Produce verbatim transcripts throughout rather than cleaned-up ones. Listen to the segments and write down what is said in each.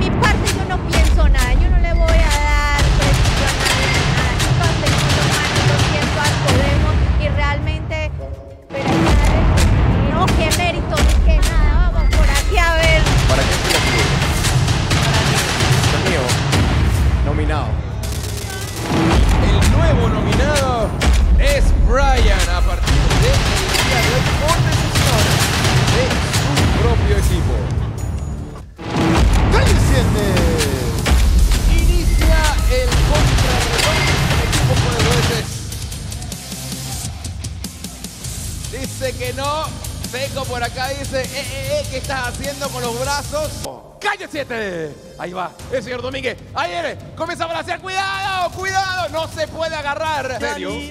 mi parte yo no pienso nada, yo no le voy a dar prestigio a nadie, nada. Chicos, seguimos humanos, lo siento, acudemos y realmente, pero ya, no, qué mérito, ni que nada, vamos por aquí a ver. ¿Para qué se lo mío? Nominado. El nuevo nominado es Brian a partir del día de hoy por decisión de su propio equipo. ¡Calle siete! Inicia el contrarreloj del equipo de jueces. Dice que no. Seco por acá dice, eh, eh, eh, ¿qué estás haciendo con los brazos? ¡Calle siete! Ahí va, el señor Domínguez. Ahí viene, comienza a balancear. ¡Cuidado, cuidado! No se puede agarrar. ¿En serio? Dani.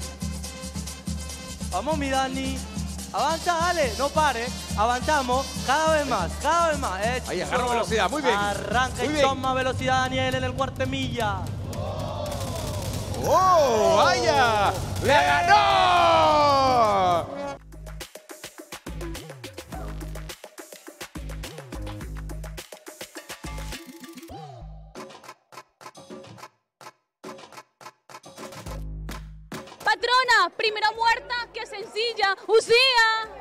Vamos, mi Dani. Avanza, dale, no pare. Avanzamos cada vez más, cada vez más. Hecho. Ahí agarra velocidad, muy bien. Arranca Muy y bien. toma velocidad, Daniel, en el cuarto milla. ¡Oh, vaya! ¡Le ganó! Patrona, primera muerta, qué sencilla, Usía.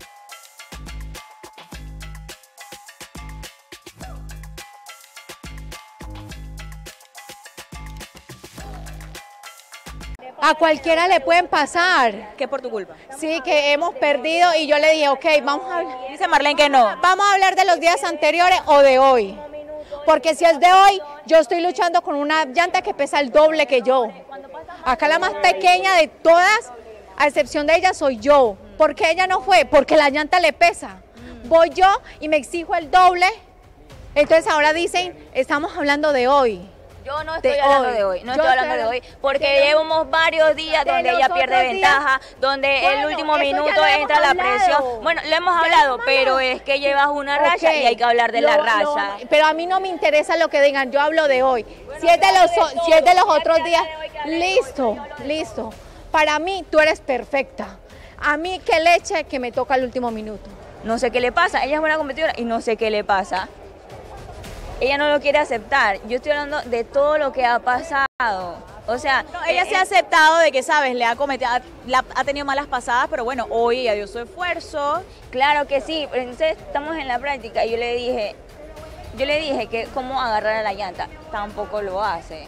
A cualquiera le pueden pasar. ¿Qué por tu culpa? Sí, que hemos perdido y yo le dije, ok, vamos a hablar. Dice Marlene que no. Vamos a hablar de los días anteriores o de hoy. Porque si es de hoy, yo estoy luchando con una llanta que pesa el doble que yo. Acá la más pequeña de todas, a excepción de ella, soy yo. ¿Por qué ella no fue? Porque la llanta le pesa. Voy yo y me exijo el doble. Entonces ahora dicen, estamos hablando de hoy. Yo no estoy De hablando hoy. de hoy, no Yo estoy hablando de estoy- hoy, porque de los- llevamos varios días de donde los ella pierde otros días. ventaja, donde el Bueno, último eso ya minuto lo hemos entra la hablado. presión. Bueno, lo hemos Ya lo hablado, hemos pero hablado. es que llevas una raya Ok, y hay que hablar de la lo- raya. lo- pero a mí no me interesa lo que digan, yo hablo de hoy. Si es de los, o- si es de los otros días, listo, listo. Para mí tú eres perfecta. A mí qué leche que me toca el último minuto. No sé qué le pasa, ella es buena competidora y no sé qué le pasa. Ella no lo quiere aceptar. Yo estoy hablando de todo lo que ha pasado. O sea, Ella eh, se ha aceptado de que, sabes, le ha cometido, ha, la- ha tenido malas pasadas, pero bueno, hoy ella dio su esfuerzo. Claro que sí, pero entonces estamos en la práctica y yo le dije, yo le dije que cómo agarrar a la llanta, tampoco lo hace.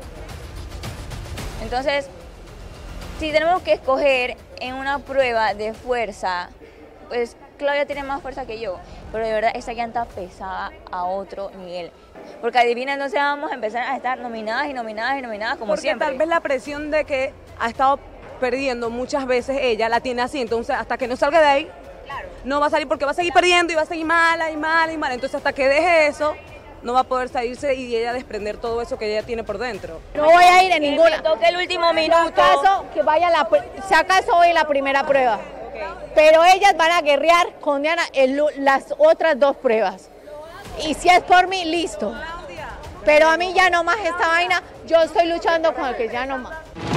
Entonces, si tenemos que escoger en una prueba de fuerza, pues Claudia tiene más fuerza que yo, pero de verdad esa llanta pesaba a otro nivel. Porque adivina, entonces vamos a empezar a estar nominadas y nominadas y nominadas como Porque siempre. tal vez la presión de que ha estado perdiendo muchas veces ella la tiene así, entonces hasta que no salga de ahí, no va a salir porque va a seguir perdiendo y va a seguir mala y mala y mala, entonces hasta que deje eso, no va a poder salirse y ella desprender todo eso que ella tiene por dentro. No voy a ir en Que ninguna. me toque el último Si minuto. acaso que vaya la, pr- si acaso hoy la primera prueba. Pero ellas van a guerrear con Diana en lu- las otras dos pruebas. Y si es por mí, listo. Pero a mí ya no más esta vaina, yo estoy luchando con el que ya no más.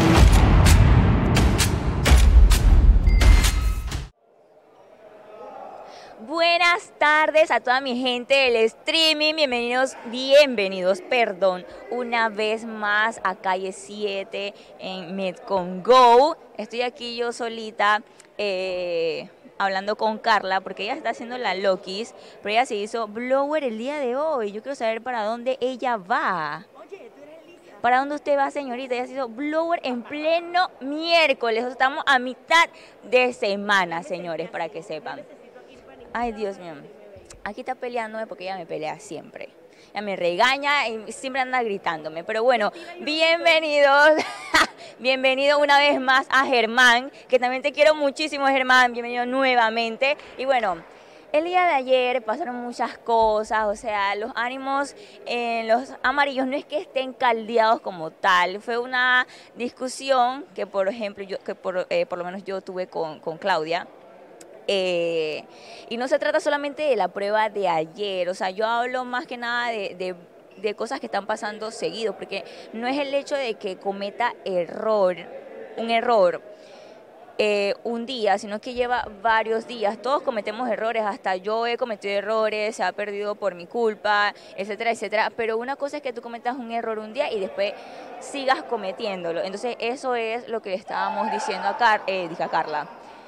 Buenas tardes a toda mi gente del streaming, bienvenidos, bienvenidos, perdón, una vez más a Calle siete en Medcon Go. Estoy aquí yo solita eh, hablando con Carla porque ella está haciendo la Lokis, pero ella se hizo blower el día de hoy. Yo quiero saber para dónde ella va. ¿Para dónde usted va, señorita? Ella se hizo blower en pleno miércoles. O sea, estamos a mitad de semana, señores, para que sepan. Ay, Dios mío. Aquí está peleándome porque ella me pelea siempre. Ella me regaña y siempre anda gritándome. Pero bueno, bienvenidos. Bienvenido una vez más a Germán, que también te quiero muchísimo, Germán. Bienvenido nuevamente. Y bueno, el día de ayer pasaron muchas cosas, o sea, los ánimos en los amarillos no es que estén caldeados como tal, fue una discusión que, por ejemplo, yo, que por, eh, por lo menos yo tuve con, con Claudia. Eh, y no se trata solamente de la prueba de ayer, o sea, yo hablo más que nada de, de, de cosas que están pasando seguido, porque no es el hecho de que cometa error, un error. eh, un día, sino que lleva varios días. Todos cometemos errores, hasta yo he cometido errores, se ha perdido por mi culpa, etcétera, etcétera. Pero una cosa es que tú cometas un error un día y después sigas cometiéndolo. Entonces eso es lo que le estábamos diciendo a, Car eh, dije a Carla.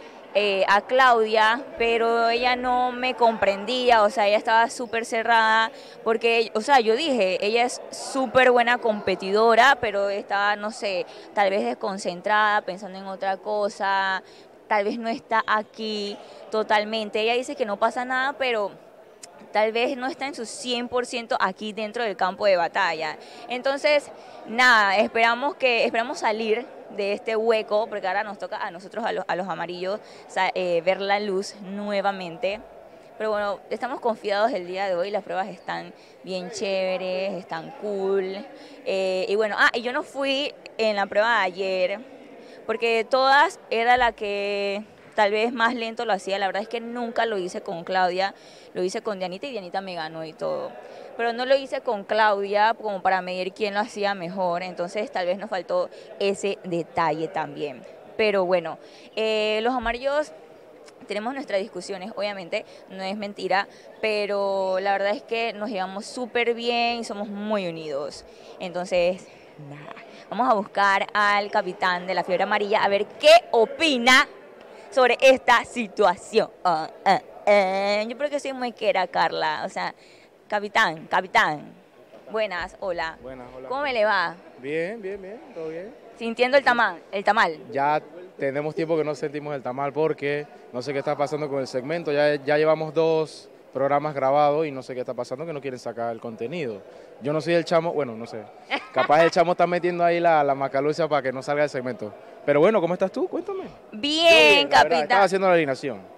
Eh, a Claudia, pero ella no me comprendía, o sea, ella estaba súper cerrada, porque, o sea, yo dije, ella es súper buena competidora, pero estaba, no sé, tal vez desconcentrada, pensando en otra cosa, tal vez no está aquí totalmente. Ella dice que no pasa nada, pero tal vez no está en su cien por ciento aquí dentro del campo de batalla. Entonces, nada, esperamos, que, esperamos salir de este hueco, porque ahora nos toca a nosotros, a los, a los amarillos, eh, ver la luz nuevamente. Pero bueno, estamos confiados el día de hoy, las pruebas están bien chéveres, están cool. Eh, y bueno, ah, y yo no fui en la prueba de ayer, porque todas era la que tal vez más lento lo hacía. La verdad es que nunca lo hice con Claudia, lo hice con Dianita y Dianita me ganó y todo. Pero no lo hice con Claudia como para medir quién lo hacía mejor, entonces tal vez nos faltó ese detalle también. Pero bueno, eh, los amarillos tenemos nuestras discusiones, obviamente, no es mentira, pero la verdad es que nos llevamos súper bien y somos muy unidos. Entonces, nada, vamos a buscar al capitán de la Fiebre Amarilla a ver qué opina sobre esta situación. Uh, uh, uh. Yo creo que soy muy quera, Carla, o sea... Capitán, capitán. Buenas, hola. Buenas, hola. ¿Cómo me le va? Bien, bien, bien, todo bien. Sintiendo el tamal, el tamal. Ya tenemos tiempo que no sentimos el tamal porque no sé qué está pasando con el segmento. Ya, ya llevamos dos programas grabados y no sé qué está pasando, que no quieren sacar el contenido. Yo no soy el chamo, bueno, no sé. Capaz el chamo está metiendo ahí la, la macalucia para que no salga el segmento. Pero bueno, ¿cómo estás tú? Cuéntame. Bien, bien capitán. Verdad, estaba haciendo la alineación.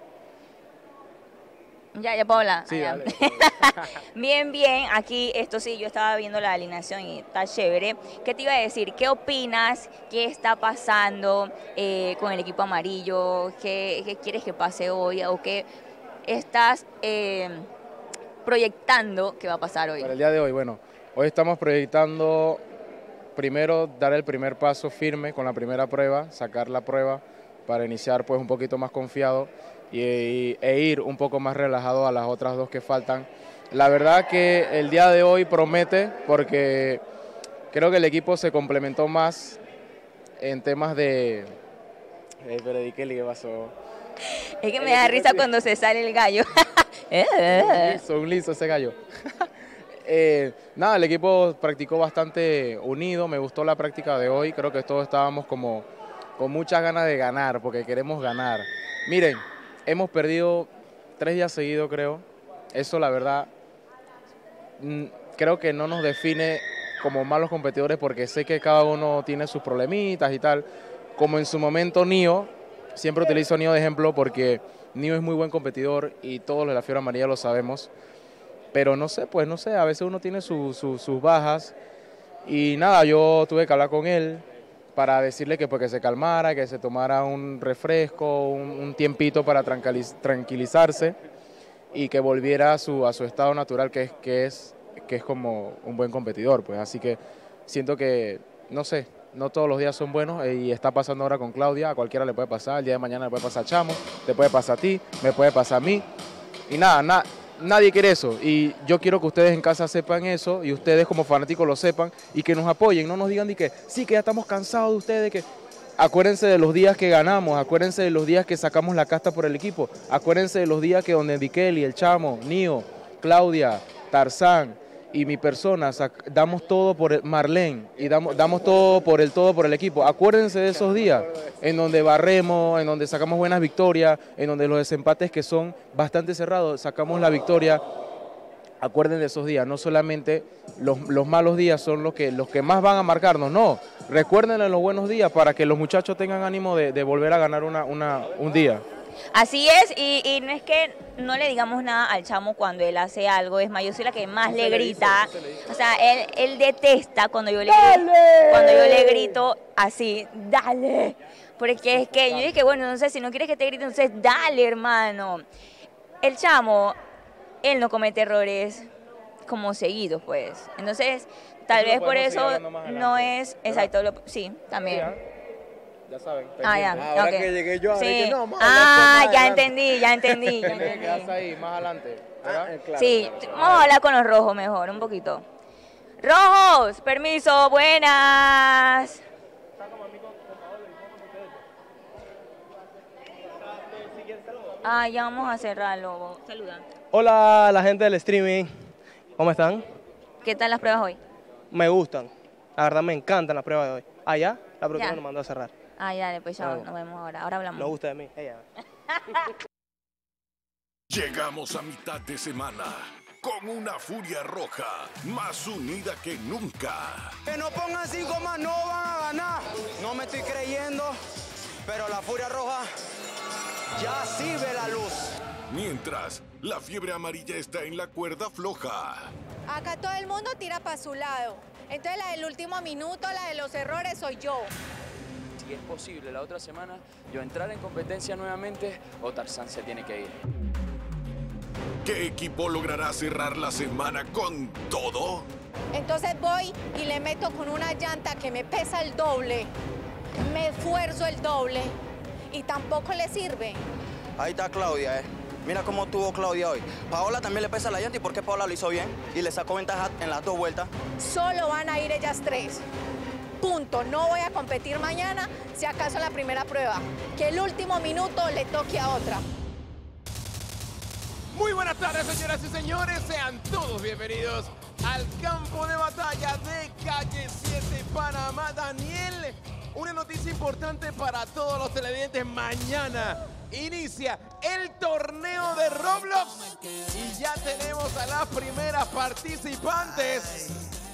Ya, ya puedo hablar. Sí, ah, dale. Bien, bien. Aquí, esto sí, yo estaba viendo la alineación y está chévere. ¿Qué te iba a decir? ¿Qué opinas? ¿Qué está pasando eh, con el equipo amarillo? ¿Qué, qué quieres que pase hoy? ¿O qué estás eh, proyectando que va a pasar hoy? Para el día de hoy, bueno, hoy estamos proyectando primero dar el primer paso firme con la primera prueba, sacar la prueba para iniciar pues un poquito más confiado y, e ir un poco más relajado a las otras dos que faltan. La verdad que el día de hoy promete porque creo que el equipo se complementó más en temas de... Eh, pero ¿y qué le pasó? Es que me da risa cuando se sale el gallo. Un liso, un liso ese gallo. eh, nada, el equipo practicó bastante unido, me gustó la práctica de hoy, creo que todos estábamos como con muchas ganas de ganar, porque queremos ganar. Miren, hemos perdido tres días seguidos, creo. Eso, la verdad, creo que no nos define como malos competidores, porque sé que cada uno tiene sus problemitas y tal. Como en su momento Nio, siempre utilizo a Nio de ejemplo, porque Nio es muy buen competidor y todos los de la Fiebre Amarilla lo sabemos. Pero no sé, pues no sé, a veces uno tiene su, su, sus bajas. Y nada, yo tuve que hablar con él para decirle que, pues, que se calmara, que se tomara un refresco, un, un tiempito para tranquiliz tranquilizarse y que volviera a su, a su estado natural, que es, que, es, que es como un buen competidor. Pues. Así que siento que, no sé, no todos los días son buenos y está pasando ahora con Claudia, a cualquiera le puede pasar, el día de mañana le puede pasar a Chamo, te puede pasar a ti, me puede pasar a mí. Y nada, nada. Nadie quiere eso y yo quiero que ustedes en casa sepan eso y ustedes como fanáticos lo sepan y que nos apoyen, no nos digan de que sí, que ya estamos cansados de ustedes, que acuérdense de los días que ganamos, acuérdense de los días que sacamos la casta por el equipo, acuérdense de los días que donde Dikeli, el Chamo, Nio, Claudia, Tarzán y mi persona damos todo por el, Marlene y damos, damos todo por el todo por el equipo. Acuérdense de esos días en donde barremos, en donde sacamos buenas victorias, en donde los desempates que son bastante cerrados, sacamos la victoria. Acuérdense de esos días, no solamente los, los malos días son los que, los que más van a marcarnos, no. Recuerden los buenos días para que los muchachos tengan ánimo de, de volver a ganar una, una, un día. Así es, y, y no es que no le digamos nada al Chamo cuando él hace algo, es más, yo soy la que más le grita, o sea, él, él detesta cuando yo, le grito, cuando yo le grito así, dale, porque es que yo dije, bueno, no sé, si no quieres que te grite, entonces dale, hermano. El Chamo, él no comete errores como seguidos, pues, entonces, tal vez por eso no es, exacto, lo, sí, también. Ya saben. Ah, ya. pendientes. Ahora ok. que llegué yo, ahora Sí. que no, vamos a Ah, hablar más ya adelante. entendí, ya entendí. ya Tienen que quedarse entendí. ahí, más adelante. Ah, ¿verdad? eh, claro, Sí, claro, claro. vamos a hablar con los rojos mejor, un poquito. Rojos, permiso, buenas. Ah, ya vamos a cerrarlo. Saluda. Hola, la gente del streaming. ¿Cómo están? ¿Qué tal las pruebas hoy? Me gustan. La verdad me encantan las pruebas de hoy. Ah, ya, la productora Ya. nos mandó a cerrar. Ah, ya, después ya Vamos. nos vemos ahora. Ahora hablamos. No gusta de mí. Ella. Llegamos a mitad de semana con una furia roja más unida que nunca. Que no pongan cinco más, no van a ganar. No me estoy creyendo, pero la Furia Roja ya sí ve la luz. Mientras, la fiebre amarilla está en la cuerda floja. Acá todo el mundo tira para su lado. Entonces la del último minuto, la de los errores, soy yo. Si es posible la otra semana yo entrar en competencia nuevamente o Tarzán se tiene que ir. ¿Qué equipo logrará cerrar la semana con todo? Entonces voy y le meto con una llanta que me pesa el doble. Me esfuerzo el doble y tampoco le sirve. Ahí está Claudia, eh. Mira cómo tuvo Claudia hoy. Paola también le pesa la llanta. ¿Y por qué Paola lo hizo bien? Y le sacó ventaja en las dos vueltas. Solo van a ir ellas tres. Punto. No voy a competir mañana, si acaso en la primera prueba. Que el último minuto le toque a otra. Muy buenas tardes, señoras y señores. Sean todos bienvenidos al campo de batalla de Calle siete, Panamá. Daniel, una noticia importante para todos los televidentes. Mañana inicia el torneo de Roblox y ya tenemos a las primeras participantes.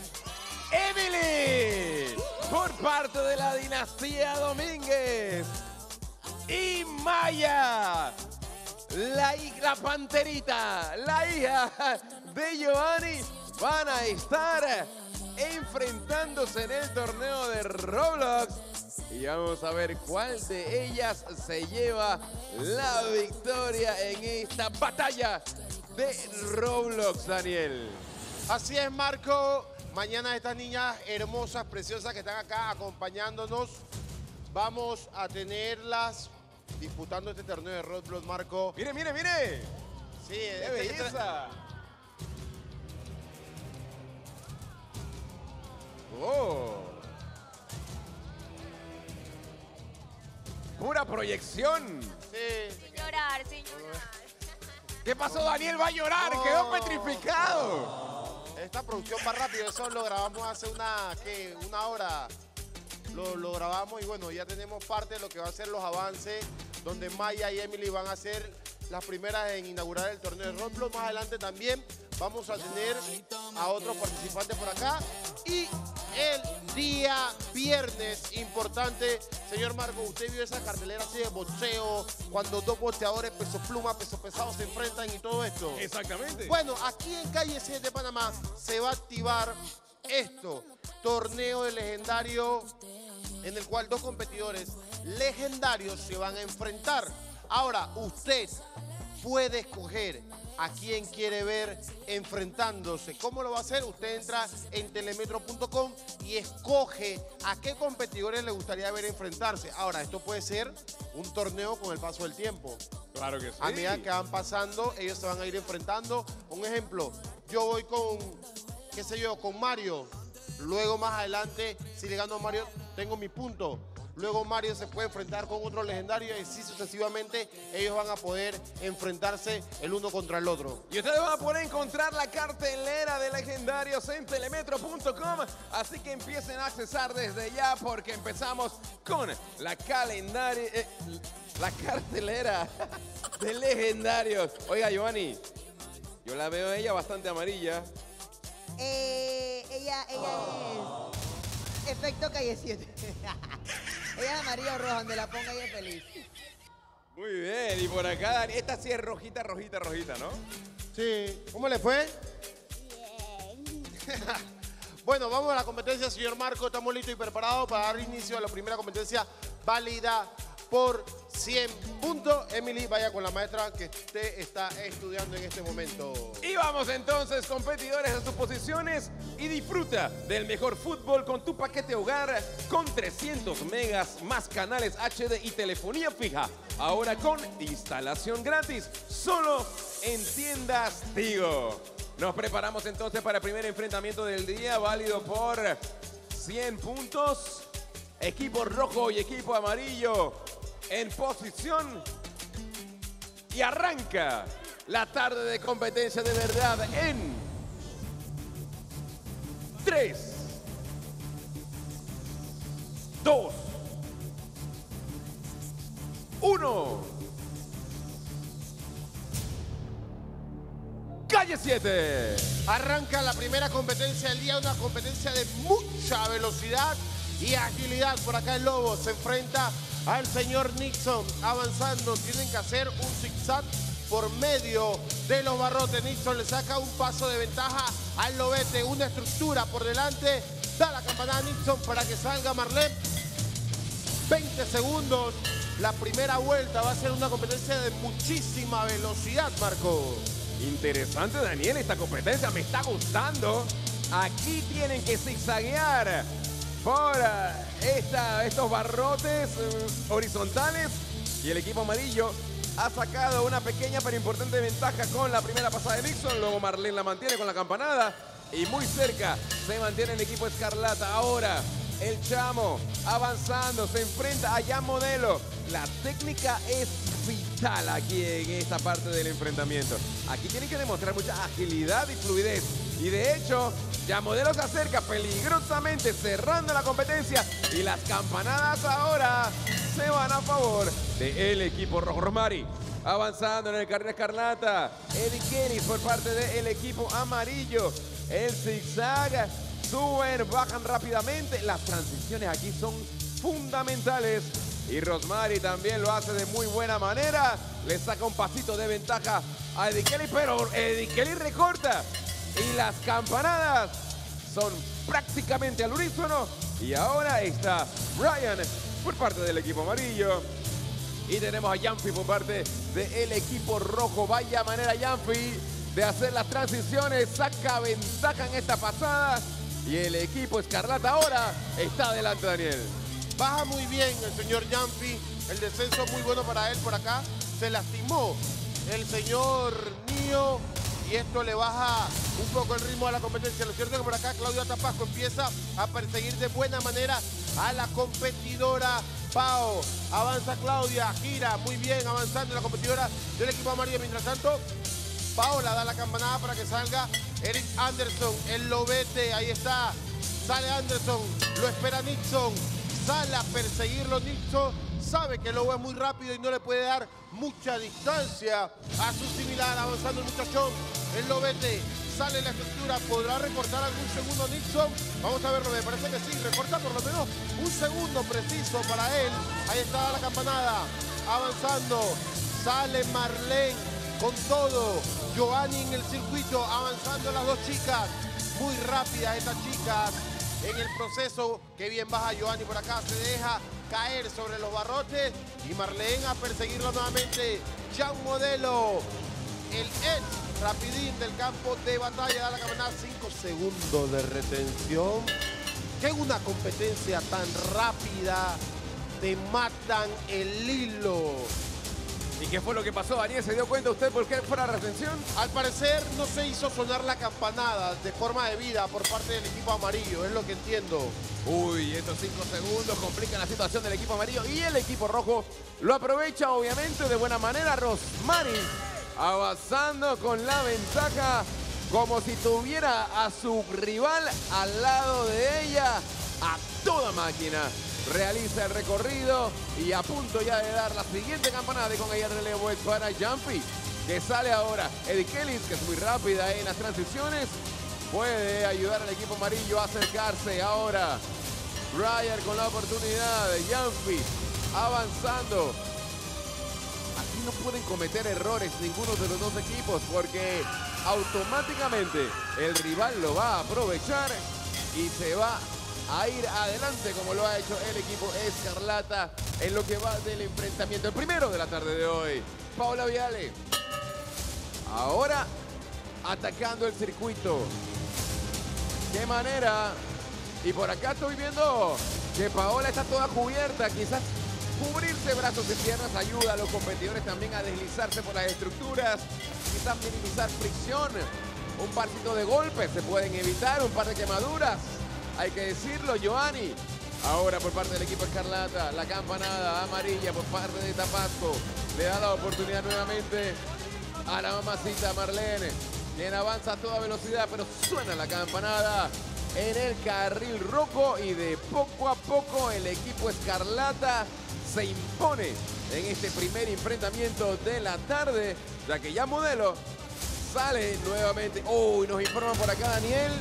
Emily, por parte de la dinastía Domínguez. Y Maya, la, la panterita, la hija de Giovanni, van a estar enfrentándose en el torneo de Roblox. Y vamos a ver cuál de ellas se lleva la victoria en esta batalla de Roblox, Daniel. Así es, Marco. Mañana estas niñas hermosas, preciosas que están acá acompañándonos, vamos a tenerlas disputando este torneo de Roblox, Marco. Mire, mire, mire. Sí, ¡Qué este- belleza! ¡Oh! ¡Pura proyección! Sí. Sin llorar, sin llorar. ¿Qué pasó, Daniel? Va a llorar, No. quedó petrificado. Esta producción va rápido, eso lo grabamos hace una, ¿qué? Una hora. Lo, lo grabamos y bueno, ya tenemos parte de lo que va a ser los avances, donde Maya y Emily van a ser las primeras en inaugurar el torneo de Roblox. Más adelante también vamos a tener a otros participantes por acá. Y el día viernes, importante, señor Marco, usted vio esa cartelera así de boxeo, cuando dos boxeadores peso pluma, peso pesado se enfrentan y todo esto. Exactamente. Bueno, aquí en Calle siete de Panamá se va a activar esto, torneo de legendario, en el cual dos competidores legendarios se van a enfrentar. Ahora, usted puede escoger a quién quiere ver enfrentándose. ¿Cómo lo va a hacer? Usted entra en telemetro punto com y escoge a qué competidores le gustaría ver enfrentarse. Ahora, esto puede ser un torneo con el paso del tiempo. Claro que sí. A medida que van pasando, ellos se van a ir enfrentando. Un ejemplo, yo voy con, qué sé yo, con Mario. Luego más adelante, si le gano a Mario, tengo mi punto. Luego Mario se puede enfrentar con otro legendario y así sucesivamente ellos van a poder enfrentarse el uno contra el otro. Y ustedes van a poder encontrar la cartelera de legendarios en telemetro punto com. Así que empiecen a accesar desde ya porque empezamos con la calendaria, eh, la cartelera de legendarios. Oiga, Giovanni, yo la veo a ella bastante amarilla. Eh, ella, ella es efecto Calle siete. Ella es amarillo o roja, donde la ponga ella es feliz. Muy bien, y por acá, Dani, esta sí es rojita, rojita, rojita, ¿no? Sí. ¿Cómo le fue? Bueno, vamos a la competencia, señor Marco. Estamos listos y preparados para dar inicio a la primera competencia válida por cien puntos. Emily, vaya con la maestra que usted está estudiando en este momento. Y vamos entonces, competidores, a sus posiciones y disfruta del mejor fútbol con tu paquete hogar con trescientos megas más canales H D y telefonía fija. Ahora con instalación gratis, solo en tiendas Tigo. Nos preparamos entonces para el primer enfrentamiento del día, válido por cien puntos. Equipo rojo y equipo amarillo en posición. Y arranca la tarde de competencia de verdad en tres, dos, uno. Calle siete. Arranca la primera competencia del día, una competencia de mucha velocidad y agilidad. Por acá el Lobo se enfrenta al señor Nixon avanzando. Tienen que hacer un zigzag por medio de los barrotes. Nixon le saca un paso de ventaja al Lobete, una estructura por delante. Da la campanada a Nixon para que salga Marlene. veinte segundos. La primera vuelta va a ser una competencia de muchísima velocidad, Marco. Interesante, Daniel, esta competencia me está gustando. Aquí tienen que zigzaguear por esta, estos barrotes uh, horizontales. Y el equipo amarillo ha sacado una pequeña pero importante ventaja con la primera pasada de Nixon. Luego Marlene la mantiene con la campanada. Y muy cerca se mantiene el equipo Escarlata. Ahora el Chamo avanzando, se enfrenta a Jan Modelo. La técnica es vital aquí en esta parte del enfrentamiento. Aquí tienen que demostrar mucha agilidad y fluidez. Y de hecho, Jan Modelo se acerca peligrosamente, cerrando la competencia. Y las campanadas ahora se van a favor del equipo rojo. Rosmary avanzando en el carril Escarlata. Eddie Kennis por parte del equipo amarillo. El zigzag, suben, bajan rápidamente. Las transiciones aquí son fundamentales. Y Rosmary también lo hace de muy buena manera. Le saca un pasito de ventaja a Eddie Kelly, pero Eddie Kelly recorta. Y las campanadas son prácticamente al unísono. Y ahora está Ryan por parte del equipo amarillo. Y tenemos a Yanfi por parte del equipo rojo. Vaya manera Yanfi de hacer las transiciones. Saca ventaja en esta pasada. Y el equipo Escarlata ahora está adelante, Daniel. Baja muy bien el señor Yanfi. El descenso muy bueno para él por acá. Se lastimó el señor Nio. Y esto le baja un poco el ritmo a la competencia. Lo cierto es que por acá Claudia Tapasco empieza a perseguir de buena manera a la competidora Pao. Avanza Claudia, gira muy bien avanzando la competidora del equipo amarillo. Mientras tanto, Paola da la campanada para que salga Eric Anderson, el Lobete. Ahí está, sale Anderson, lo espera Nixon. Sale a perseguirlo Nixon, sabe que Lobo es muy rápido y no le puede dar mucha distancia a su similar. Avanzando el muchachón, el Lobete, sale la estructura, ¿podrá recortar algún segundo Nixon? Vamos a verlo, me parece que sí, recorta por lo menos un segundo preciso para él. Ahí está la campanada, avanzando, sale Marlene con todo. Giovanni en el circuito, avanzando las dos chicas, muy rápidas estas chicas. En el proceso, que bien baja Giovanni por acá, se deja caer sobre los barrotes y Marlene a perseguirlo nuevamente. Jan Modelo, el ex rapidín del campo de batalla, da la campanada, cinco segundos de retención. Que una competencia tan rápida, te matan el hilo. ¿Y qué fue lo que pasó, Daniel? ¿Se dio cuenta usted por qué fue la retención? Al parecer no se hizo sonar la campanada de forma debida por parte del equipo amarillo, es lo que entiendo. Uy, estos cinco segundos complican la situación del equipo amarillo y el equipo rojo lo aprovecha obviamente de buena manera. Rosmary avanzando con la ventaja como si tuviera a su rival al lado de ella a toda máquina. Realiza el recorrido y a punto ya de dar la siguiente campanada. Y con ella el relevo es para Yanfi, que sale ahora. Eddie Kelly, que es muy rápida en las transiciones, puede ayudar al equipo amarillo a acercarse. Ahora Ryan con la oportunidad de Yanfi avanzando. Aquí no pueden cometer errores ninguno de los dos equipos porque automáticamente el rival lo va a aprovechar y se va a ir adelante como lo ha hecho el equipo Escarlata. en lo que va del enfrentamiento, el primero de la tarde de hoy. Paola Viale, ahora atacando el circuito. ¿Qué manera? Y por acá estoy viendo que Paola está toda cubierta. Quizás cubrirse brazos y piernas ayuda a los competidores también a deslizarse por las estructuras. Quizás minimizar fricción. Un parcito de golpes se pueden evitar, un par de quemaduras. Hay que decirlo, Joanny. Ahora por parte del equipo Escarlata, la campanada amarilla por parte de Tapasco. Le da la oportunidad nuevamente a la mamacita Marlene, quien avanza a toda velocidad, pero suena la campanada en el carril rojo y de poco a poco el equipo Escarlata se impone en este primer enfrentamiento de la tarde, ya que ya Modelo sale nuevamente. Oh, y nos informa por acá Daniel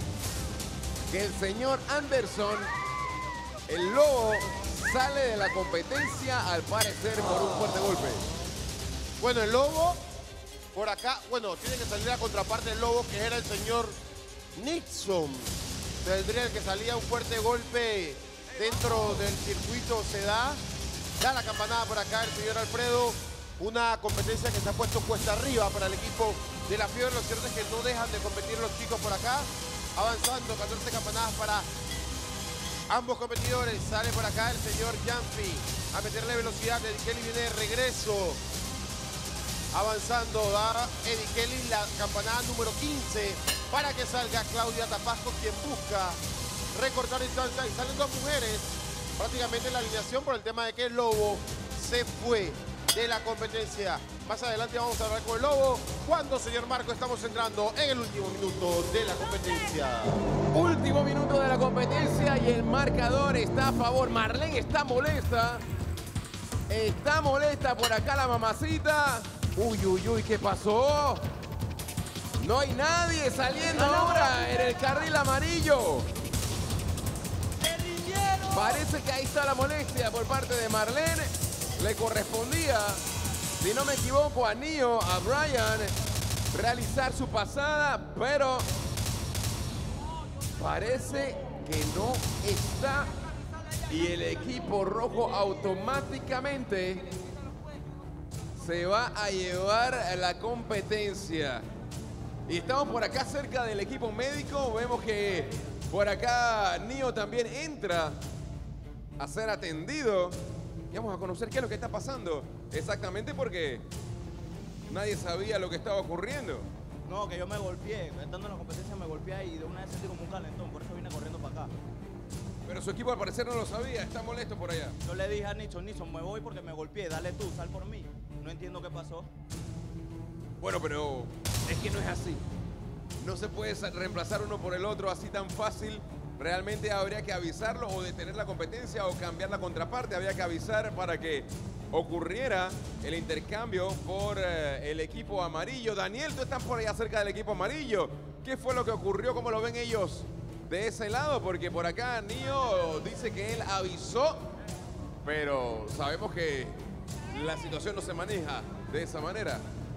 que el señor Anderson, el lobo, sale de la competencia al parecer por un fuerte golpe. Bueno, el lobo, por acá, bueno, tiene que salir la contraparte del lobo, que era el señor Nixon. Tendría que salía un fuerte golpe dentro del circuito, se da. Da la campanada por acá el señor Alfredo. Una competencia que se ha puesto cuesta arriba para el equipo de La Fiebre. Lo cierto es que no dejan de competir los chicos por acá. Avanzando, catorce campanadas para ambos competidores. Sale por acá el señor Yampi a meterle velocidad. Eddie Kelly viene de regreso. Avanzando, da Eddie Kelly la campanada número quince para que salga Claudia Tapasco, quien busca recortar distancia. Y salen dos mujeres prácticamente en la alineación por el tema de que el Lobo se fue de la competencia. Más adelante vamos a hablar con el Lobo. Cuando, señor Marco, estamos entrando en el último minuto de la competencia. Último minuto de la competencia y el marcador está a favor. Marlene está molesta. Está molesta por acá la mamacita. Uy, uy, uy, ¿qué pasó? No hay nadie saliendo ahora en el carril amarillo. Parece que ahí está la molestia por parte de Marlene. Le correspondía, si no me equivoco, a Nio, a Brian, realizar su pasada, pero parece que no está. Y el equipo rojo automáticamente se va a llevar la competencia. Y estamos por acá cerca del equipo médico. Vemos que por acá Nio también entra a ser atendido. Y vamos a conocer qué es lo que está pasando exactamente, porque nadie sabía lo que estaba ocurriendo. No, que yo me golpeé. Estando en la competencia me golpeé y de una vez sentí como un calentón. Por eso vine corriendo para acá. Pero su equipo al parecer no lo sabía. Está molesto por allá. Yo le dije a Nixon, Nixon, me voy porque me golpeé. Dale tú, sal por mí. No entiendo qué pasó. Bueno, pero es que no es así. No se puede reemplazar uno por el otro así tan fácil. Realmente habría que avisarlo o detener la competencia o cambiar la contraparte. Había que avisar para que ocurriera el intercambio por eh, el equipo amarillo. Daniel, tú estás por allá cerca del equipo amarillo. ¿Qué fue lo que ocurrió? ¿Cómo lo ven ellos de ese lado? Porque por acá Nio dice que él avisó, pero sabemos que la situación no se maneja de esa manera.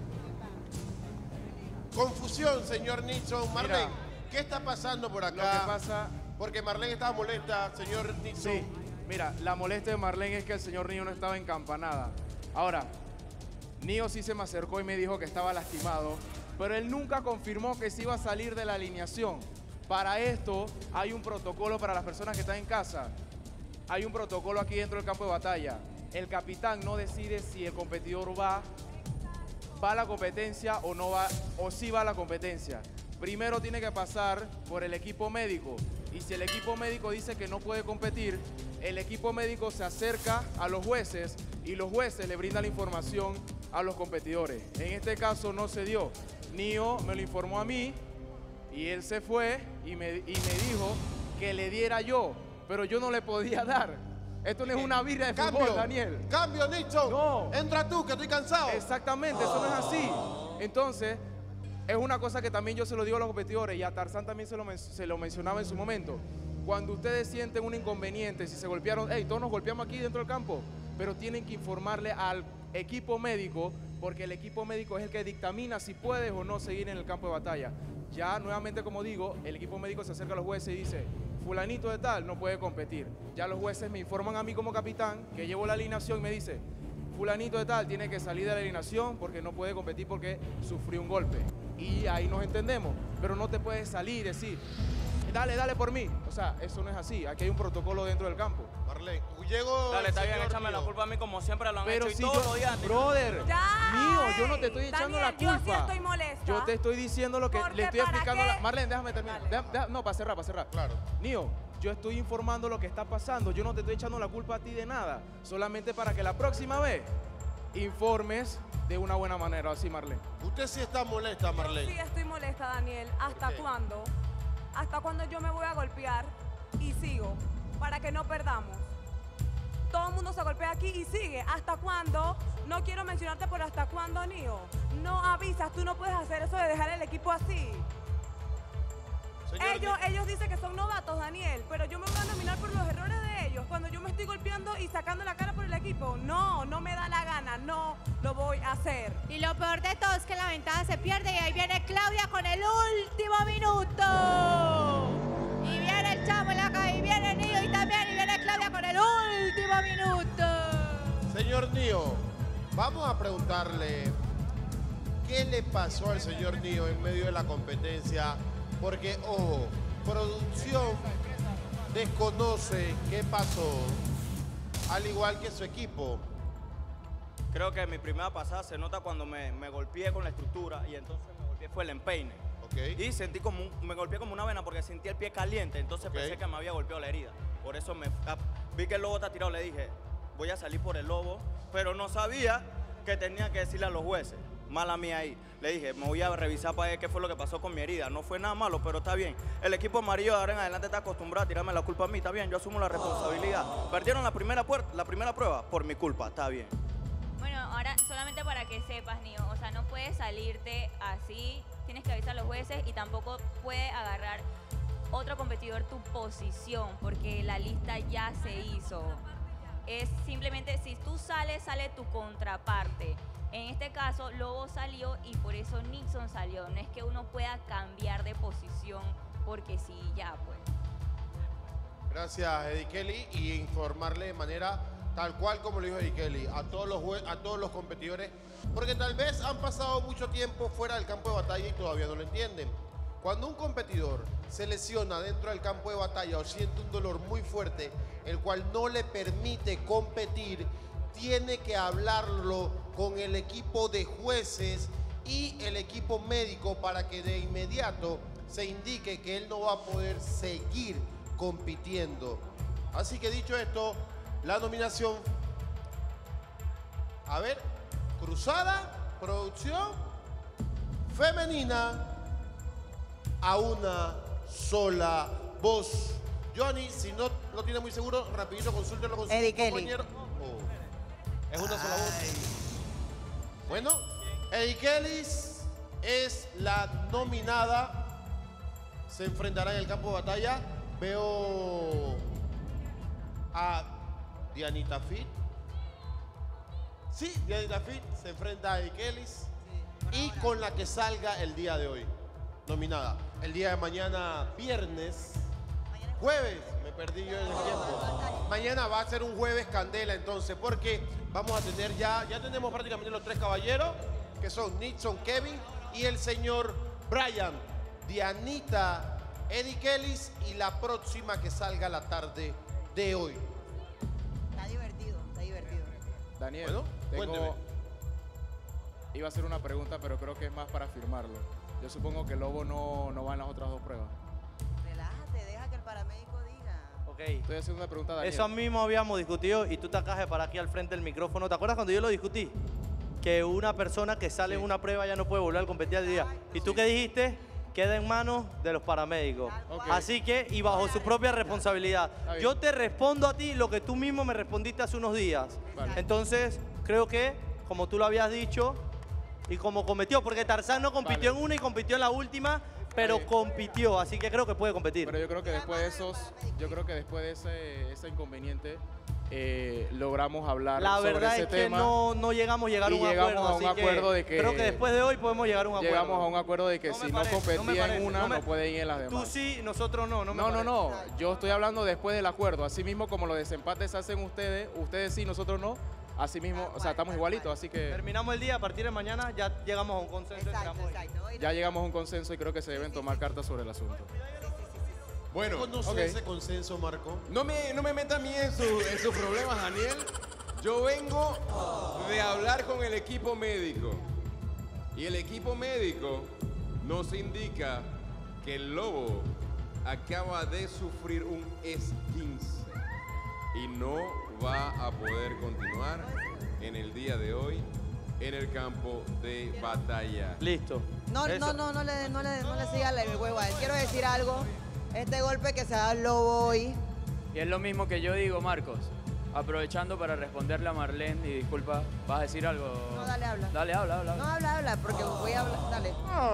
Confusión, señor Nixon. Marlene, ¿qué está pasando por acá? Lo que pasa... Porque Marlene estaba molesta, señor Nixon. Sí, mira, la molestia de Marlene es que el señor Nio no estaba en campanada. Ahora, Nio sí se me acercó y me dijo que estaba lastimado, pero él nunca confirmó que se iba a salir de la alineación. Para esto hay un protocolo para las personas que están en casa. Hay un protocolo aquí dentro del campo de batalla. El capitán no decide si el competidor va, va a la competencia o no va, o sí va a la competencia. Primero tiene que pasar por el equipo médico. Y si el equipo médico dice que no puede competir, el equipo médico se acerca a los jueces y los jueces le brindan la información a los competidores. En este caso no se dio. Nio me lo informó a mí y él se fue y me, y me dijo que le diera yo, pero yo no le podía dar. Esto no es una birra de Cambio, fútbol, Daniel. Cambio, Nixon. No. Entra tú, que estoy cansado. Exactamente, eso no es así. Entonces... es una cosa que también yo se lo digo a los competidores y a Tarzán también se lo, se lo mencionaba en su momento. Cuando ustedes sienten un inconveniente, si se golpearon, hey, todos nos golpeamos aquí dentro del campo, pero tienen que informarle al equipo médico, porque el equipo médico es el que dictamina si puedes o no seguir en el campo de batalla. Ya nuevamente, como digo, el equipo médico se acerca a los jueces y dice, fulanito de tal no puede competir. Ya los jueces me informan a mí como capitán que llevo la alineación y me dice, fulanito de tal tiene que salir de la alineación porque no puede competir porque sufrió un golpe. Y ahí nos entendemos, pero no te puedes salir y decir, dale, dale por mí. O sea, eso no es así. Aquí hay un protocolo dentro del campo. Marlene, llego. Dale, está bien, échame la culpa a mí como siempre lo han Pero hecho si y todos yo, los días. brother, Ya, mío, yo no te estoy echando Daniel, la culpa. yo sí estoy molesta. Yo te estoy diciendo lo que Porque le estoy ¿para explicando. a qué? la- Marlene, déjame terminar. Deja- deja- no, para cerrar, para cerrar. Claro. Mío, yo estoy informando lo que está pasando. Yo no te estoy echando la culpa a ti de nada. Solamente para que la próxima vez informes de una buena manera. Así, Marlene. Usted sí está molesta, Yo Marlene. sí estoy molesta, Daniel. ¿Hasta qué? cuándo? ¿Hasta cuándo yo me voy a golpear y sigo? Para que no perdamos. Todo el mundo se golpea aquí y sigue. ¿Hasta cuándo? No quiero mencionarte, pero ¿hasta cuándo, Nio? No avisas, tú no puedes hacer eso de dejar el equipo así. Señor Ellos, ellos dicen que son novatos, Daniel, pero yo me voy a nominar por los errores de ellos. Cuando yo me estoy golpeando y sacando la cara por el equipo. No, no me da la gana, no lo voy a hacer. Y lo peor de todo es que la ventaja se pierde y ahí viene Claudia con el último minuto. Y viene el chamo en la calle, y viene Nio y también, y viene Claudia con el último minuto. Señor Nio, vamos a preguntarle qué le pasó al señor Nio en medio de la competencia, porque, ojo, producción desconoce qué pasó, al igual que su equipo. Creo que mi primera pasada se nota cuando me, me golpeé con la estructura y entonces me golpeé fue el empeine. Okay. Y sentí como un- me golpeé como una vena porque sentí el pie caliente, entonces Okay. pensé que me había golpeado la herida. Por eso me ah, vi que el lobo está tirado, le dije, voy a salir por el lobo, pero no sabía que tenía que decirle a los jueces. Mala mía ahí. Le dije, me voy a revisar para ver qué fue lo que pasó con mi herida. No fue nada malo, pero está bien. El equipo amarillo de ahora en adelante está acostumbrado a tirarme la culpa a mí. Está bien, yo asumo la responsabilidad. Perdieron la primera, puer- la primera prueba por mi culpa. Está bien. Bueno, ahora solamente para que sepas, Nio, o sea, no puedes salirte así, tienes que avisar a los jueces y tampoco puede agarrar otro competidor tu posición porque la lista ya se hizo. Es simplemente, si tú sales, sale tu contraparte. En este caso, Lobo salió y por eso Nixon salió. No es que uno pueda cambiar de posición porque sí, ya pues. Gracias, Eddie Kelly, y informarle de manera tal cual como lo dijo Eddie Kelly, a todos los jue- a todos los competidores, porque tal vez han pasado mucho tiempo fuera del campo de batalla y todavía no lo entienden. Cuando un competidor se lesiona dentro del campo de batalla o siente un dolor muy fuerte, el cual no le permite competir, tiene que hablarlo con el equipo de jueces y el equipo médico para que de inmediato se indique que él no va a poder seguir compitiendo. Así que dicho esto, la nominación, a ver, cruzada, producción femenina a una sola voz. Johnny, si no lo tiene muy seguro, rapidito consúltelo con su Eddie Kelly. compañero. Oh, es una sola voz. Bueno, Eddie Kelly es la nominada. Se enfrentará en el campo de batalla. Veo a Dianita Fit. Sí, Dianita Fit se enfrenta a Eddie Kelly. Y con la que salga el día de hoy. Nominada. El día de mañana, viernes. Jueves, me perdí yo en el tiempo. Mañana va a ser un jueves candela entonces, porque vamos a tener ya, ya tenemos prácticamente los tres caballeros, que son Nixon, Kevin y el señor Brian, Dianita, Eddie Kelly y la próxima que salga la tarde de hoy. Está divertido, está divertido. Daniel, Bueno, tengo- cuénteme. iba a hacer una pregunta, pero creo que es más para afirmarlo. Yo supongo que Lobo no, no va en las otras dos pruebas. Relájate, deja que el paramédico diga. Ok. Estoy haciendo una pregunta a Daniel. Eso mismo habíamos discutido y tú te acabas de parar aquí al frente del micrófono. ¿Te acuerdas cuando yo lo discutí? Que una persona que sale en una prueba ya no puede volver a competir al día. ¿Y tú qué dijiste? Queda en manos de los paramédicos. Ok. Así que, y bajo su propia responsabilidad. bien. Yo te respondo a ti lo que tú mismo me respondiste hace unos días. Vale. Entonces, creo que, como tú lo habías dicho, y como competió, porque Tarzán no compitió Vale. en una y compitió en la última, pero bien. compitió, así que creo que puede competir. Pero yo creo que después de esos, yo creo que después de ese, ese inconveniente, eh, logramos hablar La sobre verdad ese es que tema. no, no llegamos a llegar a y un llegamos acuerdo. a un así que acuerdo de que creo que después de hoy podemos llegar a un acuerdo. Llegamos a un acuerdo de que No me si parece, no competía no me parece, en una, no no, me- puede ir en las demás. Tú sí, nosotros no. No, me No, no, parece. no. Yo estoy hablando después del acuerdo. Así mismo como los desempates hacen ustedes, ustedes sí, nosotros no. Así mismo, o sea, estamos igualitos, así que Terminamos el día, a partir de mañana ya llegamos a un consenso. Exacto, exacto. ya llegamos a un consenso y creo que se deben tomar cartas sobre el asunto. Bueno, ¿Conoce ok. ese consenso, Marco? No me, no me meta a mí en, su- en sus problemas, Daniel. Yo vengo de hablar con el equipo médico. Y el equipo médico nos indica que el Lobo acaba de sufrir un esguince y no va a poder continuar en el día de hoy en el campo de batalla. Listo. No, no, no, no le, no le, no le siga el huevo a él. Quiero decir algo. Este golpe que se da al Lobo hoy. Y es lo mismo que yo digo, Marcos. Aprovechando para responderle a Marlene, y disculpa, ¿vas a decir algo? No, dale, habla. Dale, habla, habla. No, habla, habla, porque voy a hablar. Dale.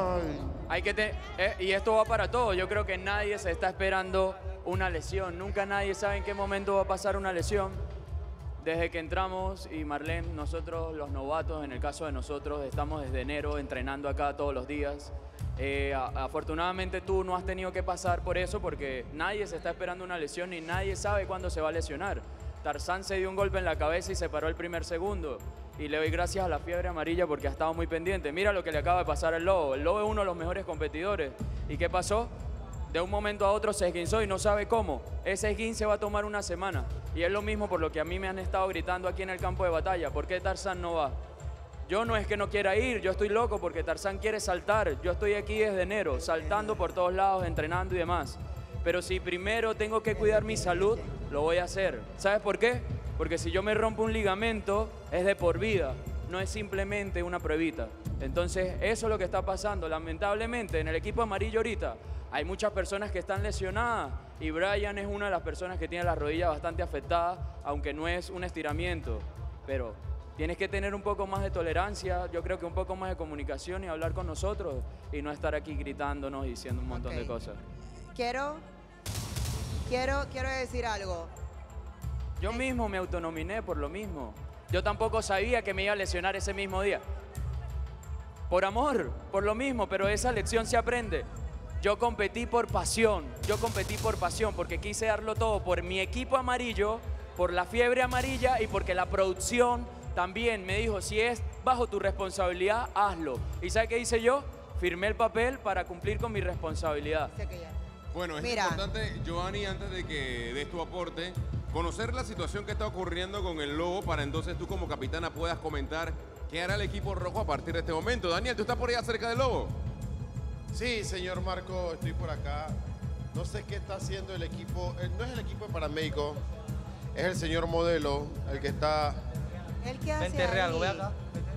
Hay que te- eh, y esto va para todos. Yo creo que nadie se está esperando una lesión. Nunca nadie sabe en qué momento va a pasar una lesión. Desde que entramos, y Marlene, nosotros los novatos, en el caso de nosotros, estamos desde enero entrenando acá todos los días. Eh, a- afortunadamente tú no has tenido que pasar por eso porque nadie se está esperando una lesión y nadie sabe cuándo se va a lesionar. Tarzán se dio un golpe en la cabeza y se paró el primer segundo. Y le doy gracias a la fiebre amarilla porque ha estado muy pendiente. Mira lo que le acaba de pasar al Lobo. El Lobo es uno de los mejores competidores. ¿Y qué pasó? De un momento a otro se esguinzó y no sabe cómo. Ese esguince va a tomar una semana. Y es lo mismo por lo que a mí me han estado gritando aquí en el campo de batalla. ¿Por qué Tarzán no va? Yo no es que no quiera ir, yo estoy loco porque Tarzán quiere saltar. Yo estoy aquí desde enero, saltando por todos lados, entrenando y demás. Pero si primero tengo que cuidar mi salud, lo voy a hacer. ¿Sabes por qué? Porque si yo me rompo un ligamento, es de por vida. No es simplemente una pruebita. Entonces, eso es lo que está pasando. Lamentablemente, en el equipo amarillo ahorita, hay muchas personas que están lesionadas. Y Brian es una de las personas que tiene la rodilla bastante afectada, aunque no es un estiramiento. Pero tienes que tener un poco más de tolerancia, yo creo que un poco más de comunicación y hablar con nosotros y no estar aquí gritándonos y diciendo un montón Ok. de cosas. Quiero, quiero, quiero decir algo. Yo mismo me autonominé por lo mismo. Yo tampoco sabía que me iba a lesionar ese mismo día. Por amor, por lo mismo, pero esa lección se aprende. Yo competí por pasión, yo competí por pasión porque quise darlo todo por mi equipo amarillo, por la fiebre amarilla y porque la producción también me dijo, si es bajo tu responsabilidad, hazlo. ¿Y sabe qué hice yo? Firmé el papel para cumplir con mi responsabilidad. Bueno, es Mira. importante, Giovanni, antes de que des tu aporte, conocer la situación que está ocurriendo con el Lobo para entonces tú como capitana puedas comentar qué hará el equipo rojo a partir de este momento. Daniel, ¿tú estás por allá cerca del Lobo? Sí, señor Marco, estoy por acá. No sé qué está haciendo el equipo. eh, No es el equipo de paramédico, es el señor Modelo, el que está. ¿El qué hace Vente, Real, ahí? ve acá.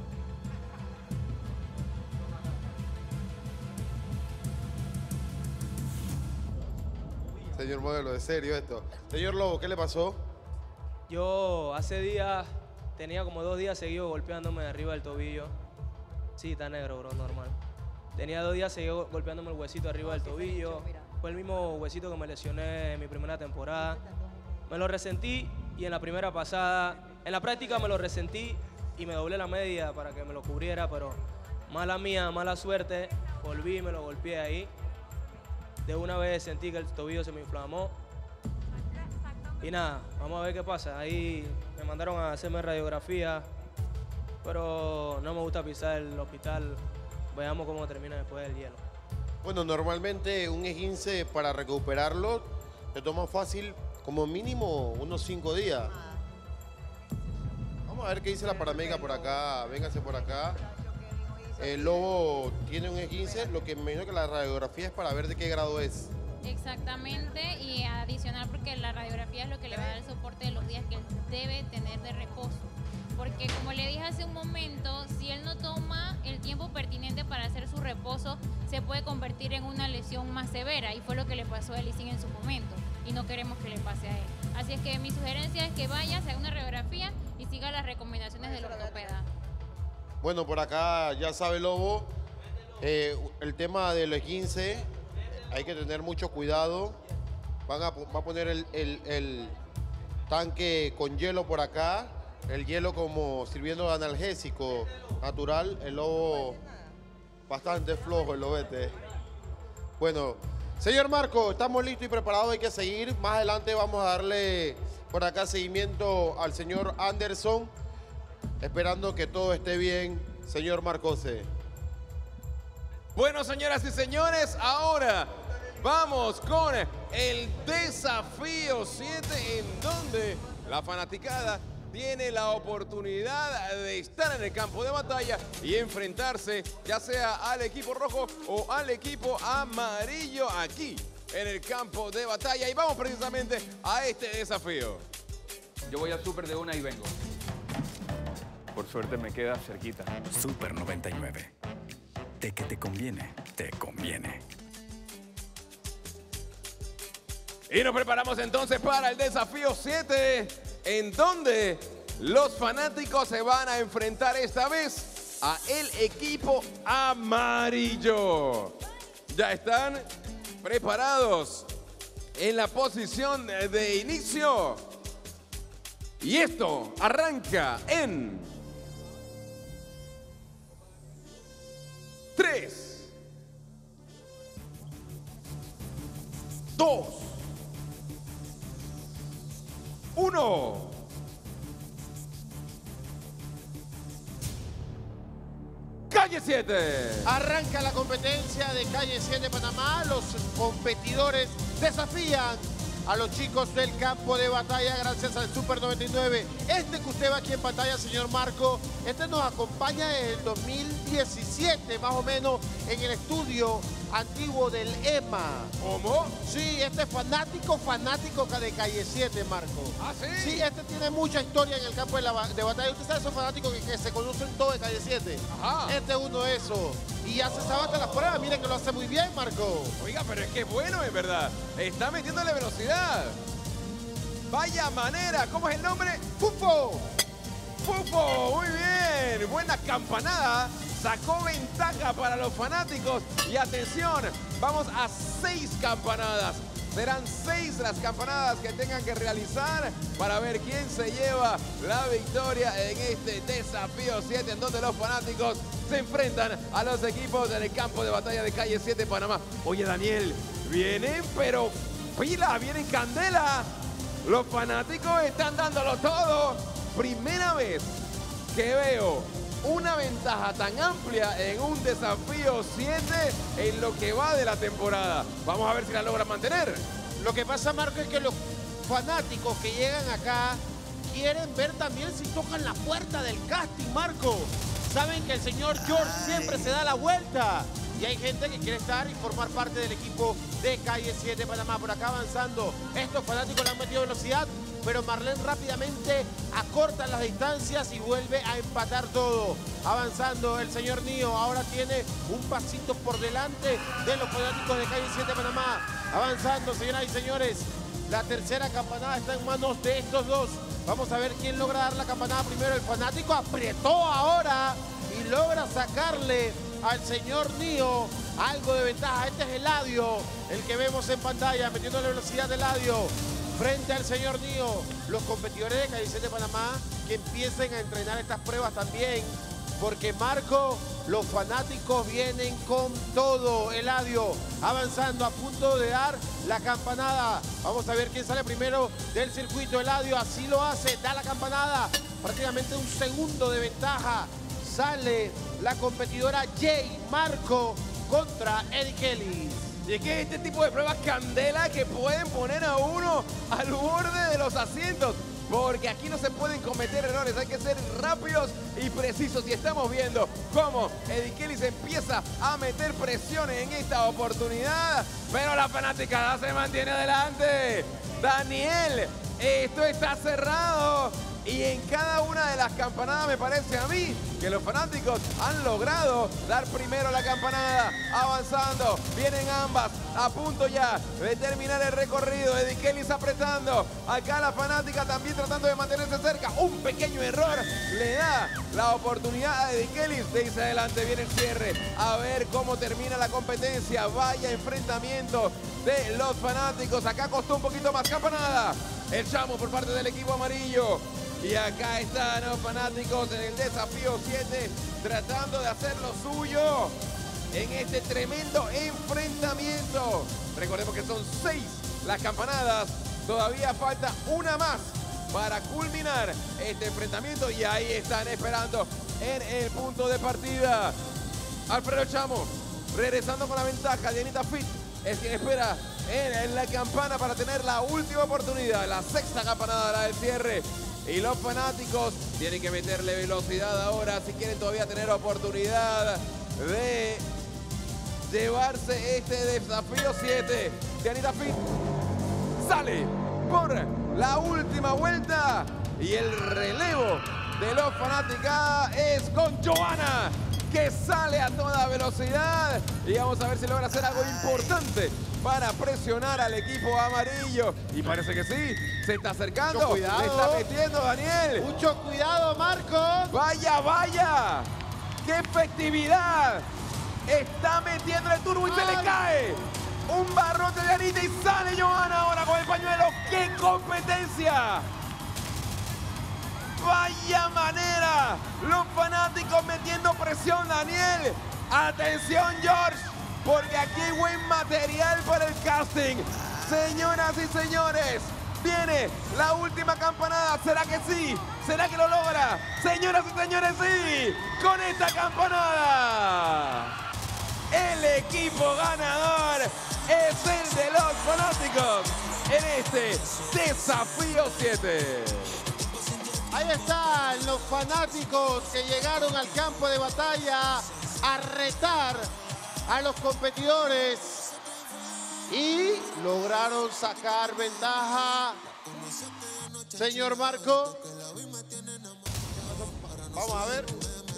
Señor Modelo, de serio esto. Señor Lobo, ¿qué le pasó? Yo hace días, tenía como dos días seguidos golpeándome de arriba del tobillo. Sí, está negro, bro, normal. Tenía dos días seguidos golpeándome el huesito arriba del tobillo. Fue el mismo huesito que me lesioné en mi primera temporada. Me lo resentí y en la primera pasada, en la práctica me lo resentí y me doblé la media para que me lo cubriera, pero mala mía, mala suerte, volví y me lo golpeé ahí. De una vez sentí que el tobillo se me inflamó. Y nada, vamos a ver qué pasa. Ahí me mandaron a hacerme radiografía, pero no me gusta pisar el hospital. Veamos cómo termina después del hielo. Bueno, normalmente un esguince para recuperarlo te toma fácil como mínimo unos cinco días. Vamos a ver qué dice la paramédica por acá. Véngase por acá. El Lobo tiene un esguince, lo que me imagino que la radiografía es para ver de qué grado es. Exactamente, y adicional porque la radiografía es lo que le va a dar el soporte de los días que él debe tener de reposo. Porque como le dije hace un momento, si él no toma el tiempo pertinente para hacer su reposo, se puede convertir en una lesión más severa, y fue lo que le pasó a Elisín en su momento, y no queremos que le pase a él. Así es que mi sugerencia es que vaya, se haga una radiografía y siga las recomendaciones del ortopeda. Bueno, por acá ya sabe Lobo, eh, el tema de los esguince, hay que tener mucho cuidado. Van a, va a poner el, el, el, tanque con hielo por acá. El hielo como sirviendo de analgésico natural. El lobo bastante flojo, el lobete. Bueno, señor Marco, estamos listos y preparados, hay que seguir. Más adelante vamos a darle por acá seguimiento al señor Anderson, esperando que todo esté bien, señor Marcose. Bueno, señoras y señores, ahora vamos con el desafío siete, en donde la fanaticada tiene la oportunidad de estar en el campo de batalla y enfrentarse ya sea al equipo rojo o al equipo amarillo aquí en el campo de batalla. Y vamos precisamente a este desafío. Yo voy al súper de una y vengo. Por suerte me queda cerquita. Super noventa y nueve. De que te conviene, te conviene. Y nos preparamos entonces para el desafío siete, en donde los fanáticos se van a enfrentar esta vez a el equipo amarillo. Ya están preparados en la posición de inicio. Y esto arranca en tres, dos, uno. Calle siete. Arranca la competencia de Calle siete Panamá. Los competidores desafían a los chicos del campo de batalla gracias al Super noventa y nueve. Este que usted ve aquí en pantalla, señor Marco, este nos acompaña desde el dos mil diecisiete, más o menos, en el estudio antiguo del E M A. ¿Cómo? Sí, este es fanático, fanático de Calle siete, Marco. ¿Ah, sí? Sí, este tiene mucha historia en el campo de, la, de batalla. Usted sabe esos fanáticos que, que se conocen todos de Calle siete. Ajá. Este es uno de esos. Y ya se sabe hasta las pruebas. Miren que lo hace muy bien, Marco. Oiga, pero es que es bueno, en verdad. Está metiéndole velocidad. Vaya manera. ¿Cómo es el nombre? ¡Fufo! ¡Fufo! Muy bien. Buena campanada. Sacó ventaja para los fanáticos. Y atención, vamos a seis campanadas. Serán seis las campanadas que tengan que realizar para ver quién se lleva la victoria en este desafío siete, en donde los fanáticos se enfrentan a los equipos del campo de batalla de Calle siete Panamá. Oye, Daniel, vienen pero pila, vienen candela. Los fanáticos están dándolo todo. Primera vez que veo una ventaja tan amplia en un desafío siete en lo que va de la temporada. Vamos a ver si la logran mantener. Lo que pasa, Marco, es que los fanáticos que llegan acá quieren ver también si tocan la puerta del casting, Marco. Saben que el señor George siempre se da la vuelta. Y hay gente que quiere estar y formar parte del equipo de Calle siete Panamá. Por acá avanzando, estos fanáticos le han metido velocidad, pero Marlene rápidamente acorta las distancias y vuelve a empatar todo. Avanzando el señor Nio, ahora tiene un pasito por delante de los fanáticos de Calle siete Panamá. Avanzando, señoras y señores, la tercera campanada está en manos de estos dos. Vamos a ver quién logra dar la campanada primero. El fanático apretó ahora y logra sacarle al señor Nio algo de ventaja. Este es Eladio, el que vemos en pantalla, metiendo la velocidad de Eladio frente al señor Nio. Los competidores de Calle siete Panamá que empiecen a entrenar estas pruebas también, porque Marco, los fanáticos vienen con todo. Eladio avanzando, a punto de dar la campanada. Vamos a ver quién sale primero del circuito. Eladio así lo hace, da la campanada, prácticamente un segundo de ventaja. Sale la competidora Jay Marco contra Eddie Kelly. Y es que este tipo de pruebas candela que pueden poner a uno al borde de los asientos, porque aquí no se pueden cometer errores, hay que ser rápidos y precisos. Y estamos viendo cómo Eddie Kelly se empieza a meter presiones en esta oportunidad, pero la fanaticada se mantiene adelante. Daniel, esto está cerrado. Y en cada una de las campanadas me parece a mí que los fanáticos han logrado dar primero la campanada. Avanzando, vienen ambas a punto ya de terminar el recorrido. Eddie Kelly apretando. Acá la fanática también tratando de mantenerse cerca. Un pequeño error le da la oportunidad a Eddie Kelly de irse adelante. Viene el cierre. A ver cómo termina la competencia. Vaya enfrentamiento de los fanáticos. Acá costó un poquito más campanada. el Chamo por parte del equipo amarillo. Y acá están los fanáticos en el desafío siete, tratando de hacer lo suyo en este tremendo enfrentamiento. Recordemos que son seis las campanadas, todavía falta una más para culminar este enfrentamiento y ahí están esperando en el punto de partida. Alfredo Chamo regresando con la ventaja. Dianita Fit es quien espera en, en la campana para tener la última oportunidad, la sexta campanada, la del cierre. Y los fanáticos tienen que meterle velocidad ahora si quieren todavía tener oportunidad de llevarse este desafío siete. Dianita Fit sale por la última vuelta y el relevo de los fanáticos es con Johanna, que sale a toda velocidad y vamos a ver si logra hacer algo importante para presionar al equipo amarillo. Y parece que sí, se está acercando. Mucho cuidado. Se está metiendo Daniel. Mucho cuidado, Marco. Vaya, vaya. ¡Qué efectividad! Está metiendo el turbo y se le cae. Un barrote de Anita y sale Johanna ahora con el pañuelo. ¡Qué competencia! ¡Vaya manera! Los fanáticos metiendo presión, Daniel. Atención, George, porque aquí hay buen material para el casting. Señoras y señores, viene la última campanada. ¿Será que sí? ¿Será que lo logra? Señoras y señores, sí. Con esta campanada, el equipo ganador es el de los fanáticos en este desafío siete. Ahí están los fanáticos que llegaron al campo de batalla a retar a los competidores y lograron sacar ventaja. Señor Marco, vamos a ver.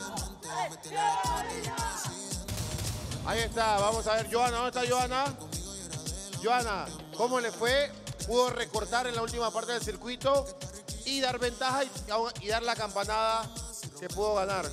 Ahí está, vamos a ver, Johanna, ¿dónde está Johanna? Johanna, ¿cómo le fue? Pudo recortar en la última parte del circuito y dar ventaja y, y dar la campanada que pudo ganar.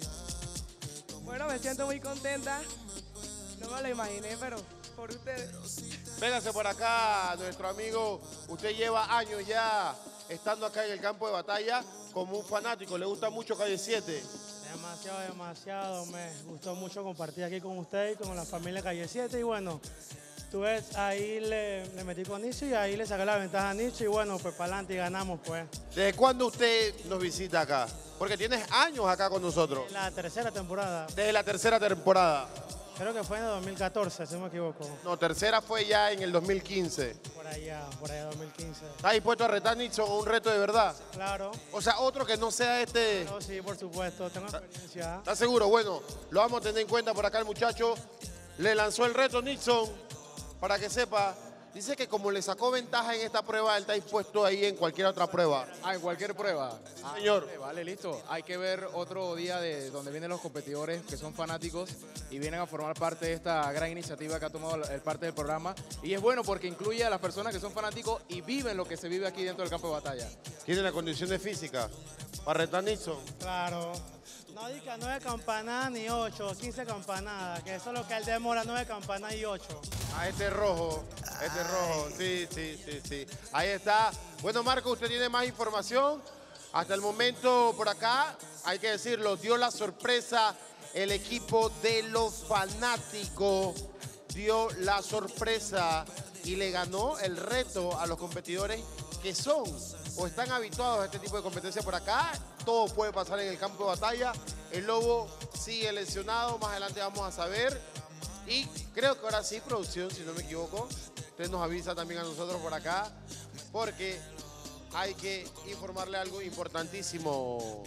Bueno, me siento muy contenta. No me lo imaginé, pero por ustedes. Véngase por acá, nuestro amigo. Usted lleva años ya estando acá en el campo de batalla como un fanático. ¿Le gusta mucho Calle siete? Demasiado, demasiado. Me gustó mucho compartir aquí con usted y con la familia Calle siete. Y bueno, tú ves, ahí le, le metí con Nicho y ahí le saqué la ventaja a Nicho. Y bueno, pues para adelante y ganamos, pues. ¿Desde cuándo usted nos visita acá? Porque tienes años acá con nosotros. La tercera temporada. Desde la tercera temporada. Creo que fue en el dos mil catorce, si no me equivoco. No, tercera fue ya en el dos mil quince. Por allá, por allá dos mil quince. ¿Estás dispuesto a retar, Nixon, a un reto de verdad? Claro. O sea, otro que no sea este... No, sí, por supuesto, tengo experiencia. ¿Estás seguro? Bueno, lo vamos a tener en cuenta por acá el muchacho. Le lanzó el reto Nixon, para que sepa. Dice que como le sacó ventaja en esta prueba, él está dispuesto ahí en cualquier otra prueba. Ah, en cualquier prueba. Ah, señor. Vale, vale, listo. Hay que ver otro día de donde vienen los competidores que son fanáticos y vienen a formar parte de esta gran iniciativa que ha tomado el parte del programa. Y es bueno porque incluye a las personas que son fanáticos y viven lo que se vive aquí dentro del campo de batalla. ¿Tiene la condición de física para retar Nixon? Claro. No diga nueve campanadas ni ocho, quince campanadas, que eso es lo que él demora, nueve campanadas y ocho. Ah, este es rojo, este es rojo, sí, sí, sí, sí. Ahí está. Bueno, Marco, usted tiene más información. Hasta el momento, por acá, hay que decirlo, dio la sorpresa el equipo de los fanáticos. Dio la sorpresa y le ganó el reto a los competidores que son o están habituados a este tipo de competencia por acá. Todo puede pasar en el campo de batalla. El Lobo sigue lesionado, más adelante vamos a saber. Y creo que ahora sí, producción, si no me equivoco, usted nos avisa también a nosotros por acá, porque hay que informarle algo importantísimo.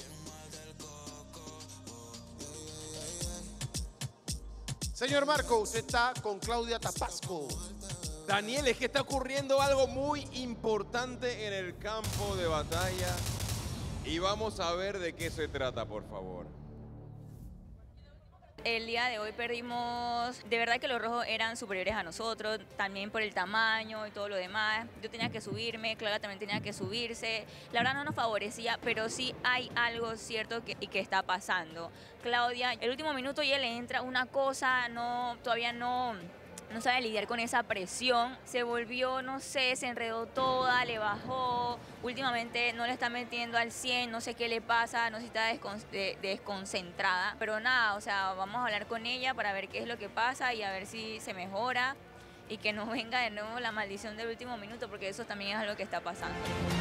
Señor Marco, usted está con Claudia Tapasco. Daniel, es que está ocurriendo algo muy importante en el campo de batalla y vamos a ver de qué se trata, por favor. El día de hoy perdimos, de verdad que los rojos eran superiores a nosotros, también por el tamaño y todo lo demás. Yo tenía que subirme, Clara también tenía que subirse. La verdad no nos favorecía, pero sí hay algo cierto que, y que está pasando. Claudia, el último minuto ya le entra una cosa, no, todavía no... no sabe lidiar con esa presión. Se volvió, no sé, se enredó toda, le bajó. Últimamente no le está metiendo al cien, no sé qué le pasa, no sé si está descon de desconcentrada. Pero nada, o sea, vamos a hablar con ella para ver qué es lo que pasa y a ver si se mejora y que no venga de nuevo la maldición del último minuto, porque eso también es algo que está pasando.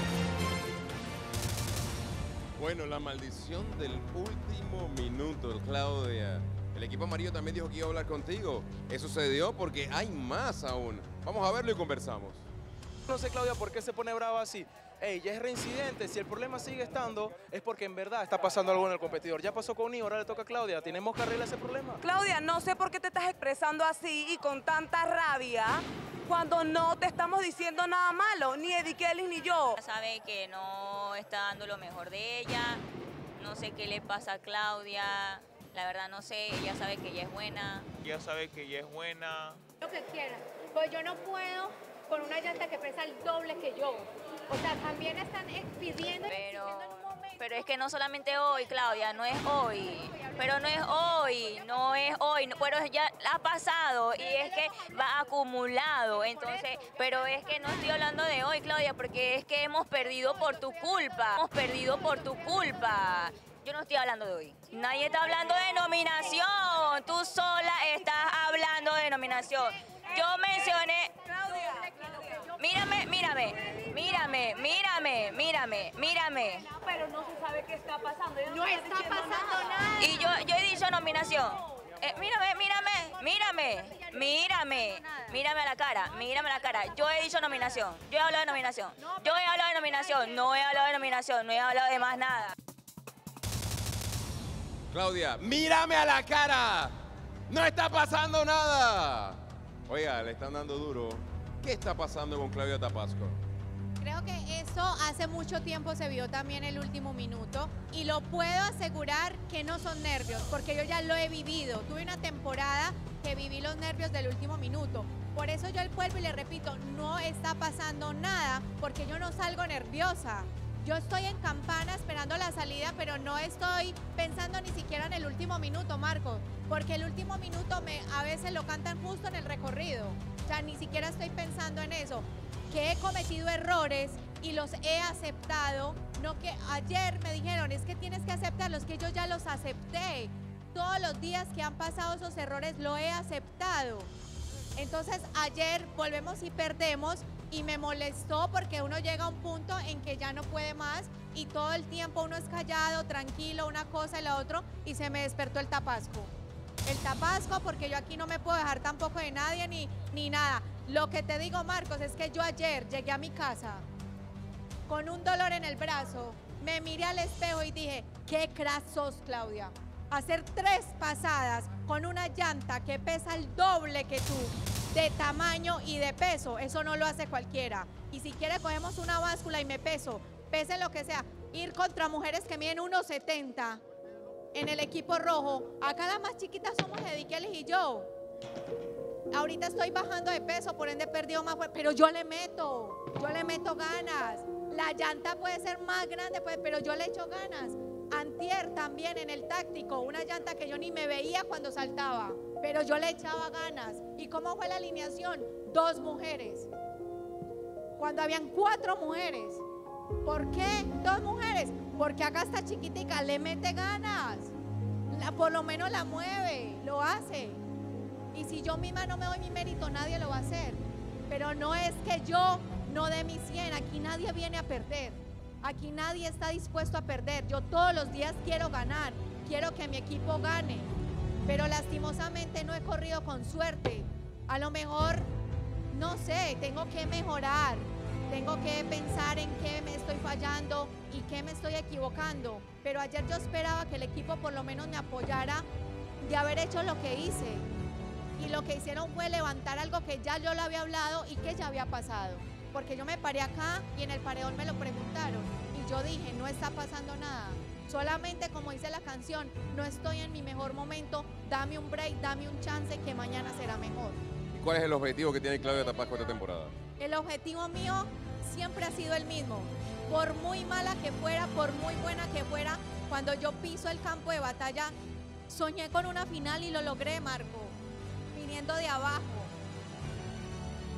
Bueno, la maldición del último minuto, Claudia. El equipo amarillo también dijo que iba a hablar contigo. Eso se dio porque hay más aún. Vamos a verlo y conversamos. No sé, Claudia, por qué se pone brava así. Ey, ya es reincidente. Si el problema sigue estando, es porque en verdad está pasando algo en el competidor. Ya pasó con Nio, ahora le toca a Claudia. ¿Tenemos que arreglar ese problema? Claudia, no sé por qué te estás expresando así y con tanta rabia cuando no te estamos diciendo nada malo, ni Eddie Kelly ni yo. Sabe que no está dando lo mejor de ella. No sé qué le pasa a Claudia. La verdad no sé, ella sabe que ella es buena. Ella sabe que ella es buena. Lo que quiera. Pues yo no puedo con una llanta que pesa el doble que yo. O sea, también están pidiendo... Pero, pero es que no solamente hoy, Claudia, no es hoy. Pero no es hoy, no es hoy. Pero ya ha pasado y es que va acumulado. Entonces, pero es que no estoy hablando de hoy, Claudia, porque es que hemos perdido por tu culpa. Hemos perdido por tu culpa. Yo no estoy hablando de hoy. Nadie está hablando de nominación. Tú sola estás hablando de nominación. Yo mencioné... Mírame, mírame, mírame, mírame, mírame, mírame. Pero no se sabe qué está pasando. No está pasando nada. Y yo, yo he dicho nominación. Eh, mírame, mírame, mírame, mírame, mírame a la cara, mírame a la cara. Yo he dicho nominación. Yo he hablado de nominación. Yo he hablado de nominación. No he hablado de nominación. No he hablado de más nada. Claudia, mírame a la cara. No está pasando nada. Oiga, le están dando duro. ¿Qué está pasando con Claudia Tapasco? Creo que eso hace mucho tiempo se vio también el último minuto y lo puedo asegurar que no son nervios, porque yo ya lo he vivido. Tuve una temporada que viví los nervios del último minuto. Por eso yo el vuelvo y le repito, no está pasando nada, porque yo no salgo nerviosa. Yo estoy en campana esperando la salida, pero no estoy pensando ni siquiera en el último minuto, Marcos, porque el último minuto me, a veces lo cantan justo en el recorrido. O sea, ni siquiera estoy pensando en eso. Que he cometido errores y los he aceptado. No que ayer me dijeron, es que tienes que aceptarlos, que yo ya los acepté. Todos los días que han pasado esos errores lo he aceptado. Entonces ayer volvemos y perdemos y me molestó porque uno llega a un punto en que ya no puede más y todo el tiempo uno es callado, tranquilo, una cosa y la otra, y se me despertó el tapasco. El tapasco, porque yo aquí no me puedo dejar tampoco de nadie ni, ni nada. Lo que te digo, Marcos, es que yo ayer llegué a mi casa con un dolor en el brazo, me miré al espejo y dije, qué crack sos, Claudia. Hacer tres pasadas con una llanta que pesa el doble que tú, de tamaño y de peso, eso no lo hace cualquiera. Y si quiere cogemos una báscula y me peso, pese lo que sea, ir contra mujeres que miden uno setenta. En el equipo rojo, acá las más chiquitas somos Eddie Kelly y yo. Ahorita estoy bajando de peso, por ende he perdido más fuerza, pero yo le meto, yo le meto ganas. La llanta puede ser más grande, pues, pero yo le echo ganas. Antier también en el táctico, una llanta que yo ni me veía cuando saltaba, pero yo le echaba ganas. ¿Y cómo fue la alineación? Dos mujeres, cuando habían cuatro mujeres. ¿Por qué dos mujeres? Porque acá está chiquitica, le mete ganas, la, por lo menos la mueve, lo hace. Y si yo misma no me doy mi mérito, nadie lo va a hacer. Pero no es que yo no dé mi cien, aquí nadie viene a perder. Aquí nadie está dispuesto a perder. Yo todos los días quiero ganar, quiero que mi equipo gane. Pero lastimosamente no he corrido con suerte. A lo mejor, no sé, tengo que mejorar. Tengo que pensar en qué me estoy fallando y qué me estoy equivocando. Pero ayer yo esperaba que el equipo por lo menos me apoyara de haber hecho lo que hice. Y lo que hicieron fue levantar algo que ya yo lo había hablado y que ya había pasado. Porque yo me paré acá y en el paredón me lo preguntaron. Y yo dije, no está pasando nada. Solamente, como dice la canción, no estoy en mi mejor momento. Dame un break, dame un chance que mañana será mejor. ¿Y cuál es el objetivo que tiene Claudia Tapasco esta temporada? El objetivo mío siempre ha sido el mismo. Por muy mala que fuera, por muy buena que fuera, cuando yo piso el campo de batalla, soñé con una final y lo logré, Marco. Viniendo de abajo.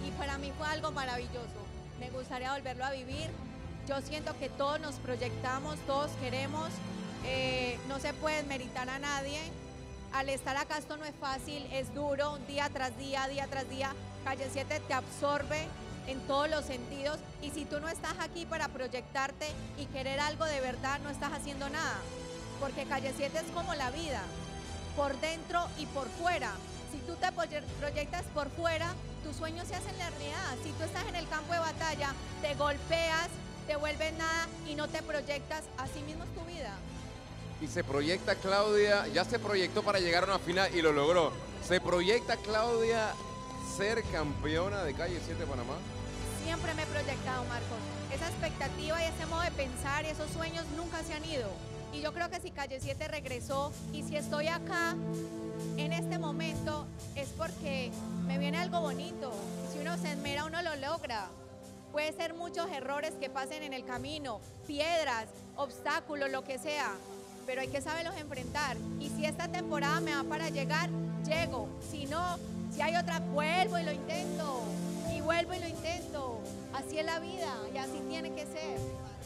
y para mí fue algo maravilloso. Me gustaría volverlo a vivir. Yo siento que todos nos proyectamos, todos queremos, eh, no se puede meritar a nadie. Al estar acá esto no es fácil, es duro, día tras día, día tras día. Calle siete te absorbe en todos los sentidos y si tú no estás aquí para proyectarte y querer algo de verdad, no estás haciendo nada. Porque Calle siete es como la vida, por dentro y por fuera. Si tú te proyectas por fuera, tus sueños se hacen realidad. Si tú estás en el campo de batalla, te golpeas, te vuelves nada y no te proyectas, así mismo es tu vida. Y se proyecta Claudia, ya se proyectó para llegar a una final y lo logró. Se proyecta Claudia ser campeona de Calle siete Panamá. Siempre me he proyectado, Marcos. Esa expectativa y ese modo de pensar y esos sueños nunca se han ido. Y yo creo que si Calle siete regresó y si estoy acá en este momento es porque me viene algo bonito. Si uno se esmera, uno lo logra. Puede ser muchos errores que pasen en el camino, piedras, obstáculos, lo que sea, pero hay que saberlos enfrentar. Y si esta temporada me va para llegar, llego. Si no, si hay otra, vuelvo y lo intento. Y vuelvo y lo intento. Así es la vida y así tiene que ser.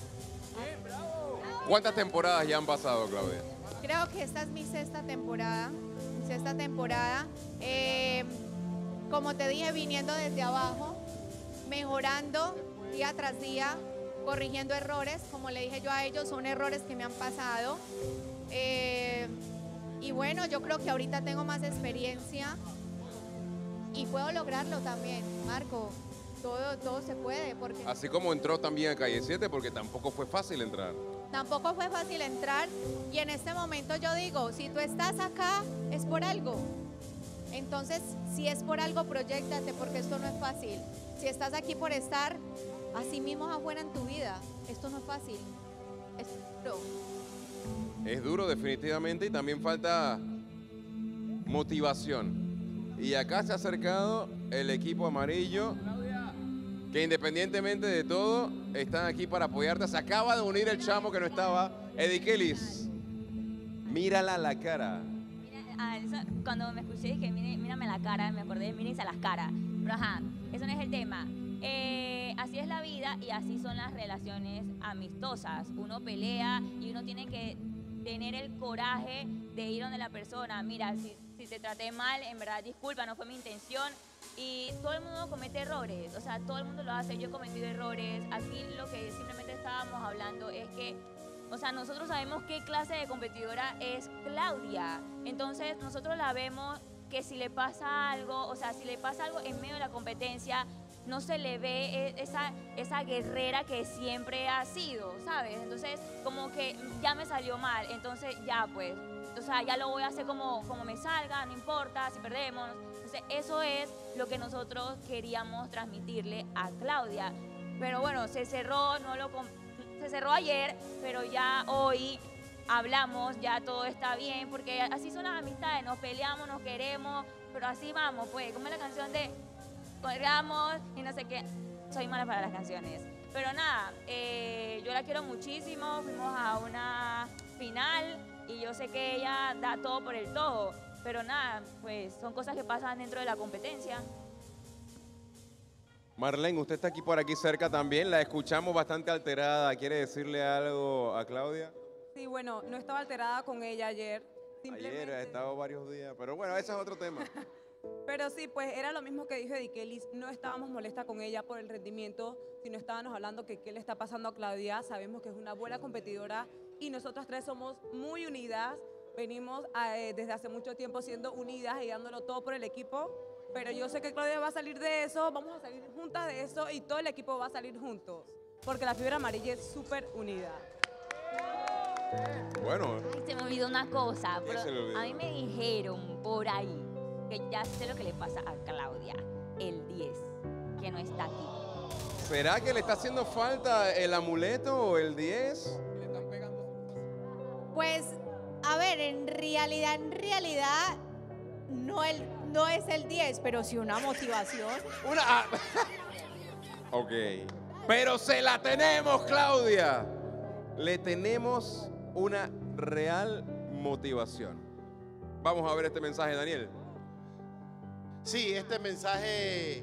¿Cuántas temporadas ya han pasado, Claudia? Creo que esta es mi sexta temporada. Mi sexta temporada. Eh, como te dije, viniendo desde abajo, mejorando día tras día, corrigiendo errores. Como le dije yo a ellos, son errores que me han pasado. Eh, y bueno, yo creo que ahorita tengo más experiencia y puedo lograrlo también, Marco. Todo, todo se puede. Porque Así como entró también a Calle siete, porque tampoco fue fácil entrar. tampoco fue fácil entrar y en este momento yo digo, si tú estás acá es por algo. Entonces, si es por algo, proyéctate porque esto no es fácil. Si estás aquí por estar, así mismo afuera en tu vida, esto no es fácil. Es duro. Es duro definitivamente y también falta motivación. Y acá se ha acercado el equipo amarillo, que independientemente de todo, están aquí para apoyarte. Se acaba de unir el chamo que no estaba, Eddie Kellis. Mírala a la cara. Ah, eso, cuando me escuché dije, "Mire, mírame la cara", me acordé de mírense a las caras. Pero ajá, eso no es el tema. Eh, así es la vida y así son las relaciones amistosas. Uno pelea y uno tiene que tener el coraje de ir donde la persona. Mira, si, si te traté mal, en verdad, disculpa, no fue mi intención. Y todo el mundo comete errores, o sea, todo el mundo lo hace. Yo he cometido errores. Aquí lo que simplemente estábamos hablando es que, o sea, nosotros sabemos qué clase de competidora es Claudia. Entonces, nosotros la vemos que si le pasa algo, o sea, si le pasa algo en medio de la competencia, no se le ve esa, esa guerrera que siempre ha sido, ¿sabes? Entonces, como que ya me salió mal, entonces ya pues, o sea, ya lo voy a hacer como, como me salga, no importa si perdemos. Entonces, eso es lo que nosotros queríamos transmitirle a Claudia. Pero bueno, se cerró, no lo se cerró ayer, pero ya hoy hablamos, ya todo está bien, porque así son las amistades, nos peleamos, nos queremos, pero así vamos, pues, como es la canción de colgamos y no sé qué. Soy mala para las canciones. Pero nada, eh, yo la quiero muchísimo, fuimos a una final y yo sé que ella da todo por el todo, pero nada, pues son cosas que pasan dentro de la competencia. Marlene, usted está aquí por aquí cerca también, la escuchamos bastante alterada. ¿Quiere decirle algo a Claudia? Sí, bueno, no estaba alterada con ella ayer. Simplemente... Ayer ha estado varios días, pero bueno, ese es otro tema. Pero sí, pues era lo mismo que dijo Eddie Kellis, no estábamos molestas con ella por el rendimiento, sino estábamos hablando que qué le está pasando a Claudia. Sabemos que es una buena competidora y nosotras tres somos muy unidas, venimos a, eh, desde hace mucho tiempo siendo unidas y dándolo todo por el equipo, pero yo sé que Claudia va a salir de eso, vamos a salir juntas de eso y todo el equipo va a salir juntos, porque la fibra amarilla es súper unida. Bueno. Ay, se me olvidó una cosa, pero se le olvidó? a mí me dijeron por ahí que ya sé lo que le pasa a Claudia, el diez, que no está aquí. ¿Será que le está haciendo falta el amuleto o el diez? Pues, a ver, en realidad, en realidad, no, el, no es el diez, pero sí una motivación. Una... ah, ok. Pero se la tenemos, Claudia. Le tenemos una real motivación. Vamos a ver este mensaje, Daniel. Sí, este mensaje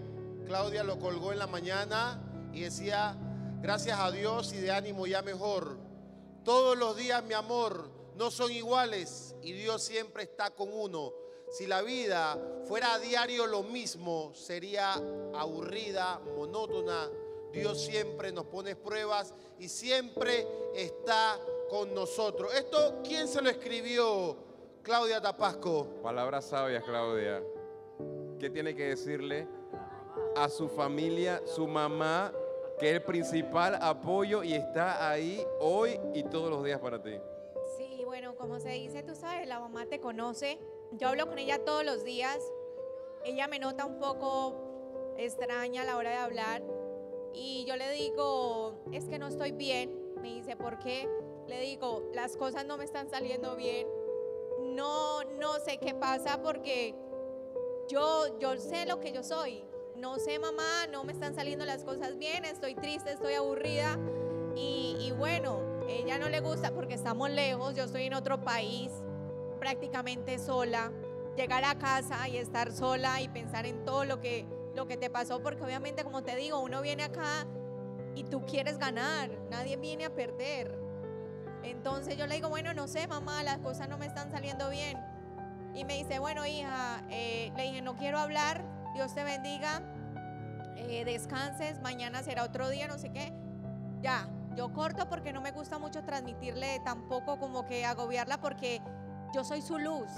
Claudia lo colgó en la mañana y decía, gracias a Dios y de ánimo ya mejor. Todos los días, mi amor, no son iguales y Dios siempre está con uno. Si la vida fuera a diario lo mismo, sería aburrida, monótona. Dios siempre nos pone pruebas y siempre está con nosotros. ¿Esto quién se lo escribió, Claudia Tapasco? Palabras sabias, Claudia. ¿Qué tiene que decirle a su familia, su mamá, que es el principal apoyo y está ahí hoy y todos los días para ti? Sí, bueno, como se dice, tú sabes, la mamá te conoce. Yo hablo con ella todos los días. Ella me nota un poco extraña a la hora de hablar. Y yo le digo, es que no estoy bien. Me dice, ¿por qué? Le digo, las cosas no me están saliendo bien. No, no sé qué pasa porque yo, yo sé lo que yo soy. No sé, mamá, no me están saliendo las cosas bien, estoy triste, estoy aburrida. Y, y bueno, ella no le gusta porque estamos lejos, yo estoy en otro país, prácticamente sola. Llegar a casa y estar sola y pensar en todo lo que, lo que te pasó, porque obviamente, como te digo, uno viene acá y tú quieres ganar, nadie viene a perder. Entonces yo le digo, bueno, no sé, mamá, las cosas no me están saliendo bien. Y me dice, bueno, hija, eh, le dije, no quiero hablar, Dios te bendiga, eh, descanses, mañana será otro día, no sé qué. Ya, yo corto porque no me gusta mucho transmitirle tampoco como que agobiarla porque yo soy su luz.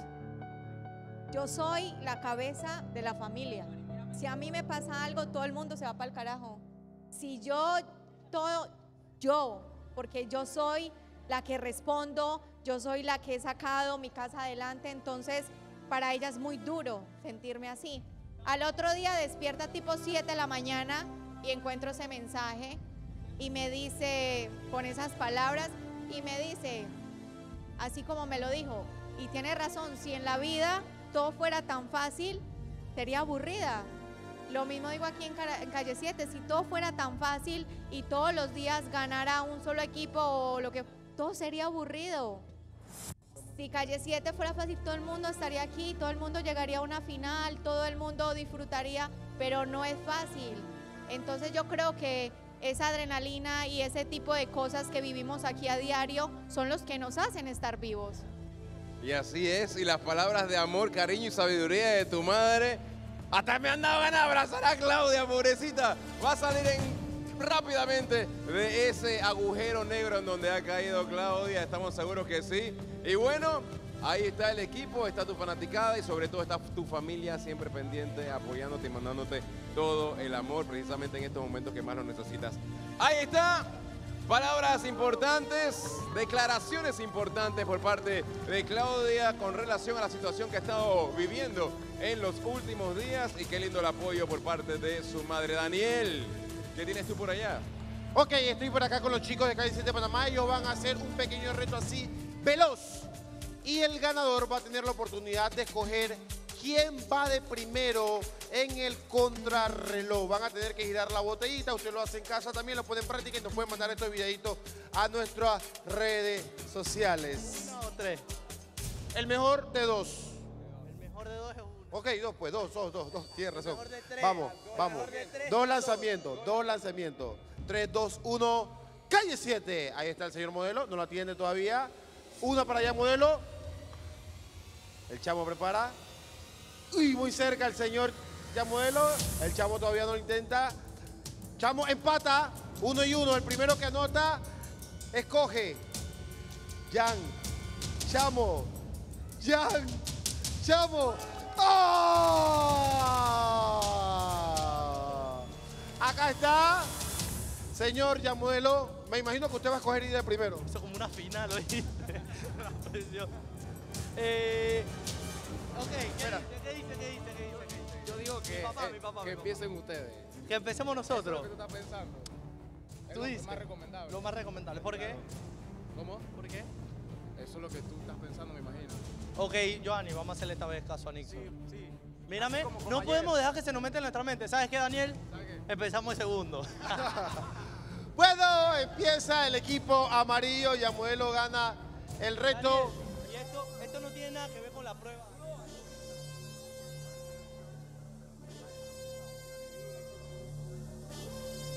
Yo soy la cabeza de la familia. Si a mí me pasa algo, todo el mundo se va para el carajo. Si yo, todo, yo, porque yo soy la que respondo, yo soy la que he sacado mi casa adelante, entonces para ella es muy duro sentirme así. Al otro día despierta tipo siete de la mañana y encuentro ese mensaje y me dice, con esas palabras, y me dice, así como me lo dijo, y tiene razón, si en la vida todo fuera tan fácil, sería aburrida. Lo mismo digo aquí en, en Calle siete, si todo fuera tan fácil y todos los días ganara un solo equipo o lo que, todo sería aburrido. Si Calle siete fuera fácil, todo el mundo estaría aquí, todo el mundo llegaría a una final, todo el mundo disfrutaría, pero no es fácil. Entonces yo creo que esa adrenalina y ese tipo de cosas que vivimos aquí a diario son los que nos hacen estar vivos. Y así es, y las palabras de amor, cariño y sabiduría de tu madre, hasta me han dado ganas de abrazar a Claudia, pobrecita. Va a salir en rápidamente de ese agujero negro en donde ha caído Claudia, estamos seguros que sí. Y bueno, ahí está el equipo, está tu fanaticada y sobre todo está tu familia siempre pendiente, apoyándote y mandándote todo el amor precisamente en estos momentos que más lo necesitas. Ahí está, palabras importantes, declaraciones importantes por parte de Claudia con relación a la situación que ha estado viviendo en los últimos días y qué lindo el apoyo por parte de su madre. Daniel, ¿qué tienes tú por allá? Ok, estoy por acá con los chicos de Calle siete de Panamá. Ellos van a hacer un pequeño reto así, veloz. Y el ganador va a tener la oportunidad de escoger quién va de primero en el contrarreloj. Van a tener que girar la botellita. Usted lo hace en casa también, lo pone en práctica y nos pueden mandar estos videitos a nuestras redes sociales. Uno o tres. El mejor de dos. El mejor de dos es uno. Ok, dos, pues dos, dos, dos, dos. Tienes razón. Mejor de tres. Vamos, vamos. Mejor de tres. Dos lanzamientos, dos lanzamientos. Tres, dos, uno. Calle siete. Ahí está el señor modelo, no lo atiende todavía. Una para allá, modelo. El chamo prepara. Uy, muy cerca el señor ya modelo. El chamo todavía no lo intenta. Chamo empata. Uno y uno. El primero que anota, escoge. Jan. Chamo. Jan. Chamo. ¡Oh! Acá está. Señor ya modelo. Me imagino que usted va a escoger idea primero. Eso es como una final, ¿oíste? eh, ok, ¿qué dice? ¿Qué dice? ¿Qué dice? ¿Qué dice? ¿Qué dice? Yo digo que, mi papá, eh, mi papá, que mi papá. empiecen ustedes. Que empecemos nosotros. Eso es lo que tú estás pensando. Es Tú lo dices. más recomendable. Lo más recomendable. ¿Por qué? ¿Cómo? ¿Por qué? Eso es lo que tú estás pensando, me imagino. Ok, Joanny, vamos a hacerle esta vez caso a Nixon. Sí, sí. Mírame, Como- como no ayer. podemos dejar que se nos meta en nuestra mente. ¿Sabes qué, Daniel? ¿Sabes qué? Empezamos el segundo. Bueno, empieza el equipo amarillo. Ya modelo gana el reto. Daniel, y esto, esto no tiene nada que ver con la prueba.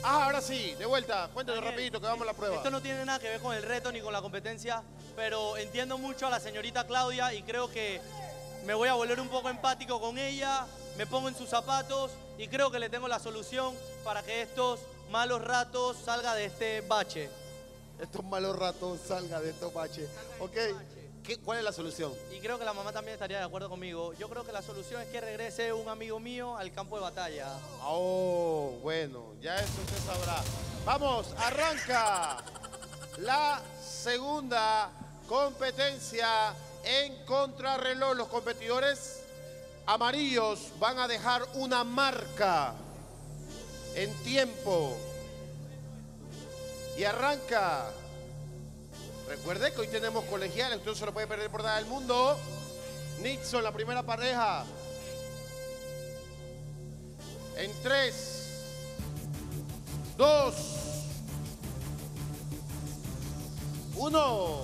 Ah, ahora sí, de vuelta. Cuéntanos rapidito que vamos a la prueba. Esto no tiene nada que ver con el reto ni con la competencia, pero entiendo mucho a la señorita Claudia y creo que me voy a volver un poco empático con ella, me pongo en sus zapatos y creo que le tengo la solución para que estos malos ratos salga de este bache. Estos malos ratos salga de estos baches. Ok. ¿Qué, ¿Cuál es la solución? Y creo que la mamá también estaría de acuerdo conmigo. Yo creo que la solución es que regrese un amigo mío al campo de batalla. Oh, bueno, ya eso usted sabrá. Vamos, arranca la segunda competencia en contrarreloj. Los competidores amarillos van a dejar una marca en tiempo. Y arranca. Recuerde que hoy tenemos colegiales, usted no se lo puede perder por nada del mundo. Nixon, la primera pareja. En tres, dos, uno.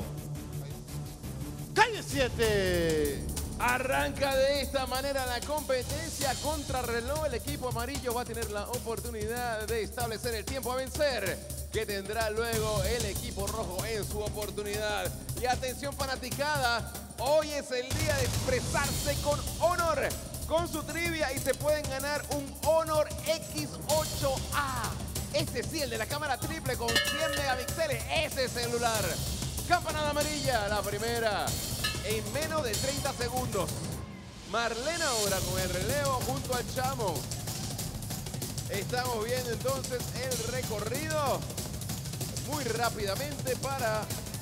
¡Calle siete! Arranca de esta manera la competencia contrarreloj. El equipo amarillo va a tener la oportunidad de establecer el tiempo a vencer, que tendrá luego el equipo rojo en su oportunidad. Y atención fanaticada, hoy es el día de expresarse con honor con su trivia y se pueden ganar un Honor X ocho A. Este sí, el de la cámara triple con cien megapíxeles, ese celular. Campanada amarilla, la primera, en menos de treinta segundos. Marlene ahora con el relevo junto al Chamo. Estamos viendo entonces el recorrido muy rápidamente para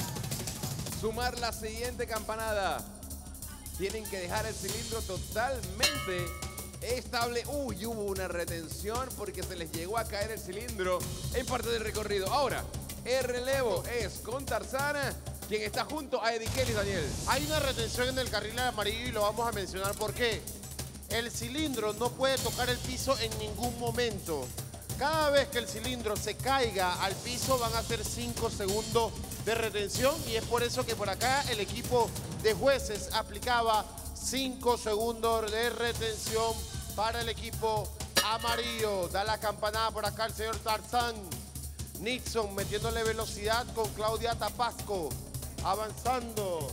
sumar la siguiente campanada. Tienen que dejar el cilindro totalmente estable. Uy, hubo una retención porque se les llegó a caer el cilindro en parte del recorrido. Ahora, el relevo es con Tarzana, quien está junto a Eddie Kelly, Daniel. Hay una retención en el carril amarillo y lo vamos a mencionar por qué. El cilindro no puede tocar el piso en ningún momento. Cada vez que el cilindro se caiga al piso van a ser cinco segundos de retención y es por eso que por acá el equipo de jueces aplicaba cinco segundos de retención para el equipo amarillo. Da la campanada por acá el señor Tarzán. Nixon metiéndole velocidad con Claudia Tapasco. Avanzando.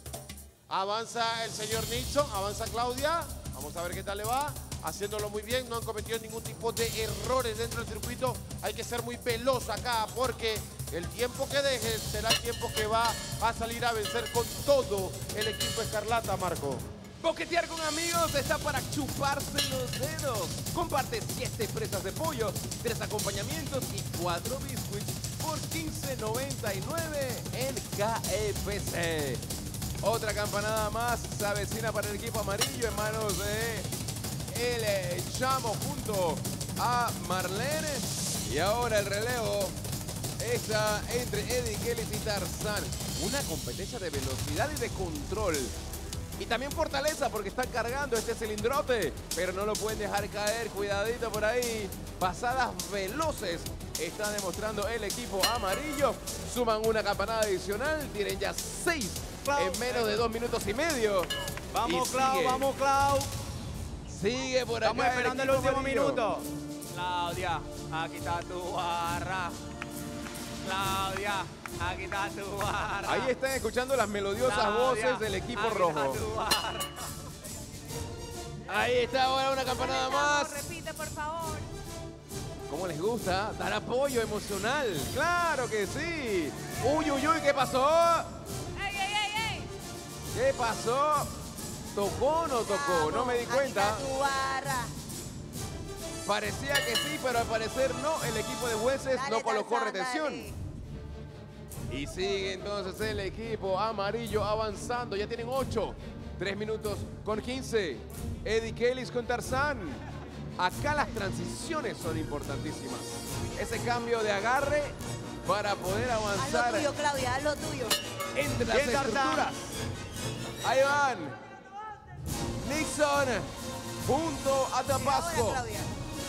Avanza el señor Nixon, avanza Claudia. Vamos a ver qué tal le va. Haciéndolo muy bien, no han cometido ningún tipo de errores dentro del circuito. Hay que ser muy veloz acá porque el tiempo que deje será el tiempo que va a salir a vencer con todo el equipo escarlata, Marco. Boquetear con amigos está para chuparse los dedos. Comparte siete presas de pollo, tres acompañamientos y cuatro biscuits por quince noventa y nueve en K F C. Otra campanada más se avecina para el equipo amarillo en manos de el eh, Chamo junto a Marlene. Y ahora el relevo está entre Eddie Kelly y Tarzán. Una competencia de velocidad y de control. Y también fortaleza porque están cargando este cilindrote, pero no lo pueden dejar caer. Cuidadito por ahí. Pasadas veloces está demostrando el equipo amarillo. Suman una campanada adicional. Tienen ya seis en menos de dos minutos y medio. Vamos, Y Clau, sigue. vamos, Clau. Sigue por acá. Estamos esperando el equipo último amarillo. minuto. Claudia, aquí está tu barra. Claudia, aquí está tu barra. Ahí están escuchando las melodiosas Claudia, voces del equipo aquí rojo. está tu barra. Ahí está ahora una campanada más. Repite, por favor. ¿Cómo les gusta? Dar apoyo emocional. ¡Claro que sí! ¡Uy, uy, uy! ¿Qué pasó? ¡Ey, ey, ey, ey! ¿Qué pasó? ¿Tocó o no tocó? No me di cuenta. Aquí está tu barra. Parecía que sí, pero al parecer no. El equipo de jueces Dale, no colocó Tarzán, retención. dale. Y sigue entonces el equipo amarillo avanzando. Ya tienen ocho. tres minutos con quince. Eddie Kelly con Tarzán. Acá las transiciones son importantísimas. Ese cambio de agarre para poder Haz lo avanzar tuyo, Claudia, haz lo tuyo. entre las Bien, Tarzán. estructuras. Ahí van. Nixon junto a Tapasco. Ahora, Claudia.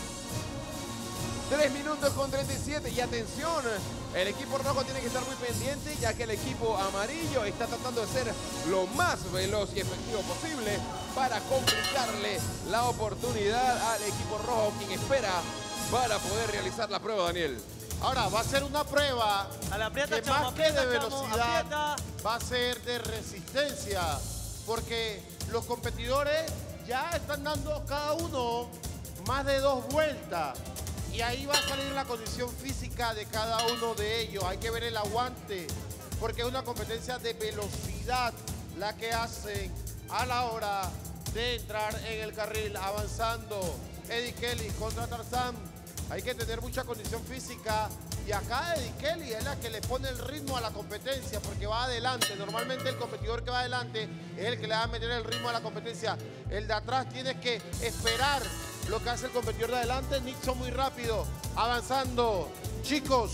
tres minutos con treinta y siete. Y atención, el equipo rojo tiene que estar muy pendiente, ya que el equipo amarillo está tratando de ser lo más veloz y efectivo posible para complicarle la oportunidad al equipo rojo, quien espera para poder realizar la prueba, Daniel. Ahora, va a ser una prueba aprieta, que chamo, más que aprieta, de chamo, velocidad aprieta. va a ser de resistencia, porque los competidores ya están dando cada uno más de dos vueltas y ahí va a salir la condición física de cada uno de ellos. Hay que ver el aguante, porque es una competencia de velocidad la que hacen a la hora de entrar en el carril, avanzando Eddie Kelly contra Tarzán. Hay que tener mucha condición física y acá Eddie Kelly es la que le pone el ritmo a la competencia porque va adelante. Normalmente el competidor que va adelante es el que le va a meter el ritmo a la competencia. El de atrás tiene que esperar lo que hace el competidor de adelante. Nixon muy rápido, avanzando. Chicos,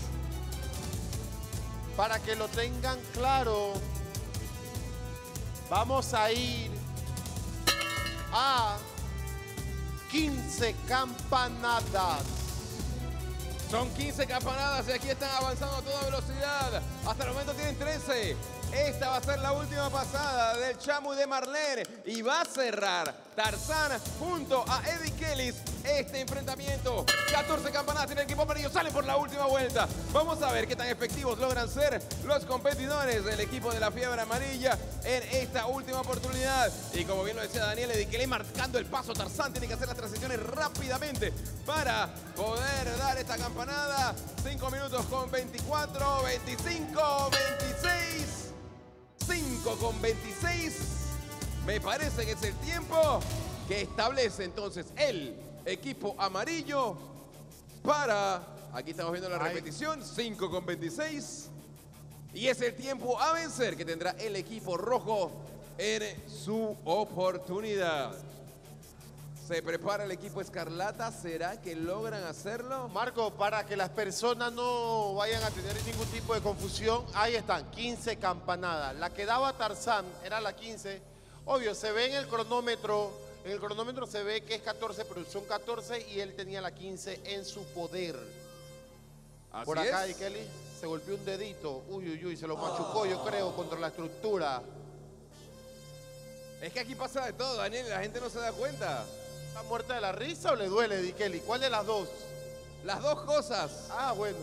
para que lo tengan claro, vamos a ir a quince campanadas. Son quince campanadas y aquí están avanzando a toda velocidad. Hasta el momento tienen trece. Esta va a ser la última pasada del Chamu de Marlene y va a cerrar Tarzán junto a Eddie Kelly este enfrentamiento. catorce campanadas tiene el equipo amarillo, salen por la última vuelta. Vamos a ver qué tan efectivos logran ser los competidores del equipo de la Fiebre Amarilla en esta última oportunidad. Y como bien lo decía Daniel, Eddie Kelly marcando el paso. Tarzán tiene que hacer las transiciones rápidamente para poder dar esta campanada. cinco minutos con veinticuatro, veinticinco, veintiséis. cinco con veintiséis, me parece que es el tiempo que establece entonces el equipo amarillo para, aquí estamos viendo la repetición, cinco con veintiséis, y es el tiempo a vencer que tendrá el equipo rojo en su oportunidad. Se prepara el equipo escarlata, ¿será que logran hacerlo? Marco, para que las personas no vayan a tener ningún tipo de confusión, ahí están, quince campanadas. La que daba Tarzán era la quince. Obvio, se ve en el cronómetro, en el cronómetro se ve que es catorce, pero son catorce y él tenía la quince en su poder. Así Por acá, es. Eddie Kelly se golpeó un dedito, uy, uy, uy, se lo machucó, yo creo, contra la estructura. Es que aquí pasa de todo, Daniel, la gente no se da cuenta. ¿Está muerta de la risa o le duele, Eddie Kelly? ¿Cuál de las dos? Las dos cosas. Ah, bueno.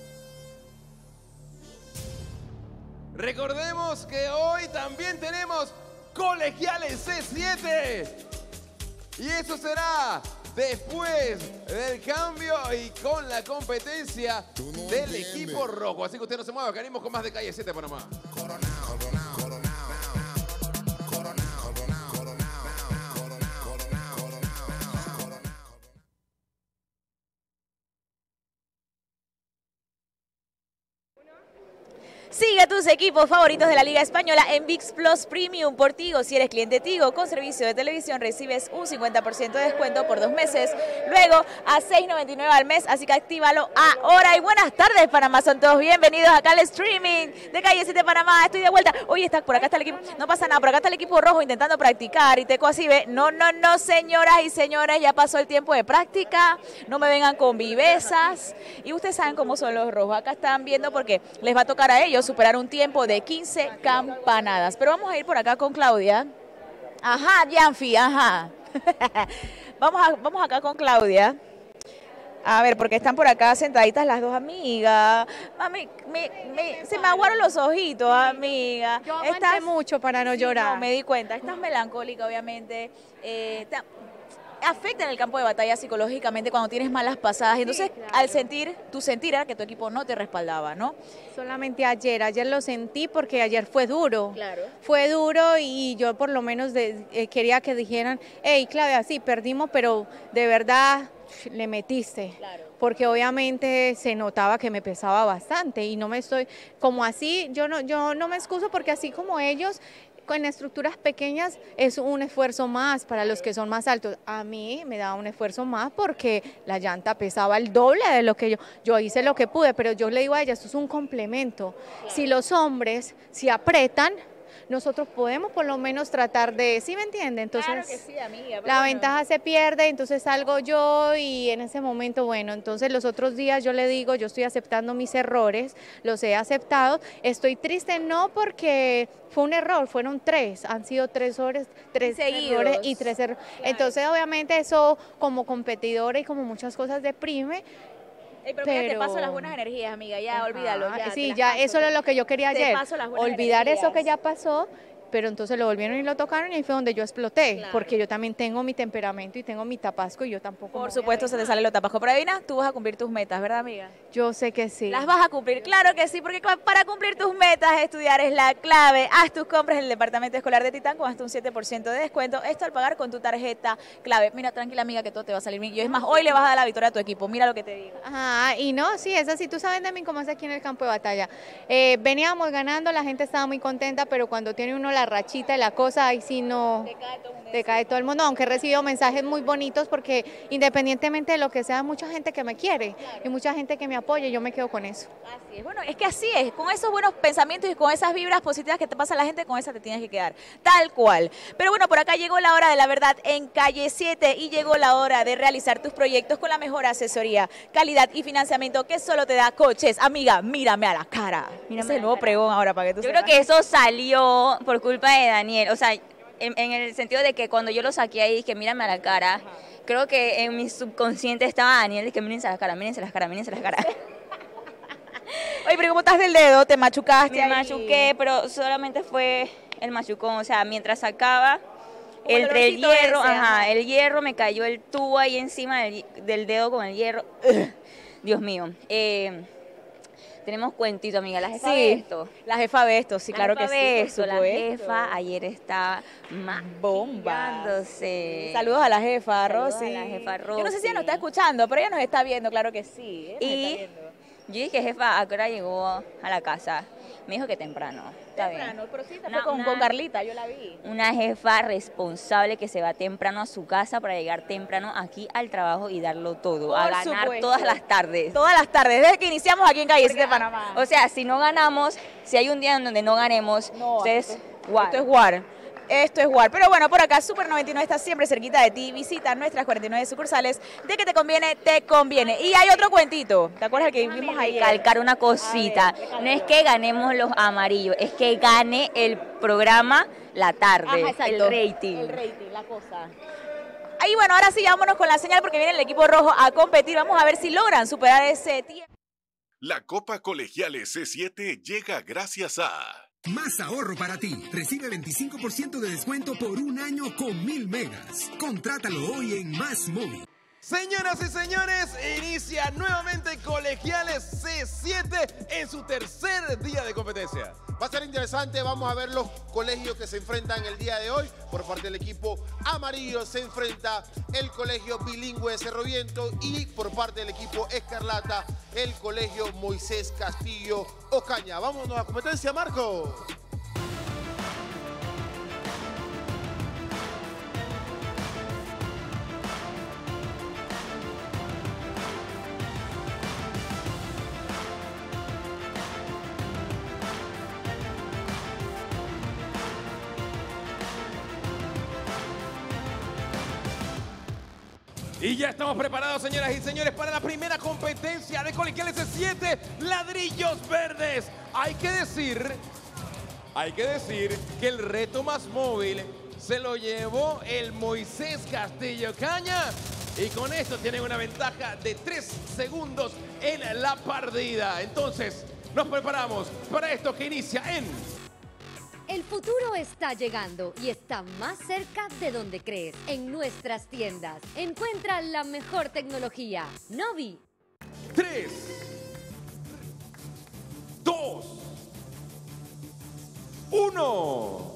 Recordemos que hoy también tenemos colegiales C siete. Y eso será después del cambio y con la competencia del equipo rojo. Así que usted no se mueva, que venimos con más de Calle siete Panamá. Sigue a tus equipos favoritos de la Liga Española en ViX Plus Premium por Tigo. Si eres cliente Tigo con servicio de televisión recibes un cincuenta por ciento de descuento por dos meses. Luego a seis noventa y nueve al mes, así que actívalo ahora. Y buenas tardes, Panamá. Son todos bienvenidos acá al streaming de Calle siete Panamá. Estoy de vuelta. Oye, está, por acá está el equipo. No pasa nada, por acá está el equipo rojo intentando practicar. Y Teco así ve. No, no, no, señoras y señores, ya pasó el tiempo de práctica. No me vengan con vivezas. Y ustedes saben cómo son los rojos. Acá están viendo porque les va a tocar a ellos superar un tiempo de quince campanadas. Pero vamos a ir por acá con Claudia. Ajá, Yanfi, ajá. vamos, a, vamos acá con Claudia. A ver, porque están por acá sentaditas las dos amigas. Mami, me, me, se me aguaron los ojitos, amiga. Yo aguanté mucho para no sí, llorar. No, me di cuenta. Estás melancólica, obviamente. Eh, te, afecta en el campo de batalla psicológicamente cuando tienes malas pasadas. Entonces, sí, claro. Al sentir, tu sentir era que tu equipo no te respaldaba, ¿no? Solamente ayer, ayer lo sentí porque ayer fue duro. Claro. Fue duro y yo por lo menos de, eh, quería que dijeran, hey, Claudia, sí, perdimos, pero de verdad le metiste. Claro. Porque obviamente se notaba que me pesaba bastante y no me estoy, como así, yo no, yo no me excuso porque así como ellos, con estructuras pequeñas es un esfuerzo más para los que son más altos. A mí me da un esfuerzo más porque la llanta pesaba el doble de lo que yo, yo hice lo que pude, pero yo le digo a ella, esto es un complemento. Claro. Si los hombres se apretan, nosotros podemos por lo menos tratar de, ¿sí me entiende? Entonces, Claro que sí, amiga. pero la bueno. ventaja se pierde, entonces salgo yo y en ese momento, bueno, entonces los otros días yo le digo, yo estoy aceptando mis errores, los he aceptado, estoy triste no porque fue un error, fueron tres, han sido tres, horas, tres Seguidos. errores y tres errores. Entonces obviamente eso como competidora y como muchas cosas deprime. Ey, pero, mira, te Pero- paso las buenas energías, amiga, ya, olvídalo. Ah, Ya, sí, te las ya paso. eso es lo que yo quería Te ayer. paso las buenas Olvidar eso que energías. ya pasó, pero entonces lo volvieron y lo tocaron y ahí fue donde yo exploté, Claro. porque yo también tengo mi temperamento y tengo mi tapasco y yo tampoco. Por me voy a supuesto, se te sale lo tapasco. Pero adivina, tú vas a cumplir tus metas, ¿verdad, amiga? Yo sé que sí. Las vas a cumplir, claro que sí, porque cua- para cumplir tus metas, estudiar es la clave. Haz tus compras en el departamento escolar de Titán con hasta un siete por ciento de descuento. Esto al pagar con tu tarjeta clave. Mira, tranquila, amiga, que todo te va a salir bien. Y es más, hoy le vas a dar la victoria a tu equipo. Mira lo que te digo. Ajá, y no, sí, es así, tú sabes de mí cómo es aquí en el campo de batalla. Eh, veníamos ganando, la gente estaba muy contenta, pero cuando tiene uno la rachita y la cosa, ahí sí no, te cae todo el mundo, aunque he recibido mensajes muy bonitos porque independientemente de lo que sea, hay mucha gente que me quiere y mucha gente que me apoya y yo me quedo con eso. Así es, bueno, es que así es, con esos buenos pensamientos y con esas vibras positivas que te pasa a la gente, con esas te tienes que quedar, tal cual. Pero bueno, por acá llegó la hora de la verdad en Calle siete y llegó la hora de realizar tus proyectos con la mejor asesoría, calidad y financiamiento que solo te da Coches. Amiga, mírame a la cara. Ese es el nuevo pregón ahora para que tú Yo creo sepas. que eso salió por culpa de Daniel, o sea, en, en el sentido de que cuando yo lo saqué ahí, que mírame a la cara, creo que en mi subconsciente estaba Daniel, y que mírense las caras, mírense las caras, mírense las caras. Oye, pero ¿cómo estás del dedo? ¿Te machucaste Me ahí? machuqué, pero solamente fue el machucón, o sea, mientras sacaba Como el entre el dolorcito hierro, ese, ajá, ajá. el hierro, me cayó el tubo ahí encima del, del dedo con el hierro. Ugh, Dios mío. Eh, tenemos cuentito, amiga, la jefa Sí, de esto. la jefa de esto, sí, La claro jefa que sí, de por esto, la supuesto. jefa ayer está maquillándose. Saludos a la jefa, Saludos Rosy. a la jefa Yo no sé si ella nos Rosy. está escuchando, pero ella nos está viendo, claro que sí. ella nos Y está viendo. yo dije, jefa, ¿a qué hora llegó a la casa? Me dijo que temprano. Está bien. Temprano, pero sí, esta Una- fue con, una- con Carlita, yo la vi. Una jefa responsable que se va temprano a su casa para llegar temprano aquí al trabajo y darlo todo. a Por ganar supuesto. todas las tardes. Todas las tardes, desde que iniciamos aquí en Calle siete de Panamá. O sea, si no ganamos, si hay un día en donde no ganemos, ustedes, esto- guau. Esto es War. Esto es War. Pero bueno, por acá Super noventa y nueve está siempre cerquita de ti. Visita nuestras cuarenta y nueve sucursales. De que te conviene, te conviene. Y hay otro cuentito. ¿Te acuerdas el que vimos ahí? Calcar una cosita. No es que ganemos los amarillos, es que gane el programa la tarde, Ajá, el exacto. rating. El rating, la cosa. Ahí bueno, ahora sí, ya vámonos con la señal porque viene el equipo rojo a competir. Vamos a ver si logran superar ese tiempo. La Copa Colegiales C siete llega gracias a... Más ahorro para ti. Recibe veinticinco por ciento de descuento por un año con mil megas. Contrátalo hoy en Más Móvil. Señoras y señores, inicia nuevamente Colegiales C siete en su tercer día de competencia. Va a ser interesante, vamos a ver los colegios que se enfrentan el día de hoy. Por parte del equipo amarillo se enfrenta el colegio bilingüe de Cerro Viento y por parte del equipo escarlata el colegio Moisés Castillo Ocaña. Vámonos a competencia, Marco. Y ya estamos preparados, señoras y señores, para la primera competencia de Colegiales C siete, ladrillos verdes. Hay que decir, hay que decir que el reto más móvil se lo llevó el Moisés Castillo Ocaña. Y con esto tienen una ventaja de tres segundos en la partida. Entonces, nos preparamos para esto que inicia en... El futuro está llegando y está más cerca de donde crees, en nuestras tiendas. Encuentra la mejor tecnología. Novi. tres, dos, uno.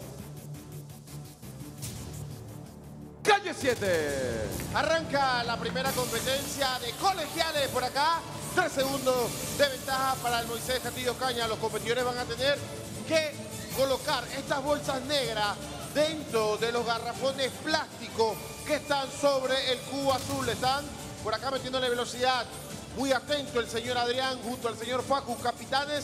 Calle siete. Arranca la primera competencia de colegiales por acá. Tres segundos de ventaja para el Moisés Castillo Ocaña. Los competidores van a tener que colocar estas bolsas negras dentro de los garrafones plásticos que están sobre el cubo azul. Están por acá metiéndole velocidad. Muy atento el señor Adrián junto al señor Facu, capitanes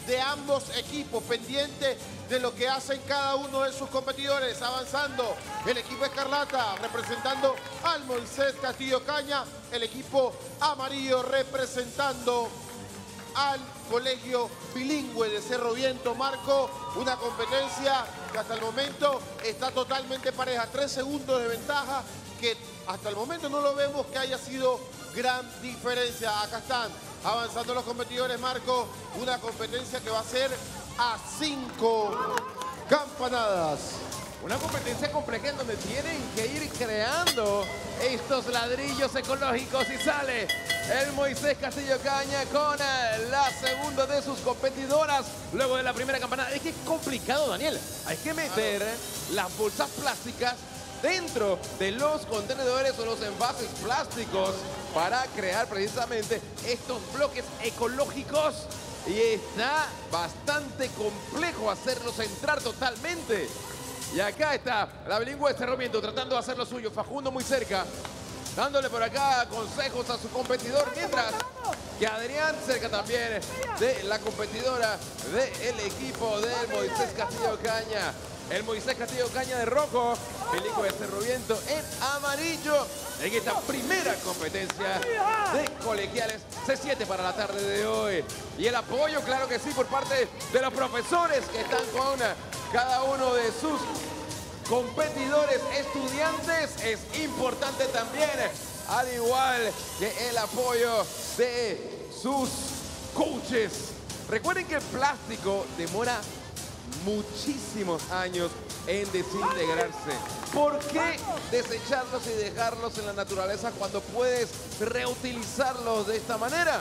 de ambos equipos, pendiente de lo que hacen cada uno de sus competidores. Avanzando el equipo Escarlata, representando al Moisés Castillo Caña, el equipo amarillo representando al Colegio Bilingüe de Cerro Viento. Marco, una competencia que hasta el momento está totalmente pareja, tres segundos de ventaja, que hasta el momento no lo vemos que haya sido gran diferencia. Acá están avanzando los competidores, Marco, una competencia que va a ser a cinco campanadas. Una competencia compleja en donde tienen que ir creando estos ladrillos ecológicos y sale el Moisés Castillo Caña con la segunda de sus competidoras luego de la primera campanada. Es que es complicado, Daniel. Hay que meter claro. las bolsas plásticas dentro de los contenedores o los envases plásticos para crear precisamente estos bloques ecológicos. Y está bastante complejo hacerlos entrar totalmente. Y acá está la bilingüe de Cerro Viento tratando de hacer lo suyo. Facundo muy cerca, dándole por acá consejos a su competidor. Mientras que Adrián cerca también de la competidora del equipo del Moisés Castillo Caña. El Moisés Castillo Caña de rojo, bilingüe de Cerro Viento en amarillo. En esta primera competencia de colegiales C siete para la tarde de hoy. Y el apoyo, claro que sí, por parte de los profesores que están con cada uno de sus competidores estudiantes es importante también, al igual que el apoyo de sus coaches. Recuerden que el plástico demora muchísimos años en desintegrarse. ¿Por qué desecharlos y dejarlos en la naturaleza cuando puedes reutilizarlos de esta manera?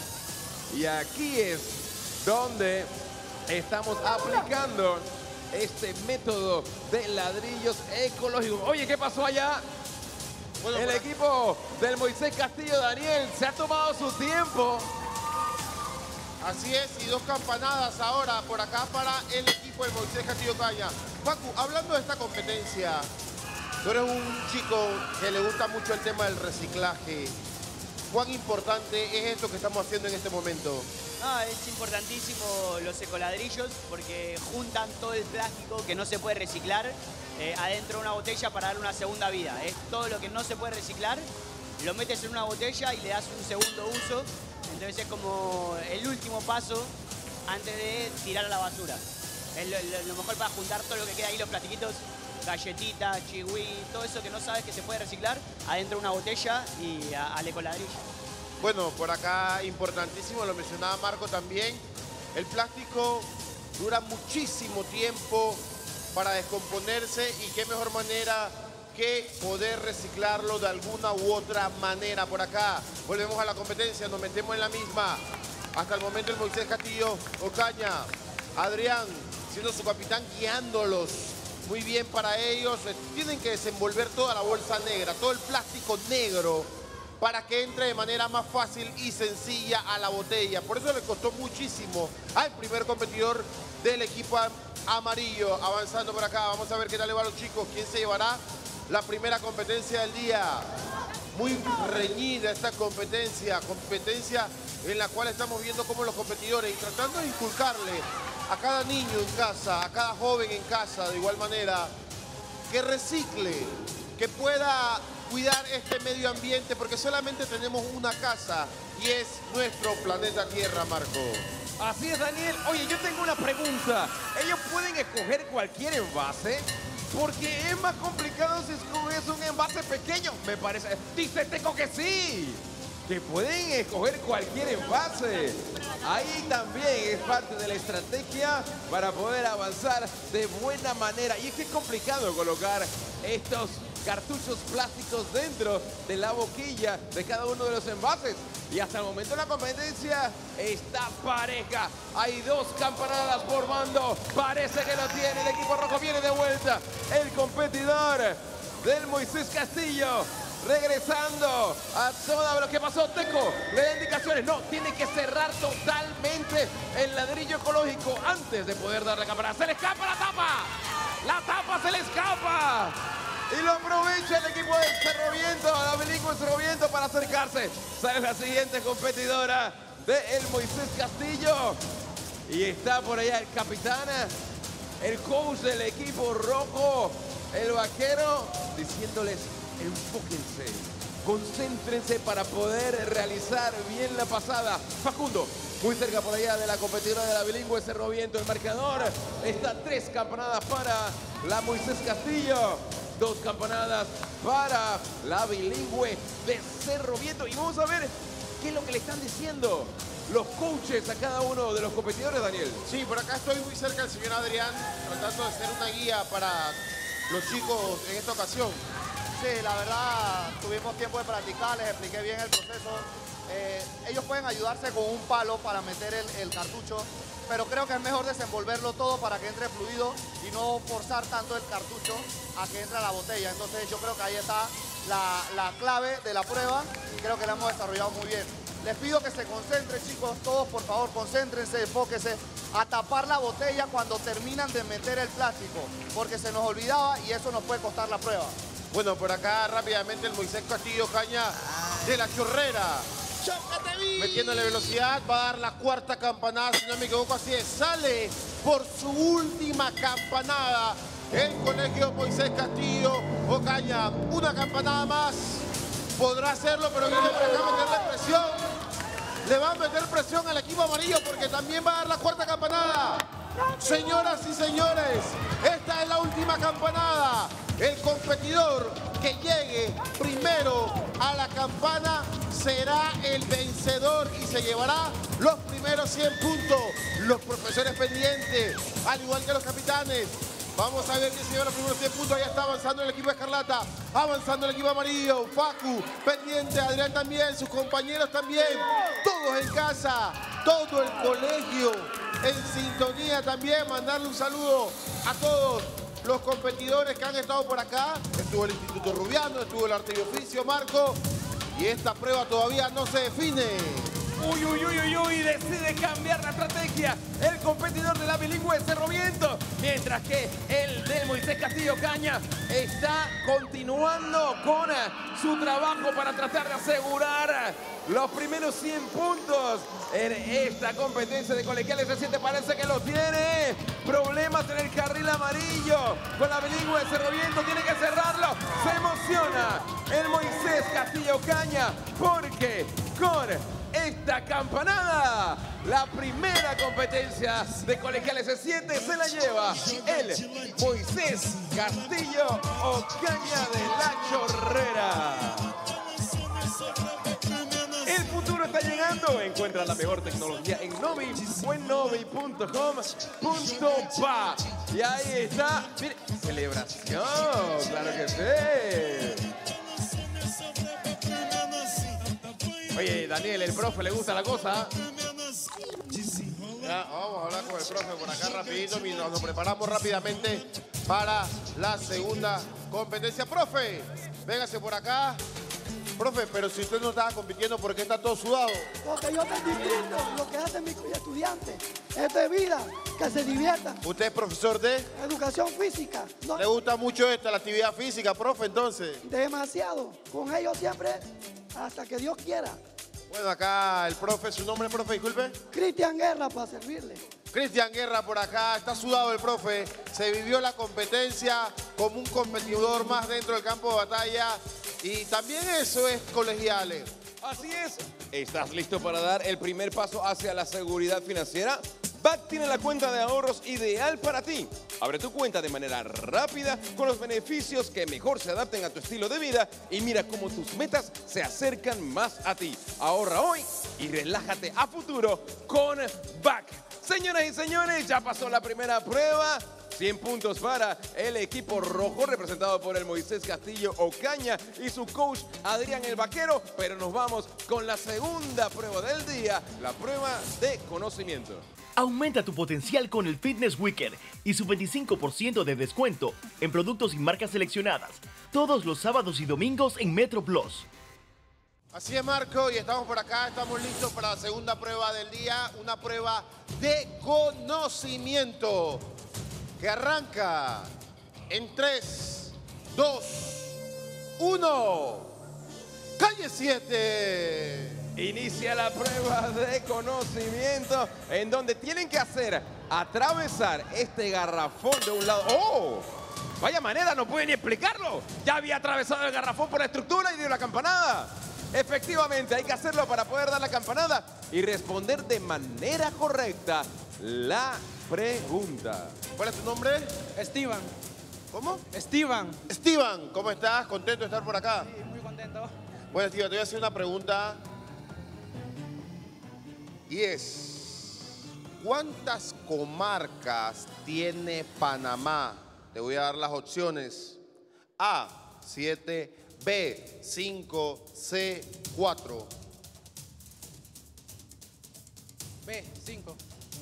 Y aquí es donde estamos aplicando este método de ladrillos ecológicos. Oye, ¿qué pasó allá? Bueno, el equipo del Moisés Castillo, Daniel, se ha tomado su tiempo. Así es, y dos campanadas ahora por acá para el equipo del Moisés Castillo Caña. Facu, hablando de esta competencia, tú eres un chico que le gusta mucho el tema del reciclaje. ¿Cuán importante es esto que estamos haciendo en este momento? Ah, es importantísimo los ecoladrillos porque juntan todo el plástico que no se puede reciclar eh, adentro de una botella para darle una segunda vida. Es todo lo que no se puede reciclar, lo metes en una botella y le das un segundo uso. Entonces es como el último paso antes de tirar a la basura. Es lo, lo, lo mejor para juntar todo lo que queda ahí, los plastiquitos, galletitas, chihui, todo eso que no sabes que se puede reciclar adentro de una botella y a, al ecoladrillo. Bueno, por acá importantísimo, lo mencionaba Marco también, el plástico dura muchísimo tiempo para descomponerse y qué mejor manera que poder reciclarlo de alguna u otra manera. Por acá volvemos a la competencia, nos metemos en la misma. Hasta el momento el Moisés Castillo Ocaña, Adrián siendo su capitán, guiándolos muy bien para ellos. Tienen que desenvolver toda la bolsa negra, todo el plástico negro para que entre de manera más fácil y sencilla a la botella. Por eso le costó muchísimo al primer competidor del equipo amarillo. Avanzando por acá, vamos a ver qué tal le va a los chicos, quién se llevará la primera competencia del día. Muy reñida esta competencia, competencia en la cual estamos viendo cómo los competidores y tratando de inculcarle a cada niño en casa, a cada joven en casa, de igual manera, que recicle, que pueda cuidar este medio ambiente, porque solamente tenemos una casa y es nuestro planeta Tierra, Marco. Así es, Daniel. Oye, yo tengo una pregunta. ¿Ellos pueden escoger cualquier envase? Porque es más complicado si escoges un envase pequeño, me parece. Dice Teco que sí, que pueden escoger cualquier envase. Ahí también es parte de la estrategia para poder avanzar de buena manera. Y es que es complicado colocar estos cartuchos plásticos dentro de la boquilla de cada uno de los envases. Y hasta el momento la competencia está pareja. Hay dos campanadas por bando. Parece que lo tiene. El equipo rojo viene de vuelta. El competidor del Moisés Castillo regresando a zona. ¿Qué pasó, Teco? Le da indicaciones. No, tiene que cerrar totalmente el ladrillo ecológico antes de poder dar la campanada. ¡Se le escapa la tapa! ¡La tapa se le escapa! Y lo aprovecha el equipo de Cerro Viento, la bilingüe Cerro Viento, para acercarse. Sale la siguiente competidora de el Moisés Castillo. Y está por allá el capitán, el coach del equipo rojo, el vaquero, diciéndoles, enfóquense, concéntrense para poder realizar bien la pasada. Facundo, muy cerca por allá de la competidora de la bilingüe Cerro Viento, el marcador. Está tres campanadas para la Moisés Castillo, dos campanadas para la bilingüe de Cerro Viento. Y vamos a ver qué es lo que le están diciendo los coaches a cada uno de los competidores, Daniel. Sí, por acá estoy muy cerca del señor Adrián, tratando de ser una guía para los chicos en esta ocasión. Sí, la verdad, tuvimos tiempo de practicar, les expliqué bien el proceso. Eh, ellos pueden ayudarse con un palo para meter el, el cartucho, pero creo que es mejor desenvolverlo todo para que entre fluido y no forzar tanto el cartucho a que entre a la botella. Entonces yo creo que ahí está la, la clave de la prueba y creo que la hemos desarrollado muy bien. Les pido que se concentren, chicos, todos por favor, concéntrense, enfóquense a tapar la botella cuando terminan de meter el plástico, porque se nos olvidaba y eso nos puede costar la prueba. Bueno, por acá rápidamente el Moisés Castillo Caña de la Chorrera. Metiéndole velocidad, va a dar la cuarta campanada, si no me equivoco, así es. Sale por su última campanada el colegio Moisés Castillo Ocaña. Una campanada más, podrá hacerlo, pero viene por acá a meterle presión. Le va a meter presión al equipo amarillo porque también va a dar la cuarta campanada. Señoras y señores, esta es la última campanada. El competidor que llegue primero a la campana será el vencedor y se llevará los primeros cien puntos. Los profesores pendientes, al igual que los capitanes. Vamos a ver quién se lleva los primeros cien puntos. Allá está avanzando el equipo escarlata, avanzando el equipo amarillo. Facu, pendiente, Adrián también, sus compañeros también. Todos en casa, todo el colegio en sintonía también. Mandarle un saludo a todos los competidores que han estado por acá. Estuvo el Instituto Rubiano, estuvo el Arte y Oficio, Marco. Y esta prueba todavía no se define. Uy, uy, uy, uy, uy, decide cambiar la estrategia el competidor de la bilingüe Cerro Viento, mientras que el de Moisés Castillo Caña está continuando con su trabajo para tratar de asegurar los primeros cien puntos en esta competencia de colegiales. Se siente, parece que lo tiene. Problemas en el carril amarillo con la bilingüe de Cerro Viento, tiene que cerrarlo. Se emociona el Moisés Castillo Caña porque con esta campanada, la primera competencia de colegiales C siete se la lleva el Moisés Castillo Ocaña de la Chorrera. El futuro está llegando. Encuentra la mejor tecnología en Novi o en novi punto com punto pa. Y ahí está. Mire, celebración, claro que sí. Oye, Daniel, el profe le gusta la cosa. Ya, vamos a hablar con el profe por acá rapidito mientras nos preparamos rápidamente para la segunda competencia. Profe, véngase por acá. Profe, pero si usted no estaba compitiendo, ¿por qué está todo sudado? Porque yo estoy distinto, lo que hacen mis estudiantes. Es de vida, que se diviertan. ¿Usted es profesor de? Educación física. No, ¿Le gusta mucho esta, la actividad física, profe, entonces? demasiado. Con ellos siempre, hasta que Dios quiera. Bueno, acá el profe, ¿su nombre, profe? Disculpe. Cristian Guerra, para servirle. Cristian Guerra por acá, está sudado el profe. Se vivió la competencia como un competidor más dentro del campo de batalla. Y también eso es colegiales. Así es. ¿Estás listo para dar el primer paso hacia la seguridad financiera? B A C tiene la cuenta de ahorros ideal para ti. Abre tu cuenta de manera rápida con los beneficios que mejor se adapten a tu estilo de vida y mira cómo tus metas se acercan más a ti. Ahorra hoy y relájate a futuro con B A C. Señoras y señores, ya pasó la primera prueba. cien puntos para el equipo rojo representado por el Moisés Castillo Ocaña y su coach Adrián el Vaquero. Pero nos vamos con la segunda prueba del día, la prueba de conocimiento. Aumenta tu potencial con el Fitness Weekend y su veinticinco por ciento de descuento en productos y marcas seleccionadas todos los sábados y domingos en Metro Plus. Así es, Marco, y estamos por acá, estamos listos para la segunda prueba del día, una prueba de conocimiento que arranca en tres, dos, uno. ¡Calle siete! inicia la prueba de conocimiento en donde tienen que hacer atravesar este garrafón de un lado. ¡Oh! Vaya manera, no puede ni explicarlo. Ya había atravesado el garrafón por la estructura y dio la campanada. Efectivamente, hay que hacerlo para poder dar la campanada y responder de manera correcta la pregunta. ¿Cuál es tu nombre? Esteban. ¿Cómo? Esteban. Esteban, ¿cómo estás? ¿Contento de estar por acá? Sí, muy contento. Bueno, Esteban, te voy a hacer una pregunta. Y es, ¿cuántas comarcas tiene Panamá? Te voy a dar las opciones. A, siete, B, cinco, C, cuatro. B, cinco.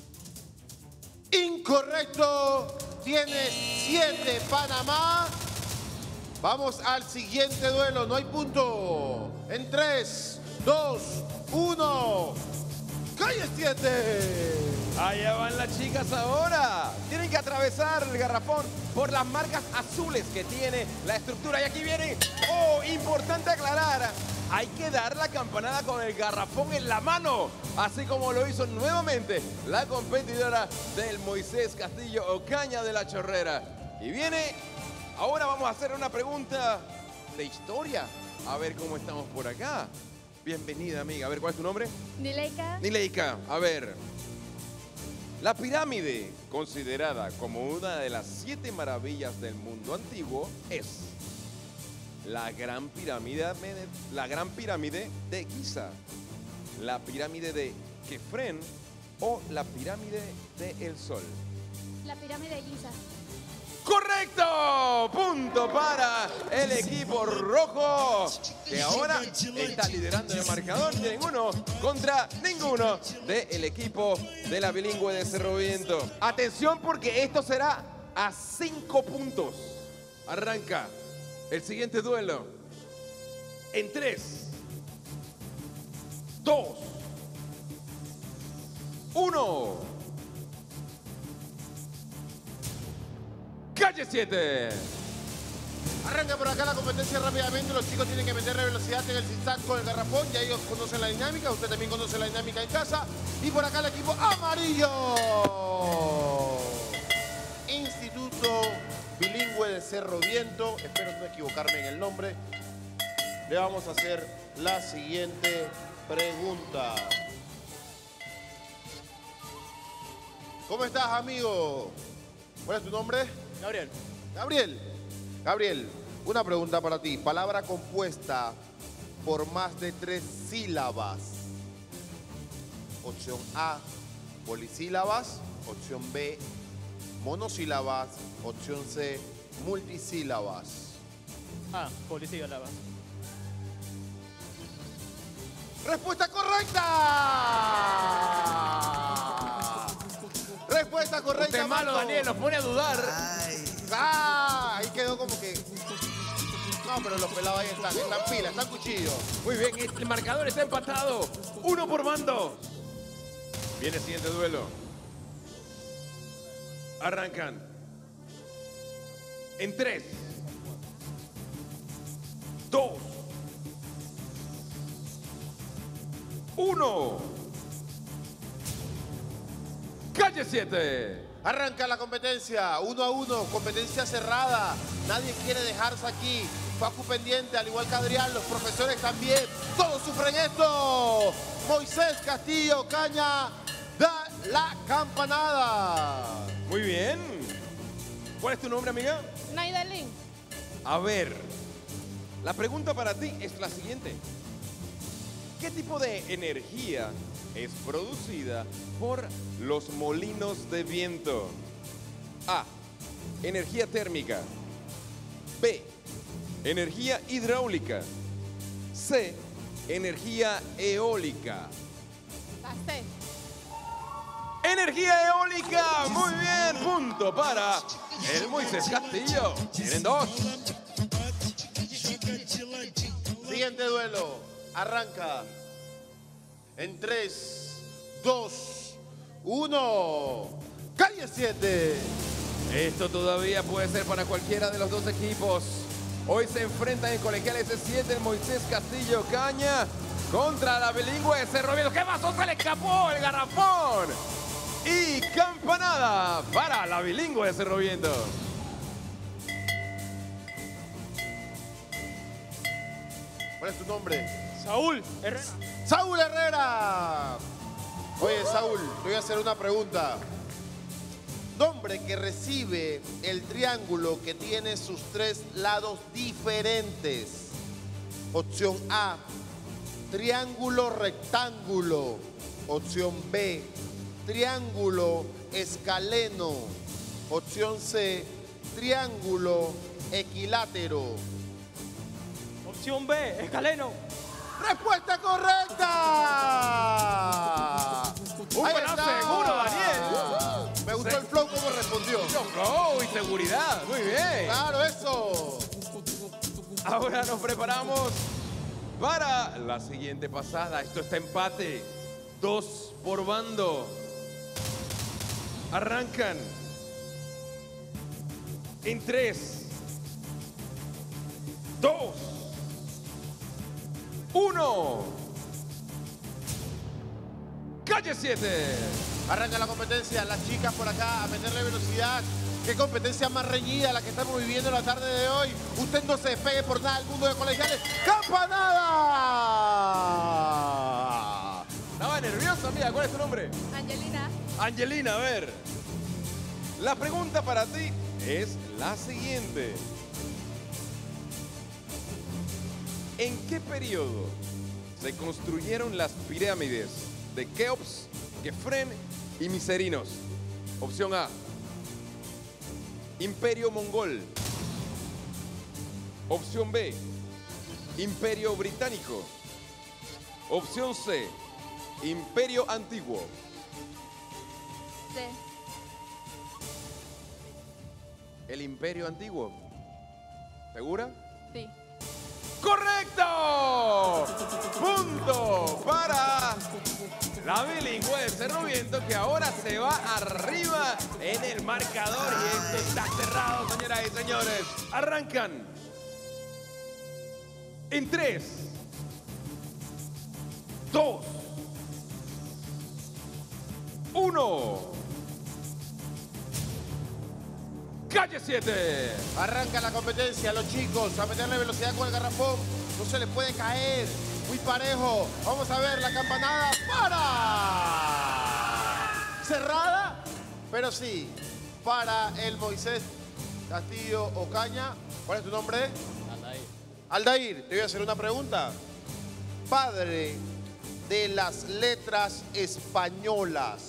Incorrecto. Tienes siete, Panamá. Vamos al siguiente duelo. No hay punto. En tres, dos, uno. ¡Calle siete! Allá van las chicas ahora. Tienen que atravesar el garrafón por las marcas azules que tiene la estructura. Y aquí viene, oh, importante aclarar, hay que dar la campanada con el garrafón en la mano, así como lo hizo nuevamente la competidora del Moisés Castillo Ocaña de la Chorrera. Y viene, ahora vamos a hacer una pregunta de historia. A ver cómo estamos por acá. Bienvenida, amiga. A ver, ¿cuál es tu nombre? Nileika. Nileika, a ver. La pirámide, considerada como una de las siete maravillas del mundo antiguo, es la Gran Pirámide, la Gran Pirámide de Giza, la Pirámide de Kefren o la Pirámide de El Sol. La pirámide de Giza. ¡Correcto! Punto para el equipo rojo, que ahora está liderando el marcador. Tienen uno contra ninguno del equipo de la bilingüe de Cerro Viento. Atención, porque esto será a cinco puntos. Arranca el siguiente duelo en tres, dos, uno. ¡Calle siete! Arranca por acá la competencia rápidamente. Los chicos tienen que meterle velocidad en el zigzag con el garrafón. Ya ellos conocen la dinámica. Usted también conoce la dinámica en casa. Y por acá el equipo amarillo. Instituto Bilingüe de Cerro Viento. Espero no equivocarme en el nombre. Le vamos a hacer la siguiente pregunta. ¿Cómo estás, amigo? ¿Cuál es tu nombre? Gabriel. Gabriel. Gabriel, una pregunta para ti. Palabra compuesta por más de tres sílabas. Opción A, polisílabas. Opción B, monosílabas. Opción C, multisílabas. Ah, polisílabas. ¡Respuesta correcta! Respuesta correcta. Usted es malo, Daniel, nos pone a dudar. Ah, ahí quedó como que... No, pero los pelados ahí están, están pilas, están cuchillos. Muy bien, el marcador está empatado. Uno por bando. Viene el siguiente duelo. Arrancan. En tres. Dos. Uno. Calle siete. Arranca la competencia, uno a uno, competencia cerrada. Nadie quiere dejarse aquí. Facu pendiente, al igual que Adrián, los profesores también. Todos sufren esto. Moisés Castillo Ocaña da la campanada. Muy bien. ¿Cuál es tu nombre, amiga? Naidalín. A ver, la pregunta para ti es la siguiente. ¿Qué tipo de energía es producida por los molinos de viento? A, energía térmica. B, energía hidráulica. C, energía eólica. La C. Energía eólica. Muy bien, punto para el Moisés Castillo. Tienen dos. Siguiente duelo. Arranca. En tres, dos, uno. ¡Calle siete! Esto todavía puede ser para cualquiera de los dos equipos. Hoy se enfrentan en Colegial ese siete el Moisés Castillo Ocaña contra la bilingüe de Cerro Viento. ¿Qué pasó? Se le escapó el garrafón. Y campanada para la bilingüe de Cerro Viento. ¿Cuál es tu nombre? Saúl Herrera. Saúl Herrera. Oye, Saúl, te voy a hacer una pregunta. Nombre que recibe el triángulo que tiene sus tres lados diferentes. Opción A, triángulo rectángulo. Opción B, triángulo escaleno. Opción C, triángulo equilátero. Opción B, escaleno. ¡Respuesta correcta! Un Ahí pedazo está. seguro, Daniel. Me gustó el flow como respondió. ¡Oh, y seguridad! Muy bien. Claro, eso. Ahora nos preparamos para la siguiente pasada. Esto está empate. Dos por bando. Arrancan en tres, dos, uno. Calle siete. Arranca la competencia. Las chicas por acá a meterle velocidad. Qué competencia más reñida la que estamos viviendo la tarde de hoy. Usted no se despegue por nada del mundo de colegiales. ¡Campanada! Estaba nerviosa, amiga. ¿Cuál es tu nombre? Angelina. Angelina, a ver. La pregunta para ti es la siguiente. ¿En qué periodo se construyeron las pirámides de Keops, Kefren y Miserinos? Opción A, Imperio Mongol. Opción B, Imperio Británico. Opción C, Imperio Antiguo. Sí. El Imperio Antiguo. ¿Segura? Sí. ¡Correcto! Punto para la bilingüe de Cerro Viento, que ahora se va arriba en el marcador. Y esto está cerrado, señoras y señores. Arrancan en tres, dos, uno. Calle siete. Arranca la competencia, los chicos, a meterle velocidad con el garrafón. No se le puede caer. Muy parejo. Vamos a ver la campanada. ¡Para! Cerrada, pero sí. Para el Moisés Castillo Ocaña. ¿Cuál es tu nombre? Aldair. Aldair, te voy a hacer una pregunta. Padre de las letras españolas.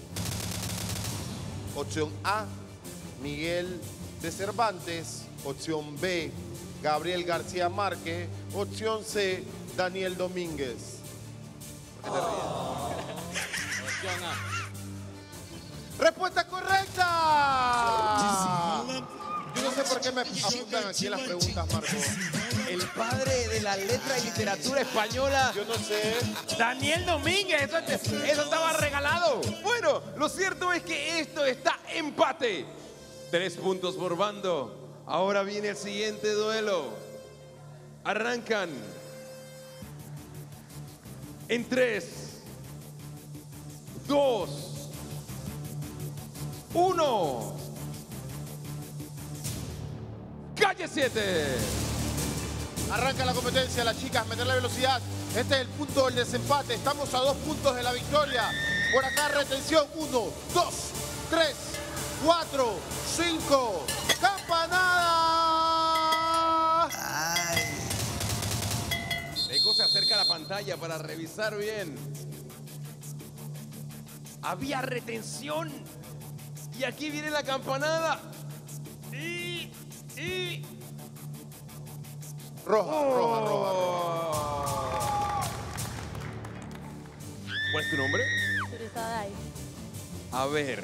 Opción A, Miguel de Cervantes. Opción B, Gabriel García Márquez. Opción C, Daniel Domínguez. ¿Por qué te ríes? Opción A. ¡Respuesta correcta! Yo no sé por qué me apuntan aquí las preguntas, Marco. El padre de la letra y literatura española. Yo no sé. Daniel Domínguez, eso, eso estaba regalado. Bueno, lo cierto es que esto está empate. Tres puntos por bando. Ahora viene el siguiente duelo. Arrancan en tres, dos, uno. Calle siete. Arranca la competencia, las chicas, meterle velocidad. Este es el punto del desempate. Estamos a dos puntos de la victoria. Por acá, retención. Uno, dos, tres, cuatro, cinco. ¡Campanada! Eco se acerca a la pantalla para revisar bien. Había retención. Y aquí viene la campanada. Y... y... Roja, Oh. roja, roja, roja. ¿Cuál es tu nombre? Surizadai. A ver.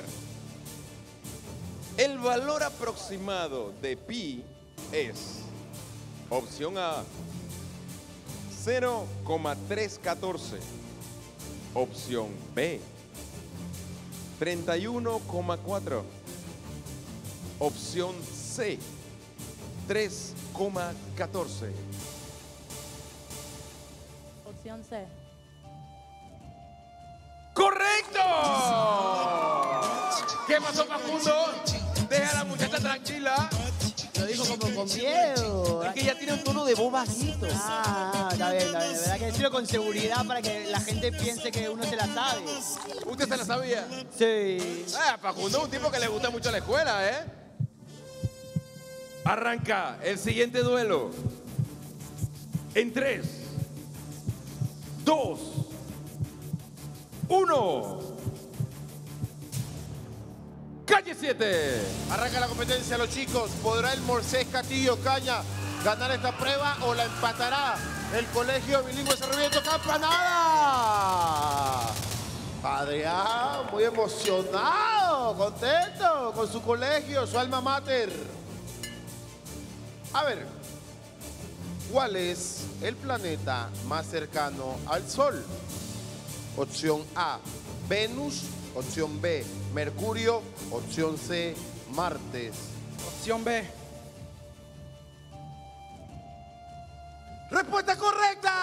El valor aproximado de pi es opción A, cero coma trescientos catorce. Opción B, treinta y uno coma cuatro. Opción C, tres coma catorce. Opción Opción C. ¡Correcto! ¿Qué pasó, Facundo? Deja a la muchacha tranquila. Lo dijo como con miedo. Es que ella tiene un tono de voz bajito. Ah, está bien, está bien. De verdad que decirlo con seguridad para que la gente piense que uno se la sabe. ¿Usted se la sabía? Sí. Ah, Facundo es un tipo que le gusta mucho la escuela, ¿eh? Arranca el siguiente duelo. En tres, dos, uno. Calle siete. Arranca la competencia, los chicos. ¿Podrá el Moisés Castillo Caña ganar esta prueba o la empatará el Colegio Bilingüe Cerro ¡Campanada! Adrián, muy emocionado, contento con su colegio, su alma mater. A ver, ¿cuál es el planeta más cercano al Sol? Opción A, Venus. Opción B, Mercurio. Opción C, Martes. Opción B. ¡Respuesta correcta!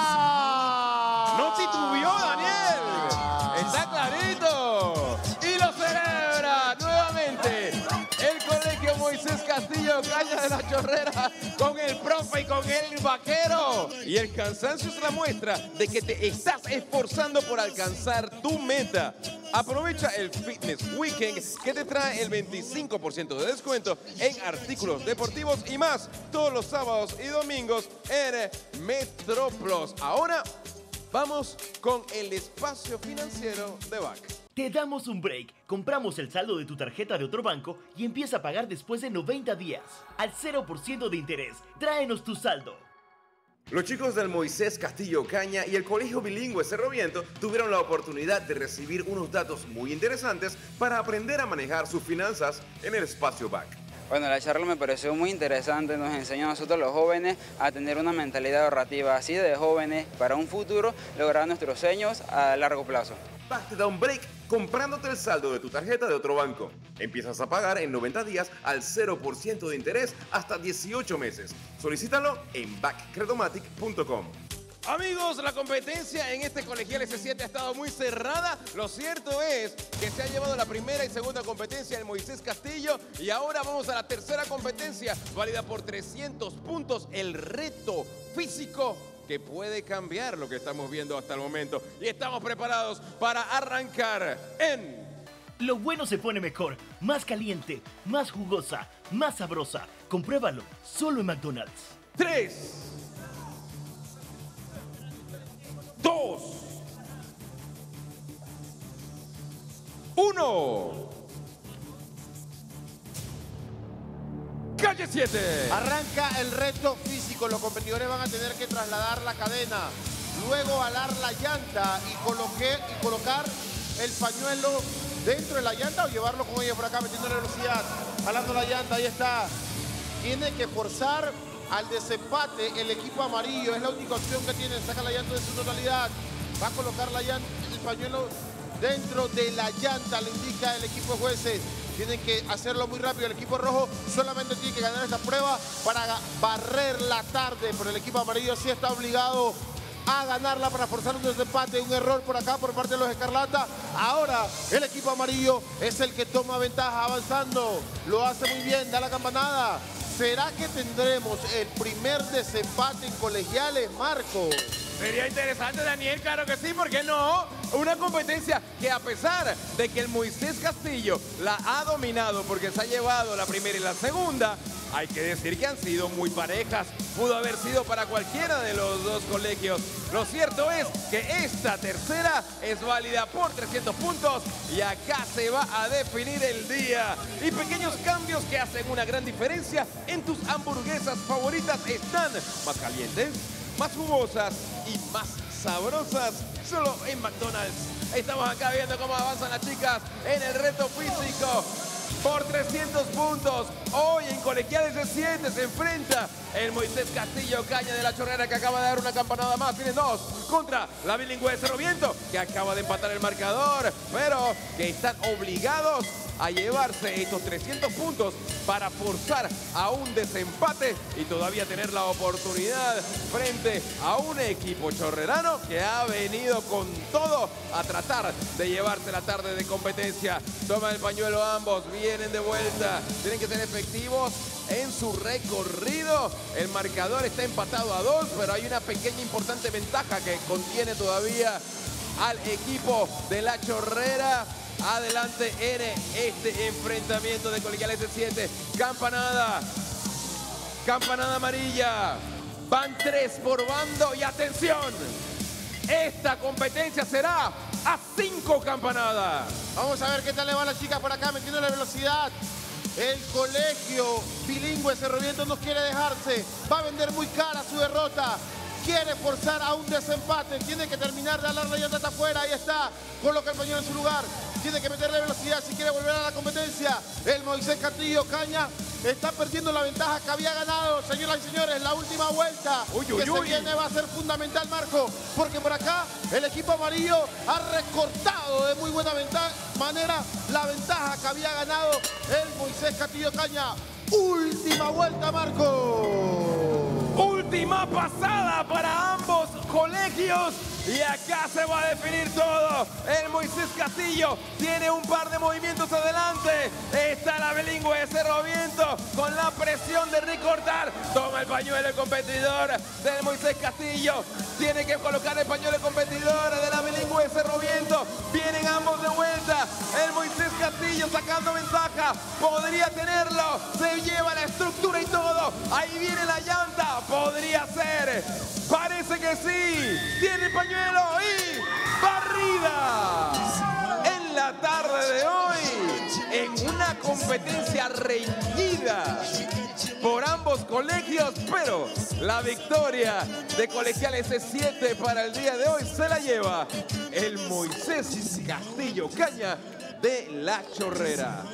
No titubeó, Daniel. Está clarito. Y lo celebra nuevamente el Colegio Moisés Castillo Caña de la Chorrera con el profe y con el vaquero. Y el cansancio es la muestra de que te estás esforzando por alcanzar tu meta. Aprovecha el Fitness Weekend que te trae el veinticinco por ciento de descuento en artículos deportivos y más todos los sábados y domingos en MetroPlus. Ahora vamos con el espacio financiero de B A C. Te damos un break. Compramos el saldo de tu tarjeta de otro banco y empieza a pagar después de noventa días. Al cero por ciento de interés. Tráenos tu saldo. Los chicos del Moisés Castillo Caña y el Colegio Bilingüe Cerro Viento tuvieron la oportunidad de recibir unos datos muy interesantes para aprender a manejar sus finanzas en el espacio B A C. Bueno, la charla me pareció muy interesante, nos enseña a nosotros los jóvenes a tener una mentalidad ahorrativa, así de jóvenes para un futuro lograr nuestros sueños a largo plazo. B A C te da un break comprándote el saldo de tu tarjeta de otro banco. Empiezas a pagar en noventa días al cero por ciento de interés hasta dieciocho meses. Solicítalo en back credomatic punto com. Amigos, la competencia en este colegial ese siete ha estado muy cerrada. Lo cierto es que se ha llevado la primera y segunda competencia el Moisés Castillo y ahora vamos a la tercera competencia, válida por trescientos puntos, el reto físico que puede cambiar lo que estamos viendo hasta el momento. Y estamos preparados para arrancar en... Lo bueno se pone mejor, más caliente, más jugosa, más sabrosa. Compruébalo, solo en McDonald's. Tres, dos, uno. Calle siete. Arranca el reto físico. Los competidores van a tener que trasladar la cadena, luego alar la llanta y, coloque, y colocar el pañuelo dentro de la llanta o llevarlo con ella por acá metiéndole velocidad, jalando la llanta. Ahí está. Tiene que forzar al desempate el equipo amarillo. Es la única opción que tiene. Saca la llanta de su totalidad. Va a colocar la llanta, el pañuelo dentro de la llanta, le indica el equipo de jueces. Tienen que hacerlo muy rápido. El equipo rojo solamente tiene que ganar esta prueba para barrer la tarde, pero el equipo amarillo sí está obligado a ganarla para forzar un desempate. Un error por acá por parte de los Escarlata. Ahora el equipo amarillo es el que toma ventaja avanzando. Lo hace muy bien, da la campanada. ¿Será que tendremos el primer desempate en colegiales, Marco? Sería interesante, Daniel, claro que sí, ¿por qué no? Una competencia que a pesar de que el Moisés Castillo la ha dominado porque se ha llevado la primera y la segunda, hay que decir que han sido muy parejas. Pudo haber sido para cualquiera de los dos colegios. Lo cierto es que esta tercera es válida por trescientos puntos y acá se va a definir el día. Y pequeños cambios que hacen una gran diferencia en tus hamburguesas favoritas están más calientes, más jugosas y más sabrosas solo en McDonald's. Estamos acá viendo cómo avanzan las chicas en el reto físico. por trescientos puntos. Hoy en Colegiales de siete se enfrenta el Moisés Castillo Caña de la Chorrera, que acaba de dar una campanada más. Tienen dos contra la bilingüe de Cerro Viento, que acaba de empatar el marcador, pero que están obligados a llevarse estos trescientos puntos para forzar a un desempate y todavía tener la oportunidad frente a un equipo chorrerano que ha venido con todo a tratar de llevarse la tarde de competencia. Toman el pañuelo ambos, vienen de vuelta, tienen que ser efectivos en su recorrido. El marcador está empatado a dos, pero hay una pequeña importante ventaja que contiene todavía al equipo de la Chorrera. Adelante en este enfrentamiento de Colegiales de siete. Campanada. Campanada amarilla. Van tres por bando y atención. Esta competencia será a cinco campanadas. Vamos a ver qué tal le va a las chicas por acá metiendo la velocidad. El colegio bilingüe Cerro Viento no quiere dejarse. Va a vender muy cara su derrota. Quiere forzar a un desempate. Tiene que terminar de alar la llanta hasta afuera. Ahí está. Coloca el pañuelo en su lugar. Tiene que meterle velocidad si quiere volver a la competencia. El Moisés Castillo Caña está perdiendo la ventaja que había ganado. Señoras y señores, la última vuelta uy, que uy, se uy. viene va a ser fundamental, Marco. Porque por acá el equipo amarillo ha recortado de muy buena manera la ventaja que había ganado el Moisés Castillo Caña. Última vuelta, Marco. Última pasada para ambos colegios y acá se va a definir todo. El Moisés Castillo tiene un par de movimientos adelante. Está la bilingüe de Cerro Viento con la presión de recortar. Toma el pañuelo el competidor del Moisés Castillo. Tiene que colocar el pañuelo el competidor de la bilingüe de Cerro Viento. Vienen ambos de vuelta. El Moisés Castillo sacando ventaja. Podría tenerlo. Se lleva la estructura y todo. Ahí viene la llanta. Podría ser. Parece que sí. Tiene el pañuelo y barrida. En la tarde de hoy, en una competencia reñida por ambos colegios, pero la victoria de Colegiales de siete para el día de hoy se la lleva el Moisés Castillo Caña de la Chorrera.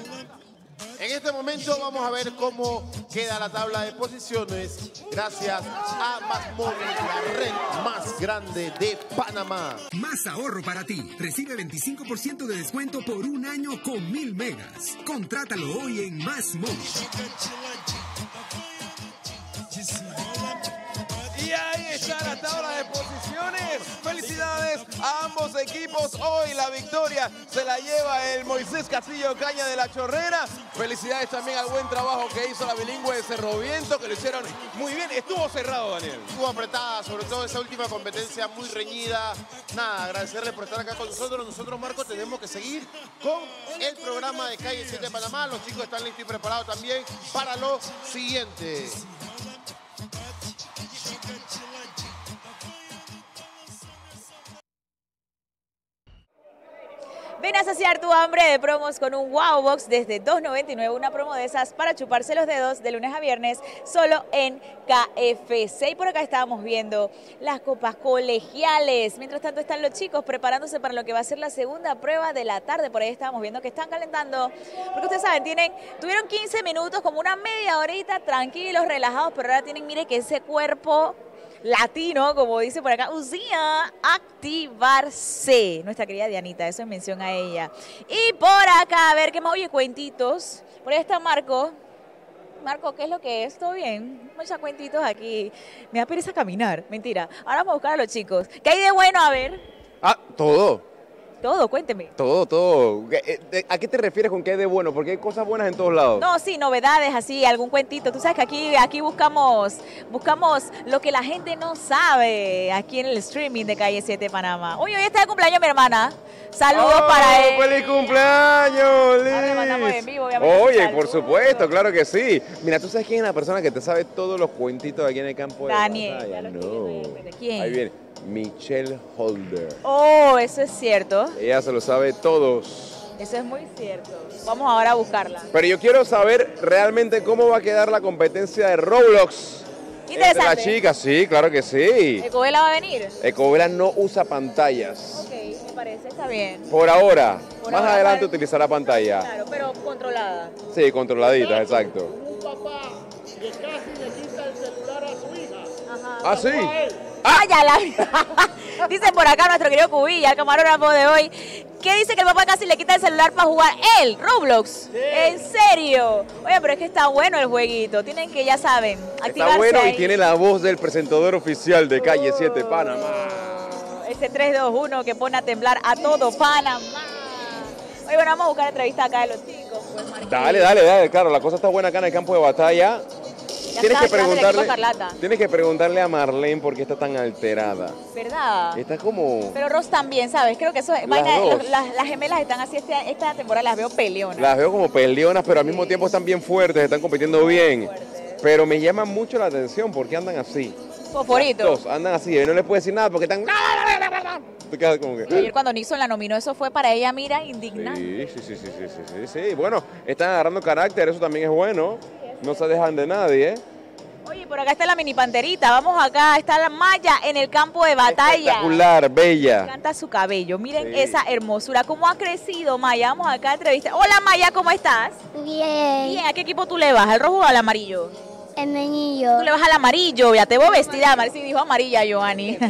En este momento vamos a ver cómo queda la tabla de posiciones gracias a Más Móvil, la red más grande de Panamá. Más ahorro para ti. Recibe veinticinco por ciento de descuento por un año con mil megas. Contrátalo hoy en Más Móvil. Y ahí está la tabla de posiciones. Felicidades a ambos equipos. Hoy la victoria se la lleva el Moisés Castillo Caña de la Chorrera. Felicidades también al buen trabajo que hizo la bilingüe de Cerro Viento, que lo hicieron muy bien. Estuvo cerrado, Daniel. Estuvo apretada, sobre todo esa última competencia muy reñida. Nada, agradecerle por estar acá con nosotros. Nosotros, Marco, tenemos que seguir con el programa de Calle siete Panamá. Los chicos están listos y preparados también para lo siguiente. Ven a saciar tu hambre de promos con un Wow Box desde dos noventa y nueve, una promo de esas para chuparse los dedos de lunes a viernes, solo en K F C. Y por acá estábamos viendo las copas colegiales. Mientras tanto están los chicos preparándose para lo que va a ser la segunda prueba de la tarde. Por ahí estábamos viendo que están calentando, porque ustedes saben, tienen, tuvieron quince minutos, como una media horita, tranquilos, relajados, pero ahora tienen, mire que ese cuerpo latino, como dice por acá, Usía, activarse. Nuestra querida Dianita, eso es mención a ella. Y por acá, a ver qué más, oye, cuentitos. Por ahí está Marco. Marco, ¿qué es lo que es? ¿Todo bien? Muchos cuentitos aquí. Me da pereza caminar. Mentira. Ahora vamos a buscar a los chicos. ¿Qué hay de bueno? A ver. Ah, todo. Todo, cuénteme. Todo, todo. ¿A qué te refieres con qué hay de bueno? Porque hay cosas buenas en todos lados. No, sí, novedades, así, algún cuentito. Tú sabes que aquí, aquí buscamos, buscamos lo que la gente no sabe aquí en el streaming de Calle siete Panamá. Oye, hoy está de cumpleaños mi hermana. Saludos oh, para él. ¡Feliz cumpleaños, Liz! Ahora le mandamos en vivo, obviamente. Oye, Saludos. por supuesto, claro que sí. Mira, ¿tú sabes quién es la persona que te sabe todos los cuentitos aquí en el campo de Daniel. batalla? No. ¿Quién? Ahí viene. Michelle Holder. Oh, eso es cierto. Ella se lo sabe todos. Eso es muy cierto. Vamos ahora a buscarla. Pero yo quiero saber realmente cómo va a quedar la competencia de Roblox. Interesante. Entre las chicas, sí, claro que sí. ¿Ecovela va a venir? Ecovela no usa pantallas. Ok, me parece? Está bien. Por ahora. Por Más ahora, adelante para- utilizará pantalla. Claro, pero controlada. Sí, controladita, exacto. Un papá que casi le quita el celular a su hija. ¿Ah, sí? ¡Ah, ya la! Dice por acá nuestro querido Cubilla, el camarógrafo de hoy, que dice que el papá casi le quita el celular para jugar él, Roblox. ¿En serio? Oye, pero es que está bueno el jueguito. Tienen que, ya saben, activarse Está bueno ahí. y tiene la voz del presentador oficial de Calle siete Panamá. Ese tres, dos, uno que pone a temblar a todo Panamá. Oye, bueno, vamos a buscar entrevista acá de los chicos. Pues, Marquín. Dale, dale, dale, claro, la cosa está buena acá en el campo de batalla. Ya Tienes está que detrás del equipo preguntarle, Escarlata. tienes que preguntarle a Marlene por qué está tan alterada. ¿Verdad? Está como... Pero Ross también, ¿sabes? Creo que eso es... Las vaina- dos. los- las, las gemelas están así este- esta temporada, las veo peleonas. Las veo como peleonas, pero al mismo tiempo están bien fuertes, están compitiendo bien. Pero me llama mucho la atención porque andan así. Fosforito. Dos, andan así, y no les puedo decir nada porque están... Te quedas como que... Ayer cuando Nixon la nominó, eso fue para ella, mira, indignante. Sí, sí, sí, sí, sí, sí, sí, sí. Bueno, están agarrando carácter, eso también es bueno. No se dejan de nadie, ¿eh? Oye, por acá está la mini panterita. Vamos acá, está la Maya en el campo de batalla. Espectacular, bella. Me encanta su cabello. Miren Sí. esa hermosura. ¿Cómo ha crecido, Maya? Vamos acá a entrevista. Hola, Maya, ¿cómo estás? Bien. Bien, ¿a qué equipo tú le vas? ¿Al rojo o al amarillo? El meñillo. Tú le vas al amarillo. Ya te veo vestida. Marci dijo amarilla, Giovanni.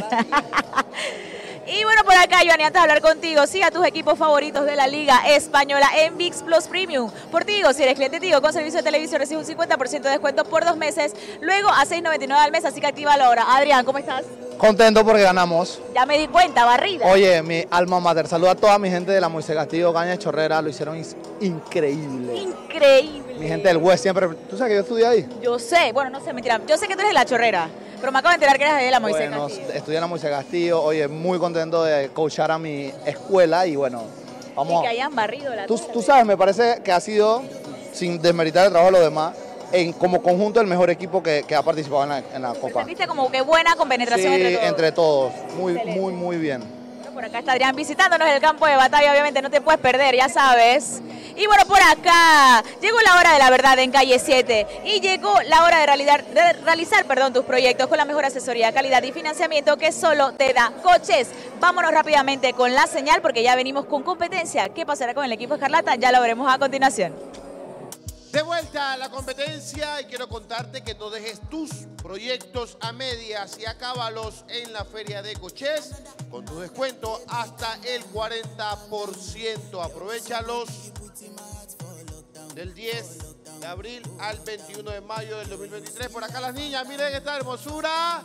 Y bueno, por acá, Giovanni, antes de hablar contigo, siga tus equipos favoritos de la Liga Española en ViX Plus Premium. Por Tigo, si eres cliente Tigo con servicio de televisión, recibes un cincuenta por ciento de descuento por dos meses, luego a seis noventa y nueve al mes, así que actívalo ahora. Adrián, ¿cómo estás? Contento porque ganamos. Ya me di cuenta, barrida. Oye, mi alma mater, saluda a toda mi gente de la Moisés Castillo, Caña de Chorrera, lo hicieron is- increíble. Increíble. Mi gente del West siempre, ¿tú sabes que yo estudié ahí? Yo sé, bueno, no sé, mentira. Yo sé que tú eres de la Chorrera, pero me acabo de enterar que eres de la Moisés Bueno, Castillo. estudié en la Moisés Castillo, oye, muy contento de coachar a mi escuela y bueno, Y vamos que a... hayan barrido la Tú, tuya. tú sabes, me parece que ha sido, sin desmeritar el trabajo de los demás, en, como conjunto el mejor equipo que, que ha participado en la, en la Copa. Sentiste como que buena compenetración Sí, entre todos. entre todos, muy, Excelente. muy, muy bien. Por acá está Adrián visitándonos en el campo de batalla, obviamente no te puedes perder, ya sabes. Y bueno, por acá llegó la hora de la verdad en Calle siete y llegó la hora de realizar, de realizar perdón, tus proyectos con la mejor asesoría, calidad y financiamiento que solo te da Coches. Vámonos rápidamente con la señal porque ya venimos con competencia. ¿Qué pasará con el equipo Escarlata? Ya lo veremos a continuación. De vuelta a la competencia y quiero contarte que no dejes tus proyectos a medias y acábalos en la Feria de Coches con tu descuento hasta el cuarenta por ciento. Aprovéchalos del diez de abril al veintiuno de mayo del dos mil veintitrés. Por acá las niñas, miren esta hermosura.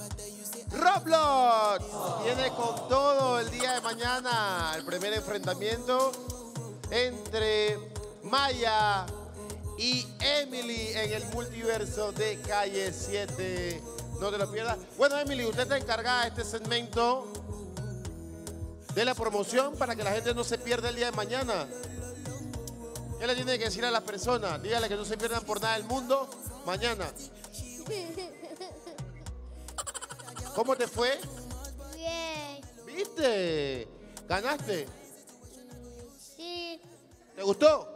Roblox viene con todo el día de mañana. El primer enfrentamiento entre Maya y Emily en el multiverso de Calle siete. No te lo pierdas. Bueno, Emily, usted está encargada de este segmento de la promoción para que la gente no se pierda el día de mañana. ¿Qué le tiene que decir a las personas? Dígale que no se pierdan por nada del mundo mañana. ¿Cómo te fue? Bien. ¿Viste? ¿Ganaste? Sí. ¿Te gustó?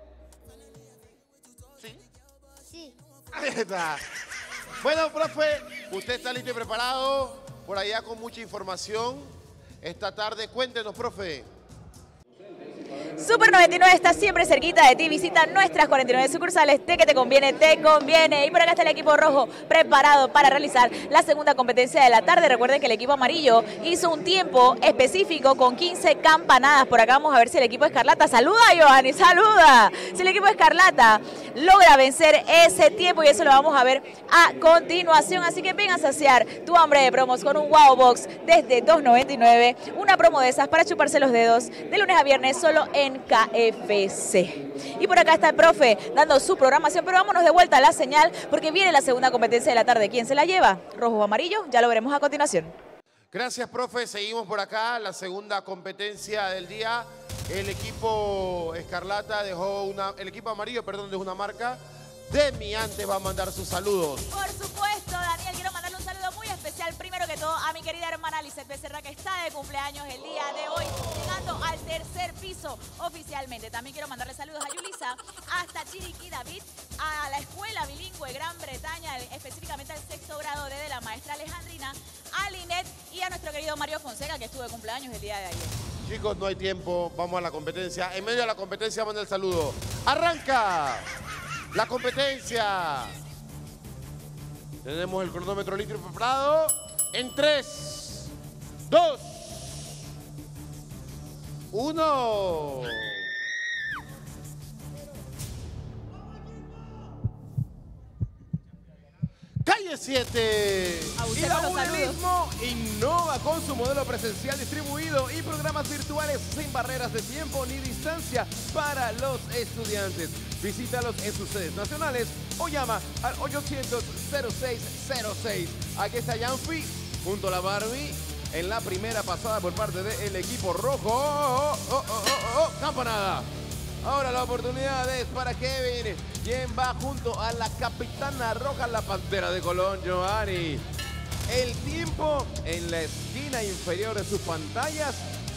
Sí. Ahí está. Bueno, profe, usted está listo y preparado por allá con mucha información. Esta tarde, cuéntenos, profe. Super noventa y nueve está siempre cerquita de ti. Visita nuestras cuarenta y nueve sucursales. De que te conviene, te conviene. Y por acá está el equipo rojo preparado para realizar la segunda competencia de la tarde. Recuerden que el equipo amarillo hizo un tiempo específico con quince campanadas. Por acá vamos a ver si el equipo Escarlata, saluda Giovanni, saluda. Si el equipo Escarlata logra vencer ese tiempo y eso lo vamos a ver a continuación. Así que ven a saciar tu hambre de promos con un Wow Box desde dos noventa y nueve. Una promo de esas para chuparse los dedos de lunes a viernes solo en K F C. Y por acá está el profe dando su programación, pero vámonos de vuelta a la señal porque viene la segunda competencia de la tarde. ¿Quién se la lleva? ¿Rojo o amarillo? Ya lo veremos a continuación. Gracias, profe. Seguimos por acá. La segunda competencia del día. El equipo Escarlata dejó una... El equipo amarillo, perdón, dejó una marca. Demi antes va a mandar sus saludos. Por supuesto, Daniel, quiero mandarle un saludo muy especial, primero que todo, a mi querida hermana Lizeth Becerra, que está de cumpleaños el día de hoy, llegando al tercer piso oficialmente. También quiero mandarle saludos a Yulisa, hasta Chiriquí David, a la escuela bilingüe Gran Bretaña, específicamente al sexto grado de, de la maestra Alejandrina, a Linet y a nuestro querido Mario Fonseca, que estuvo de cumpleaños el día de ayer. Chicos, no hay tiempo, vamos a la competencia. En medio de la competencia manda el saludo. ¡Arranca! La competencia. Tenemos el cronómetro litro preparado. En tres, dos, uno. Calle siete. Y Labulismo innova con su modelo presencial distribuido y programas virtuales sin barreras de tiempo ni distancia para los estudiantes. Visítalos en sus sedes nacionales o llama al ochocientos cero seis cero seis. Aquí está Yanfi junto a la Barbie en la primera pasada por parte del equipo rojo. ¡Oh, oh, oh, oh, oh, oh! ¡Campanada! Ahora la oportunidad es para Kevin, quien va junto a la capitana roja, la Pantera de Colón, Giovanni. El tiempo en la esquina inferior de sus pantallas,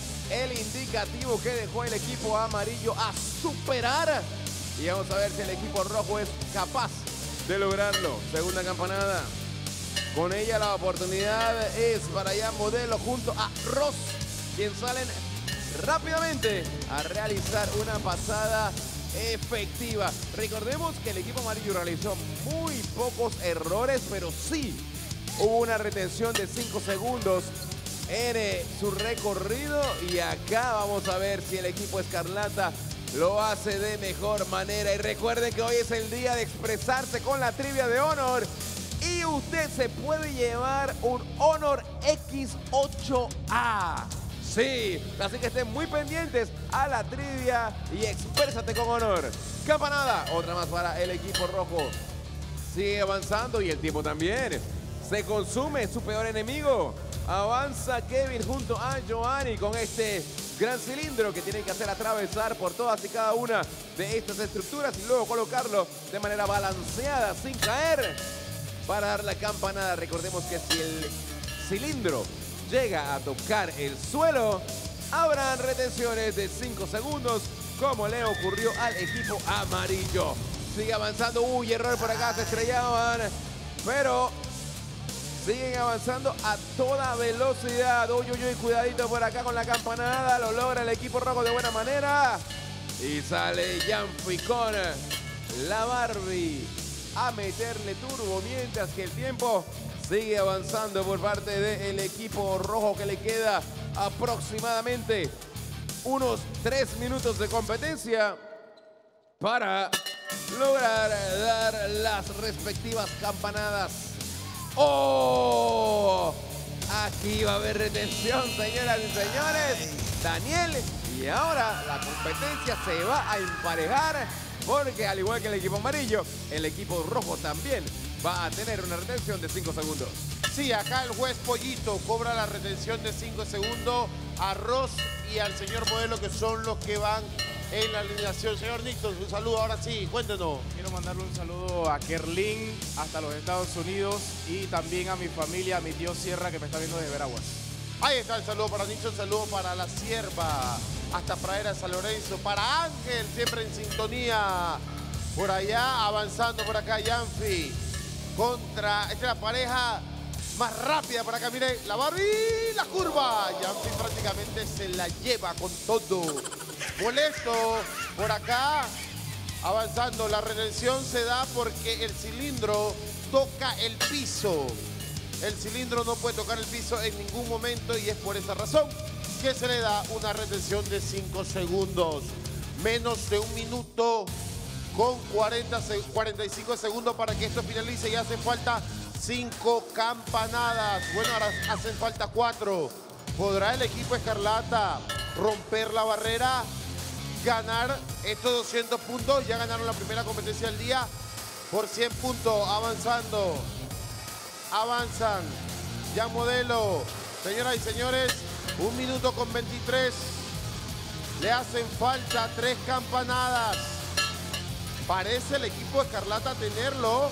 el indicativo que dejó el equipo amarillo a superar. Y vamos a ver si el equipo rojo es capaz de lograrlo. Segunda campanada. Con ella la oportunidad es para ya Modelo junto a Ross, quien salen rápidamente a realizar una pasada efectiva. Recordemos que el equipo amarillo realizó muy pocos errores, pero sí hubo una retención de cinco segundos en eh, su recorrido. Y acá vamos a ver si el equipo escarlata lo hace de mejor manera. Y recuerden que hoy es el día de expresarse con la trivia de Honor. Y usted se puede llevar un Honor X ocho A. Sí, así que estén muy pendientes a la trivia y exprésate con honor. Campanada, otra más para el equipo rojo. Sigue avanzando y el tiempo también. Se consume su peor enemigo. Avanza Kevin junto a Giovanni con este gran cilindro que tienen que hacer atravesar por todas y cada una de estas estructuras y luego colocarlo de manera balanceada sin caer para dar la campanada. Recordemos que si el cilindro llega a tocar el suelo, habrán retenciones de cinco segundos, como le ocurrió al equipo amarillo. Sigue avanzando. Uy, error por acá, se estrellaban, pero siguen avanzando a toda velocidad. Uy, uy, uy, cuidadito por acá con la campanada. Lo logra el equipo rojo de buena manera. Y sale Yanfi con la Barbie a meterle turbo, mientras que el tiempo sigue avanzando por parte del equipo rojo, que le queda aproximadamente unos tres minutos de competencia para lograr dar las respectivas campanadas. ¡Oh! Aquí va a haber retención, señoras y señores. Daniel, y ahora la competencia se va a emparejar, porque al igual que el equipo amarillo, el equipo rojo también va a tener una retención de cinco segundos. Sí, acá el juez Pollito cobra la retención de cinco segundos a Ross y al señor Modelo, que son los que van en la alineación. Señor Nixon, un saludo ahora sí, cuéntenos. Quiero mandarle un saludo a Kerlin hasta los Estados Unidos y también a mi familia, a mi tío Sierra, que me está viendo desde Veraguas. Ahí está el saludo para Nixon, saludo para la Sierva, hasta Pradera San Lorenzo, para Ángel, siempre en sintonía. Por allá, avanzando por acá, Yanfi contra, esta es la pareja más rápida por acá, miren, la Barbie, la curva. Yanfi prácticamente se la lleva con todo. Molesto por acá, avanzando. La retención se da porque el cilindro toca el piso. El cilindro no puede tocar el piso en ningún momento y es por esa razón que se le da una retención de cinco segundos. Menos de un minuto con cuarenta, cuarenta y cinco segundos para que esto finalice y hacen falta cinco campanadas. Bueno, ahora hacen falta cuatro. ¿Podrá el equipo escarlata romper la barrera? Ganar estos doscientos puntos. Ya ganaron la primera competencia del día por cien puntos. Avanzando. Avanzan. Ya Modelo. Señoras y señores, un minuto con veintitrés. Le hacen falta tres campanadas. Parece el equipo escarlata tenerlo,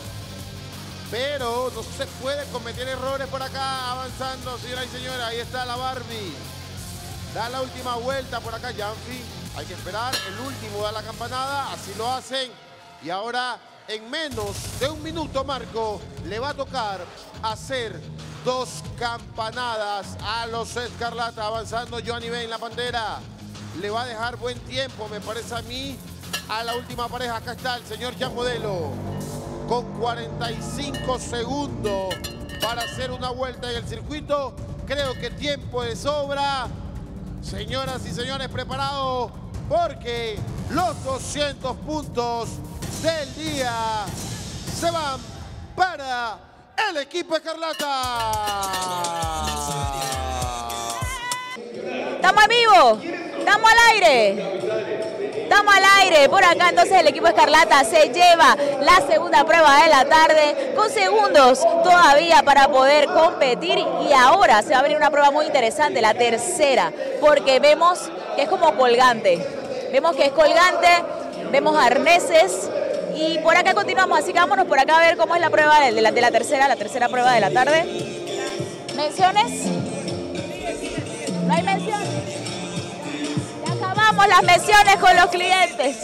pero no se puede cometer errores por acá. Avanzando, señoras y señores. Ahí está la Barbie. Da la última vuelta por acá, Yanfi. Hay que esperar. El último da la campanada. Así lo hacen. Y ahora, en menos de un minuto, Marco, le va a tocar hacer dos campanadas a los Escarlata. Avanzando Johnny Bay en la bandera. Le va a dejar buen tiempo, me parece a mí, a la última pareja. Acá está el señor Jan Modelo con cuarenta y cinco segundos para hacer una vuelta en el circuito. Creo que tiempo de sobra. Señoras y señores, preparados porque los doscientos puntos del día se van para el equipo Escarlata. ¡Estamos en vivo! ¡Estamos al aire! Estamos al aire. Por acá entonces el equipo Escarlata se lleva la segunda prueba de la tarde con segundos todavía para poder competir. Y ahora se va a venir una prueba muy interesante, la tercera, porque vemos que es como colgante. Vemos que es colgante, vemos arneses. Y por acá continuamos, así que vámonos por acá a ver cómo es la prueba de la, de la tercera, la tercera prueba de la tarde. ¿Menciones? ¿No hay menciones? Ya acabamos las menciones con los clientes.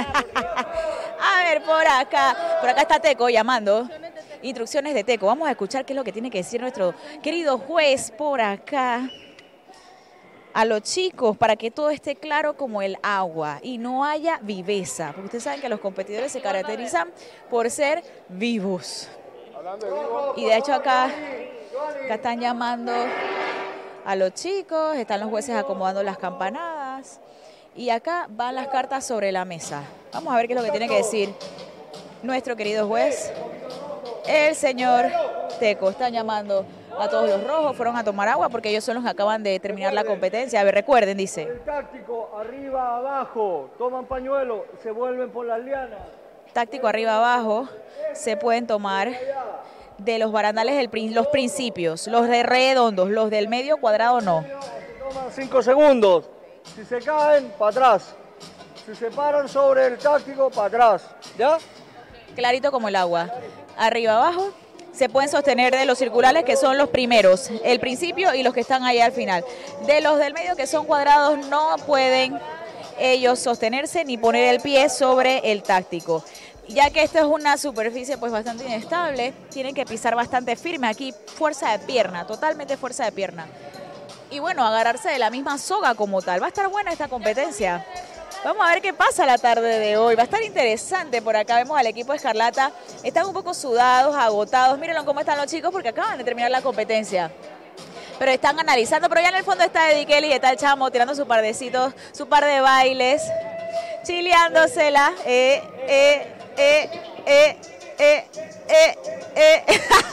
A ver, por acá, por acá está Teco llamando. Instrucciones de Teco. Vamos a escuchar qué es lo que tiene que decir nuestro querido juez por acá a los chicos para que todo esté claro como el agua y no haya viveza, porque ustedes saben que los competidores se caracterizan por ser vivos. Y de hecho acá, acá están llamando a los chicos, están los jueces acomodando las campanadas y acá van las cartas sobre la mesa. Vamos a ver qué es lo que tiene que decir nuestro querido juez, el señor Teco. Están llamando a todos los rojos, fueron a tomar agua porque ellos son los que acaban de terminar la competencia. A ver, recuerden, dice. El táctico, arriba, abajo, toman pañuelo, se vuelven por las lianas. Táctico, arriba, abajo, se pueden tomar de los barandales, del, los principios, los de redondos, los del medio cuadrado no. Toman cinco segundos, si se caen, para atrás. Si se paran sobre el táctico, para atrás, ¿ya? Clarito como el agua. Arriba, abajo. Se pueden sostener de los circulares, que son los primeros, el principio y los que están ahí al final. De los del medio, que son cuadrados, no pueden ellos sostenerse ni poner el pie sobre el táctico. Ya que esto es una superficie pues bastante inestable, tienen que pisar bastante firme. Aquí fuerza de pierna, totalmente fuerza de pierna. Y bueno, agarrarse de la misma soga como tal. Va a estar buena esta competencia. Vamos a ver qué pasa la tarde de hoy. Va a estar interesante. Por acá vemos al equipo Escarlata. Están un poco sudados, agotados. Mírenlo cómo están los chicos porque acaban de terminar la competencia. Pero están analizando. Pero ya en el fondo está Eddie Kelly y está el chamo tirando su pardecitos, su par de bailes, chileándosela. Eh, eh, eh, eh, eh, eh, eh.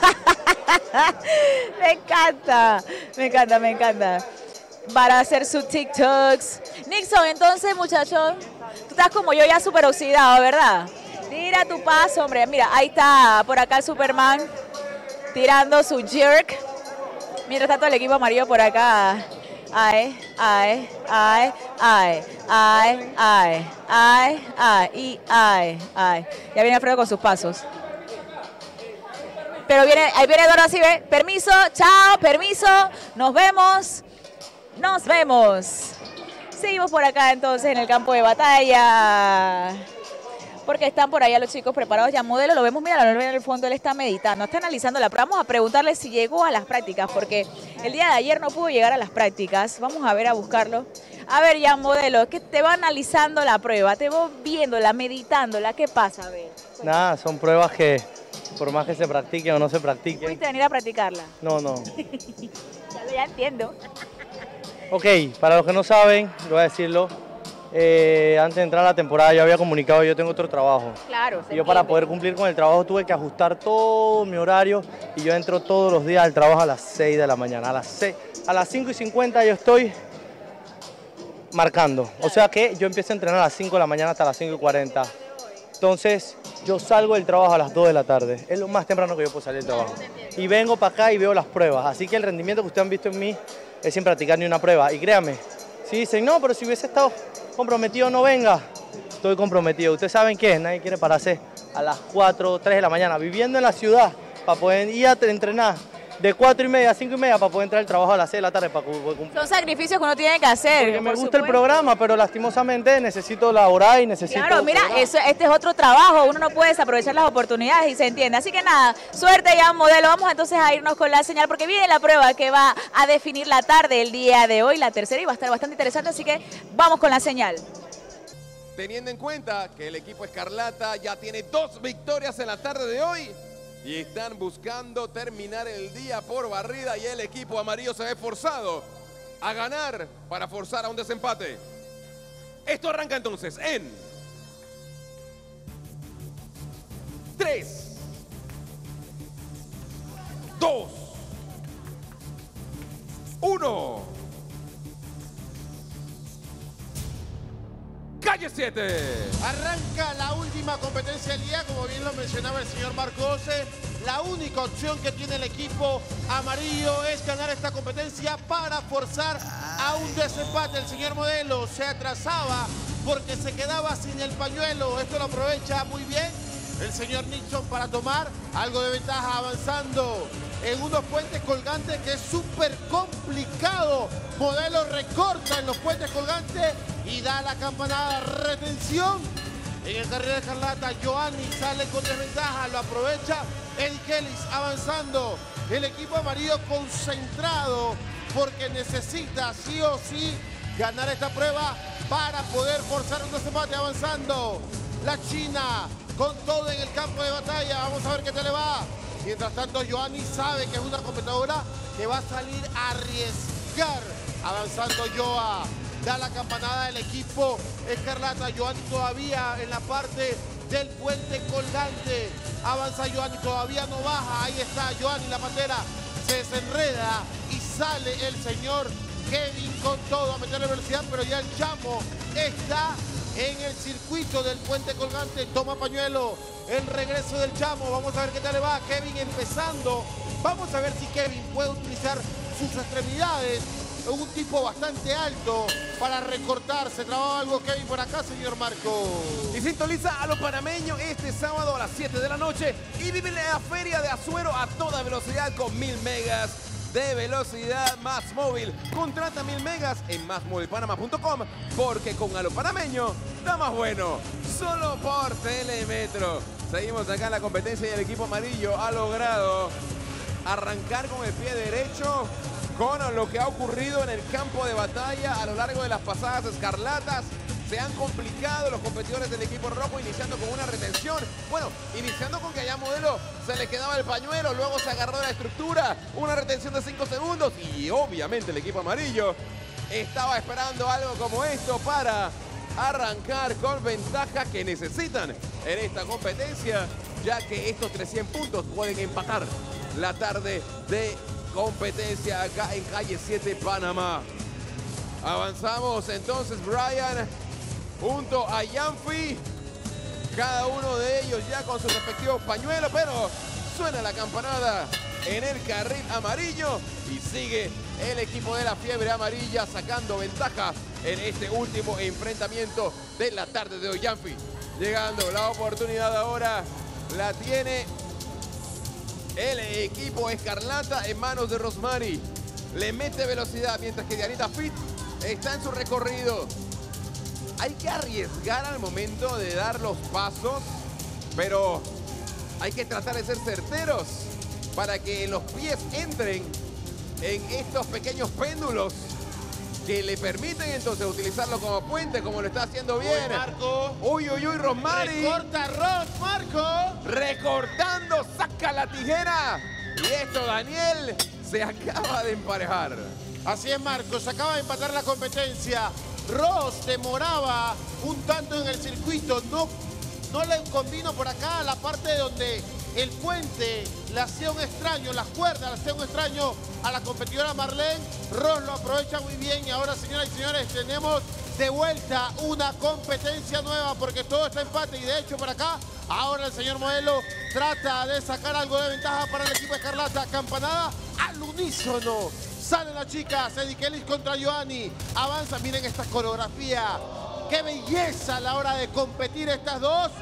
Me encanta, me encanta, me encanta. Para hacer sus TikToks. Nixon, entonces, muchachos, tú estás como yo ya súper oxidado, ¿verdad? Tira tu paso, hombre. Mira, ahí está por acá el Superman tirando su jerk. Mientras tanto, el equipo amarillo por acá. Ay, ay, ay, ay, ay, ay, ay, ay, y ay, ay. Ya viene Alfredo con sus pasos. Pero viene, ahí viene Eduardo, así ve. Permiso, chao, permiso. Nos vemos. Nos vemos. Seguimos por acá entonces en el campo de batalla. Porque están por allá los chicos preparados ya. Modelo, lo vemos, mira, lo ven en el fondo, él está meditando, está analizando la prueba. Vamos a preguntarle si llegó a las prácticas, porque el día de ayer no pudo llegar a las prácticas. Vamos a ver, a buscarlo. A ver, ya, Modelo, que te va analizando la prueba, te va viéndola, meditándola. ¿Qué pasa? A ver. Nada, son pruebas que por más que se practiquen o no se practiquen. ¿Pudiste venir a practicarla? No, no. ya, ya entiendo. Ok, para los que no saben, voy a decirlo, eh, antes de entrar a la temporada yo había comunicado que yo tengo otro trabajo. Claro. Y yo para poder cumplir con el trabajo tuve que ajustar todo mi horario y yo entro todos los días al trabajo a las seis de la mañana. A las, seis, a las cinco y cincuenta yo estoy marcando. O sea que yo empiezo a entrenar a las cinco de la mañana hasta las cinco y cuarenta. Entonces yo salgo del trabajo a las dos de la tarde. Es lo más temprano que yo puedo salir del trabajo. Y vengo para acá y veo las pruebas. Así que el rendimiento que ustedes han visto en mí es sin practicar ni una prueba. Y créanme, si dicen, no, pero si hubiese estado comprometido, no venga. Estoy comprometido. Ustedes saben qué es, nadie quiere pararse a las cuatro, tres de la mañana, viviendo en la ciudad, para poder ir a entrenar de cuatro y media a cinco y media para poder entrar al trabajo a las seis de la tarde para cumplir. Son sacrificios que uno tiene que hacer. Porque me por gusta el supuesto. programa, pero lastimosamente necesito laborar y necesito... Claro, mira, cobrar. eso, este es otro trabajo, uno no puede desaprovechar las oportunidades y se entiende. Así que nada, suerte ya, modelo. Vamos entonces a irnos con la señal porque viene la prueba que va a definir la tarde el día de hoy, la tercera, y va a estar bastante interesante, así que vamos con la señal. Teniendo en cuenta que el equipo Escarlata ya tiene dos victorias en la tarde de hoy y están buscando terminar el día por barrida y el equipo amarillo se ve forzado a ganar para forzar a un desempate. Esto arranca entonces en tres, dos, uno. Calle siete. Arranca la última competencia del día, como bien lo mencionaba el señor Marcos. La única opción que tiene el equipo amarillo es ganar esta competencia para forzar a un desempate. El señor Modelo se atrasaba porque se quedaba sin el pañuelo. Esto lo aprovecha muy bien el señor Nixon para tomar algo de ventaja, avanzando en unos puentes colgantes que es súper complicado. Modelo recorta en los puentes colgantes y da la campanada. Retención en el carril de Escarlata. Giovanni sale con desventaja, lo aprovecha Eddie Kellis, avanzando. El equipo amarillo concentrado porque necesita sí o sí ganar esta prueba para poder forzar un desempate, avanzando. La China con todo en el campo de batalla. Vamos a ver qué tal le va. Mientras tanto, Giovanni sabe que es una competidora que va a salir a arriesgar. Avanzando Joa. Da la campanada del equipo Escarlata. Giovanni todavía en la parte del puente colgante. Avanza Giovanni, todavía no baja. Ahí está Giovanni, la pantera se desenreda y sale el señor Kevin con todo a meterle velocidad, pero ya el chamo está en el circuito del puente colgante. Toma pañuelo, el regreso del chamo. Vamos a ver qué tal le va. Kevin empezando. Vamos a ver si Kevin puede utilizar sus extremidades. Un tipo bastante alto para recortar. Se trababa algo Kevin por acá, señor Marco. Y sintoniza a los panameños este sábado a las siete de la noche y vive la Feria de Azuero a toda velocidad con mil megas de velocidad más móvil. Contrata mil megas en más móvil panamá punto com porque con a lo panameño da más bueno. Solo por Telemetro. Seguimos acá en la competencia y el equipo amarillo ha logrado arrancar con el pie derecho con lo que ha ocurrido en el campo de batalla a lo largo de las pasadas escarlatas. Se han complicado los competidores del equipo rojo, iniciando con una retención. Bueno, iniciando con que allá Modelo se le quedaba el pañuelo, luego se agarró de la estructura, una retención de cinco segundos y obviamente el equipo amarillo estaba esperando algo como esto para arrancar con ventaja que necesitan en esta competencia, ya que estos trescientos puntos pueden empatar la tarde de competencia acá en Calle siete, Panamá. Avanzamos entonces, Brian, junto a Yanfi, cada uno de ellos ya con sus respectivos pañuelos, pero suena la campanada en el carril amarillo y sigue el equipo de la fiebre amarilla sacando ventaja en este último enfrentamiento de la tarde de hoy. Yanfi llegando, la oportunidad ahora la tiene el equipo Escarlata en manos de Rosemary. Le mete velocidad mientras que Dianita Fit está en su recorrido. Hay que arriesgar al momento de dar los pasos, pero hay que tratar de ser certeros para que los pies entren en estos pequeños péndulos que le permiten entonces utilizarlo como puente, como lo está haciendo bien. Uy, Marco. Uy, uy, uy, Rosemary. Recorta Ros, Marco. Recortando, saca la tijera. Y esto, Daniel, se acaba de emparejar. Así es, Marcos, se acaba de empatar la competencia. Ross demoraba un tanto en el circuito, no, no le convino por acá la parte donde el puente le hacía un extraño, las cuerdas le hacían un extraño a la competidora Marlene. Ross lo aprovecha muy bien y ahora, señoras y señores, tenemos de vuelta una competencia nueva porque todo está empate y de hecho por acá ahora el señor Modelo trata de sacar algo de ventaja para el equipo Escarlata. Campanada al unísono. Salen las chicas, Eddie Kelly contra Giovanni. Avanza, miren esta coreografía. ¡Qué belleza a la hora de competir estas dos!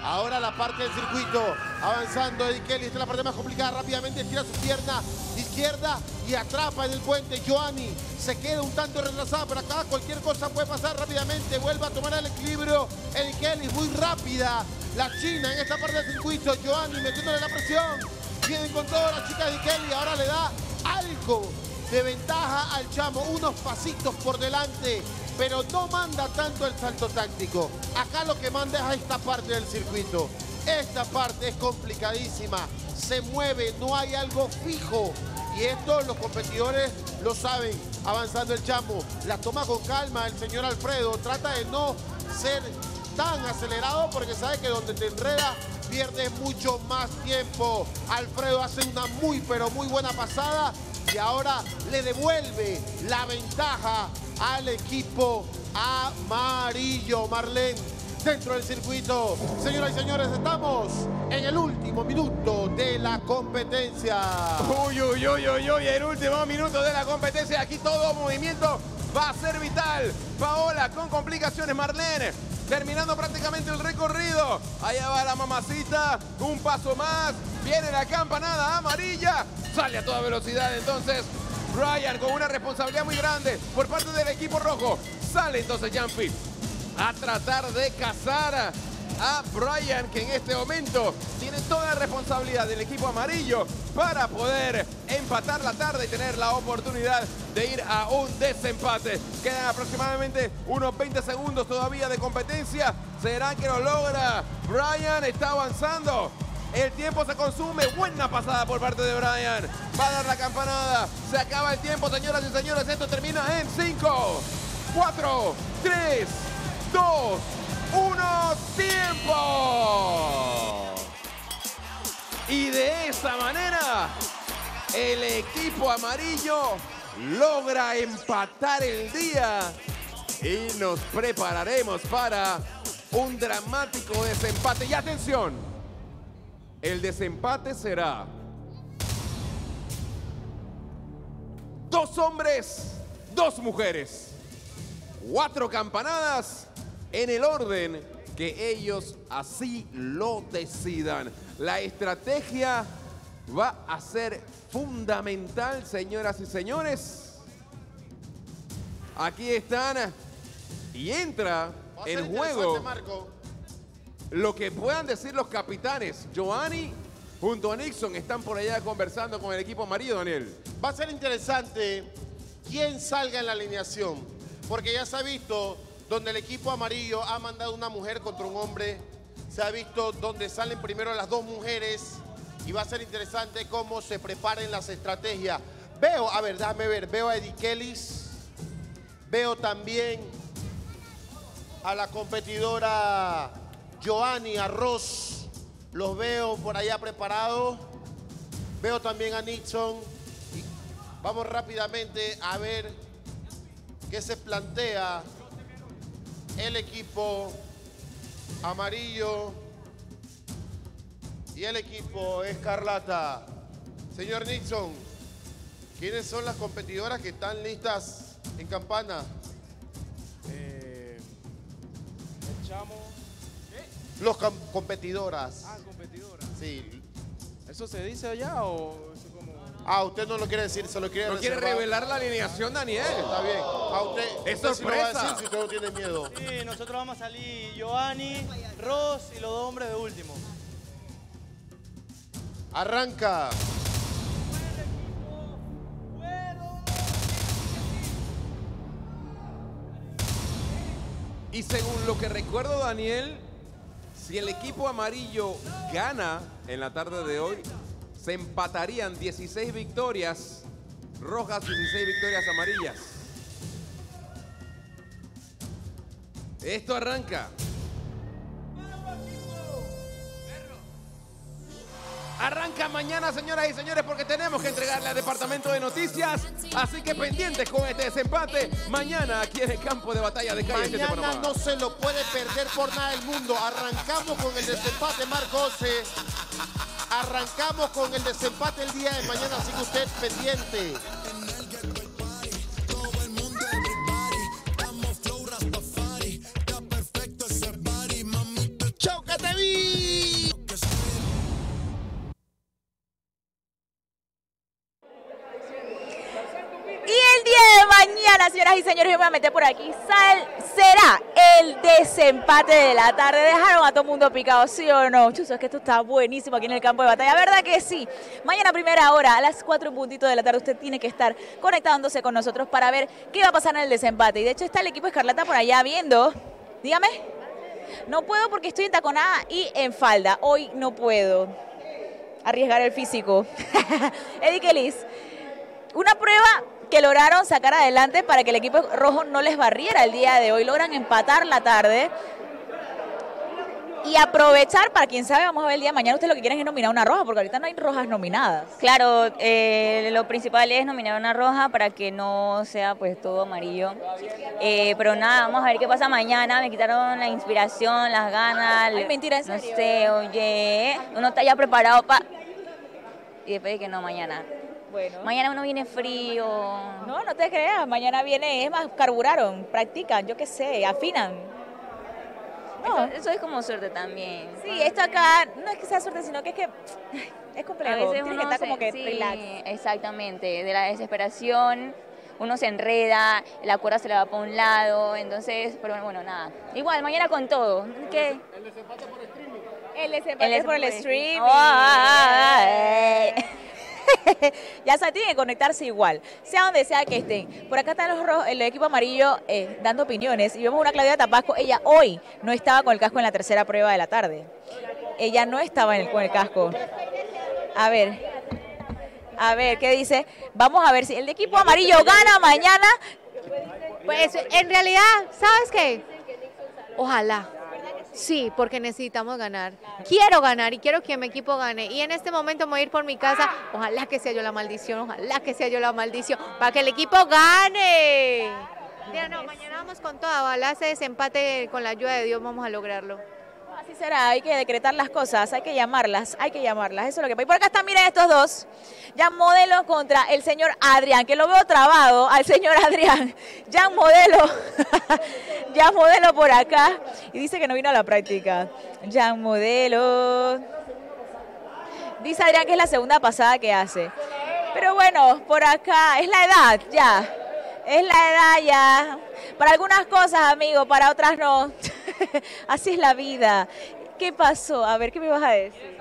Ahora la parte del circuito, avanzando Eddie Kelly, esta es la parte más complicada, rápidamente estira su pierna izquierda y atrapa en el puente. Joanny se queda un tanto retrasada, pero acá cualquier cosa puede pasar rápidamente, vuelve a tomar el equilibrio. Eddie Kelly muy rápida, la china en esta parte del circuito. Joanny metiéndole la presión, vienen con todo la chica Eddie Kelly, ahora le da algo de ventaja al chamo, unos pasitos por delante, pero no manda tanto el salto táctico. Acá lo que manda es esta parte del circuito. Esta parte es complicadísima, se mueve, no hay algo fijo. Y esto los competidores lo saben. Avanzando el chamo, la toma con calma el señor Alfredo. Trata de no ser tan acelerado porque sabe que donde te enreda pierdes mucho más tiempo. Alfredo hace una muy pero muy buena pasada y ahora le devuelve la ventaja al equipo amarillo. Marlene, dentro del circuito. Señoras y señores, estamos en el último minuto de la competencia. Uy, uy, uy, uy, uy, el último minuto de la competencia. Aquí todo movimiento va a ser vital. Paola con complicaciones, Marlene terminando prácticamente el recorrido. Allá va la mamacita, un paso más. Viene la campanada amarilla. Sale a toda velocidad entonces Brian con una responsabilidad muy grande por parte del equipo rojo. Sale entonces Jumpy a tratar de cazar a Brian, que en este momento tiene toda la responsabilidad del equipo amarillo para poder empatar la tarde y tener la oportunidad de ir a un desempate. Quedan aproximadamente unos veinte segundos todavía de competencia. ¿Será que lo logra? Brian está avanzando. El tiempo se consume. Buena pasada por parte de Brian. Va a dar la campanada. Se acaba el tiempo, señoras y señores. Esto termina en cinco, cuatro, tres, dos, uno, tiempo. Y de esa manera, el equipo amarillo logra empatar el día y nos prepararemos para un dramático desempate. Y atención, el desempate será dos hombres, dos mujeres, cuatro campanadas en el orden que ellos así lo decidan. La estrategia va a ser fundamental, señoras y señores. Aquí están y entra en juego Marco. lo que puedan decir los capitanes. Joanny junto a Nixon están por allá conversando con el equipo amarillo, Daniel. Va a ser interesante quién salga en la alineación, porque ya se ha visto donde el equipo amarillo ha mandado una mujer contra un hombre. Se ha visto donde salen primero las dos mujeres y va a ser interesante cómo se preparen las estrategias. Veo, a ver, déjame ver, veo a Eddie Kelly, veo también a la competidora Joanny Arroz, los veo por allá preparados. Veo también a Nixon. Y vamos rápidamente a ver qué se plantea el equipo amarillo y el equipo escarlata. Señor Nixon, ¿quiénes son las competidoras que están listas en campana? Eh, el chamo. Los competidoras. Ah, competidoras. Sí. ¿Eso se dice allá o eso como...? Ah, usted no lo quiere decir, se lo quiere ¿No quiere reservar? revelar la alineación, Daniel? Está bien. A usted, Es usted sí lo va a sorpresa. decir si usted no tiene miedo. Sí, nosotros vamos a salir Joanny, Ross y los dos hombres de último. Arranca. Y según lo que recuerdo, Daniel, si el equipo amarillo gana en la tarde de hoy, se empatarían dieciséis victorias rojas, dieciséis victorias amarillas. Esto arranca. Arranca mañana, señoras y señores, porque tenemos que entregarle al departamento de noticias. Así que pendientes con este desempate. Mañana aquí en el campo de batalla de Calle siete Mañana Panamá. no se lo puede perder por nada del mundo. Arrancamos con el desempate, Marco José. Arrancamos con el desempate el día de mañana, así que usted pendiente. ¡Chau, que te vi! señores, yo me voy a meter por aquí. Sal, será el desempate de la tarde. Dejaron a todo el mundo picado, ¿sí o no? Chuzo, es que esto está buenísimo aquí en el campo de batalla. ¿Verdad que sí? Mañana a primera hora, a las cuatro en puntito de la tarde, usted tiene que estar conectándose con nosotros para ver qué va a pasar en el desempate. Y de hecho está el equipo Escarlata por allá viendo. Dígame. No puedo porque estoy entaconada y en falda. Hoy no puedo arriesgar el físico. Eddie Kelis, una prueba que lograron sacar adelante para que el equipo rojo no les barriera el día de hoy. Logran empatar la tarde y aprovechar para, quien sabe, vamos a ver el día de mañana, ustedes lo que quieren es nominar una roja, porque ahorita no hay rojas nominadas. Claro, eh, lo principal es nominar una roja para que no sea pues todo amarillo. Eh, pero nada, vamos a ver qué pasa mañana. Me quitaron la inspiración, las ganas. Ay, mentira, ¿en no serio? sé, oye, uno está ya preparado para... Y después de que no, mañana. Bueno. Mañana uno viene frío. No, no te creas, mañana viene, es más, carburaron, practican, yo qué sé, afinan. No. Eso, eso es como suerte también. Sí, esto acá no es que sea suerte, sino que es que es complejo. A veces Tiene uno que estar se- como que sí, relax. exactamente, de la desesperación, uno se enreda, la cuerda se le va para un lado, entonces, pero bueno, nada. Igual, mañana con todo. ¿Qué? El desempate es por el streaming. Oh, ah, ah, eh. Ya saben, tienen que conectarse igual, sea donde sea que estén. Por acá están los rojos, el equipo amarillo eh, dando opiniones. Y vemos una Claudia Tapasco, ella hoy no estaba con el casco en la tercera prueba de la tarde. Ella no estaba en el- con el casco. A ver, a ver, ¿qué dice? Vamos a ver si el equipo amarillo gana mañana. Pues en realidad, ¿sabes qué? Ojalá. Sí, porque necesitamos ganar. Quiero ganar y quiero que mi equipo gane. Y en este momento me voy a ir por mi casa. Ojalá que sea yo la maldición, ojalá que sea yo la maldición, para que el equipo gane. Mira, no, mañana vamos con toda. Ojalá ese desempate, con la ayuda de Dios, vamos a lograrlo. Así será, hay que decretar las cosas, hay que llamarlas, hay que llamarlas. Eso es lo que pasa. Y por acá están, miren estos dos. Ya Modelo contra el señor Adrián, que lo veo trabado al señor Adrián. Ya Modelo, ya Modelo por acá. Y dice que no vino a la práctica. Ya Modelo. Dice Adrián que es la segunda pasada que hace. Pero bueno, por acá es la edad, ya. Es la edad ya. Para algunas cosas, amigo, para otras no. Así es la vida. ¿Qué pasó? A ver, ¿qué me vas a decir?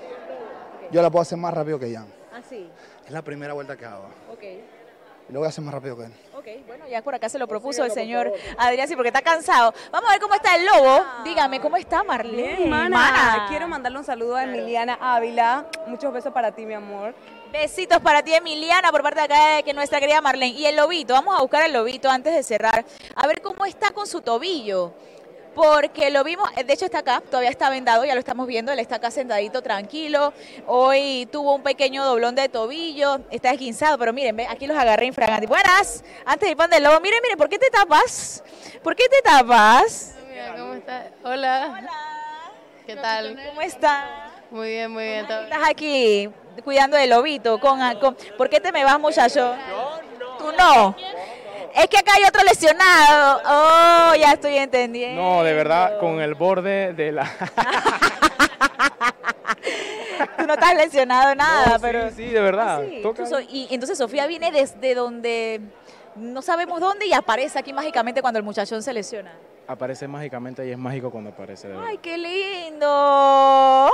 Yo la puedo hacer más rápido que Jan. Así. Es la primera vuelta que hago. Ok. Y lo voy a hacer más rápido que él. Ok, bueno, ya por acá se lo propuso el señor Adrián, sí, porque está cansado. Vamos a ver cómo está el lobo. Dígame, ¿cómo está Marlene? Bien, mana. Quiero mandarle un saludo a Emiliana Ávila. Muchos besos para ti, mi amor. Besitos para ti, Emiliana, por parte de acá de que nuestra querida Marlene. Y el lobito, vamos a buscar al lobito antes de cerrar, a ver cómo está con su tobillo. Porque lo vimos, de hecho está acá, todavía está vendado, ya lo estamos viendo, él está acá sentadito, tranquilo. Hoy tuvo un pequeño doblón de tobillo, está esguinzado, pero miren, ve, aquí los agarré infraganti. Buenas, antes de ir pan del lobo, miren, miren, ¿por qué te tapas? ¿Por qué te tapas? Mira, ¿cómo estás? Hola. Hola. ¿Qué tal? ¿Cómo estás? Muy bien, muy bien. todo bien. Estás aquí cuidando del lobito. Con, con, ¿Por qué te me vas, muchacho? Tú no. Es que acá hay otro lesionado. Oh, ya estoy entendiendo. No, de verdad, con el borde de la... Tú no estás lesionado nada, No, sí, pero... sí, de verdad. Ah, sí. Toca- Tú so- y entonces Sofía viene desde donde no sabemos dónde y aparece aquí mágicamente cuando el muchachón se lesiona. Aparece mágicamente y es mágico cuando aparece, de verdad. ¡Ay, qué lindo! ¡Ay!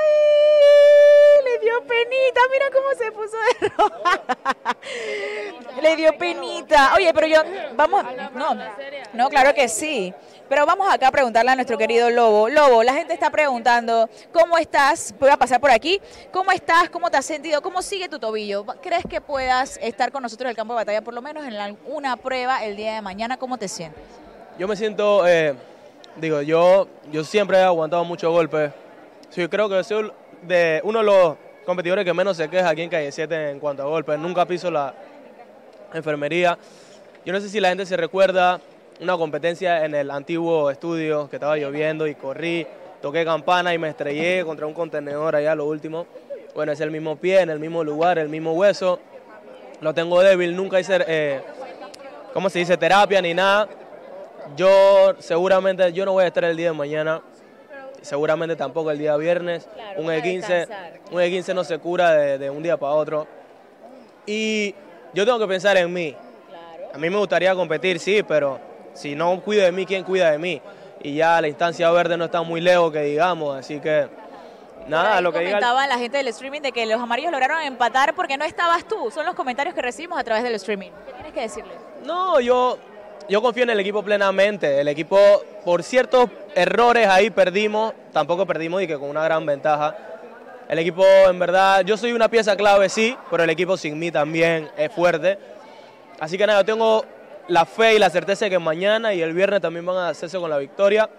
Le dio penita, mira cómo se puso de roja. Le dio penita. Oye, pero yo, vamos, no, no, claro que sí. Pero vamos acá a preguntarle a nuestro querido Lobo. Lobo, la gente está preguntando, ¿cómo estás? Voy a pasar por aquí. ¿Cómo estás? ¿Cómo te has sentido? ¿Cómo sigue tu tobillo? ¿Crees que puedas estar con nosotros en el campo de batalla, por lo menos en la- una prueba el día de mañana? ¿Cómo te sientes? Yo me siento, eh, digo, yo, yo siempre he aguantado muchos golpes. Sí, creo que soy de uno de los competidores que menos se queja aquí en Calle siete en cuanto a golpes. Nunca piso la enfermería. Yo no sé si la gente se recuerda una competencia en el antiguo estudio que estaba lloviendo y corrí, toqué campana y me estrellé contra un contenedor allá lo último. Bueno, es el mismo pie, en el mismo lugar, el mismo hueso. Lo tengo débil, nunca hice, eh, ¿cómo se dice? Terapia ni nada. Yo seguramente, yo no voy a estar el día de mañana, seguramente tampoco el día viernes. Claro, un vas a E quince, descansar. un E quince no se cura de, de un día para otro. Y yo tengo que pensar en mí. A mí me gustaría competir, sí, pero si no cuido de mí, ¿quién cuida de mí? Y ya la instancia verde no está muy lejos, que digamos, así que nada, lo que diga... Comentaba la gente del streaming de que los amarillos lograron empatar porque no estabas tú. Son los comentarios que recibimos a través del streaming. ¿Qué tienes que decirles? No, yo, yo confío en el equipo plenamente. El equipo, por ciertos errores ahí perdimos, tampoco perdimos y que con una gran ventaja. El equipo, en verdad, yo soy una pieza clave, sí, pero el equipo sin mí también es fuerte. Así que nada, yo tengo la fe y la certeza de que mañana y el viernes también van a hacerse con la victoria.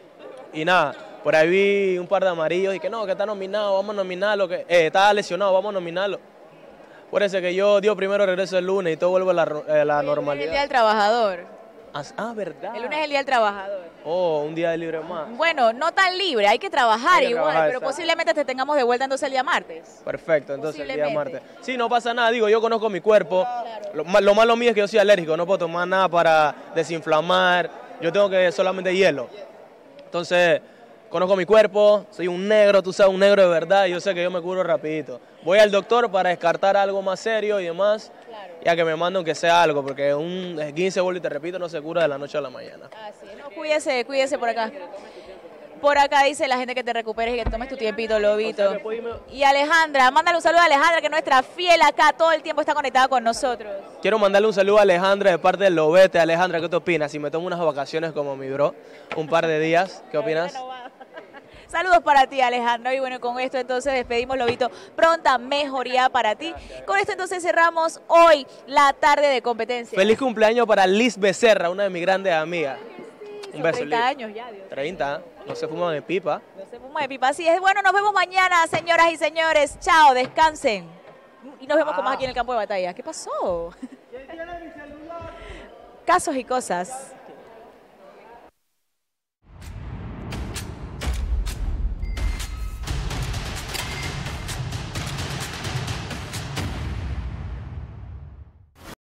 Y nada, por ahí vi un par de amarillos y que no, que está nominado, vamos a nominarlo, que eh, está lesionado, vamos a nominarlo. Acuérdense que yo, Dios primero, regreso el lunes y todo vuelve a la, a la El normalidad. Día del Trabajador. Ah, ¿verdad? El lunes es el Día del Trabajador. Oh, un día de libre más. Bueno, no tan libre, hay que trabajar Hay que igual, trabajar, pero exacto. posiblemente te tengamos de vuelta entonces el día martes. Perfecto, entonces el día Posiblemente. martes. Sí, no pasa nada, digo, yo conozco mi cuerpo. Lo, ma- lo malo mío es que yo soy alérgico, no puedo tomar nada para desinflamar. Yo tengo que solamente hielo. Entonces, conozco mi cuerpo, soy un negro, tú sabes, un negro de verdad, y yo sé que yo me curo rapidito. Voy al doctor para descartar algo más serio y demás, y a que me manden aunque sea algo, porque un esguince, vuelvo y te repito, no se cura de la noche a la mañana. Así es, no, cuídese, cuídese por acá. Por acá dice la gente que te recuperes y que tomes tu tiempito, Lobito. Y Alejandra, mándale un saludo a Alejandra, que es nuestra fiel acá, todo el tiempo está conectada con nosotros. Quiero mandarle un saludo a Alejandra de parte del Lobete. Alejandra, ¿qué te opinas? Si me tomo unas vacaciones como mi bro, un par de días, ¿qué opinas? Saludos para ti, Alejandro. Y bueno, con esto entonces despedimos, Lobito. Pronta mejoría para ti. Con esto entonces cerramos hoy la tarde de competencia. Feliz cumpleaños para Liz Becerra, una de mis grandes amigas. Un beso, treinta Liz. años ya, Dios. treinta, no se fuman de pipa. No se fuma de pipa. Así es. Bueno, nos vemos mañana, señoras y señores. Chao, descansen. Y nos vemos con más aquí en el campo de batalla. ¿Qué pasó? Casos y cosas.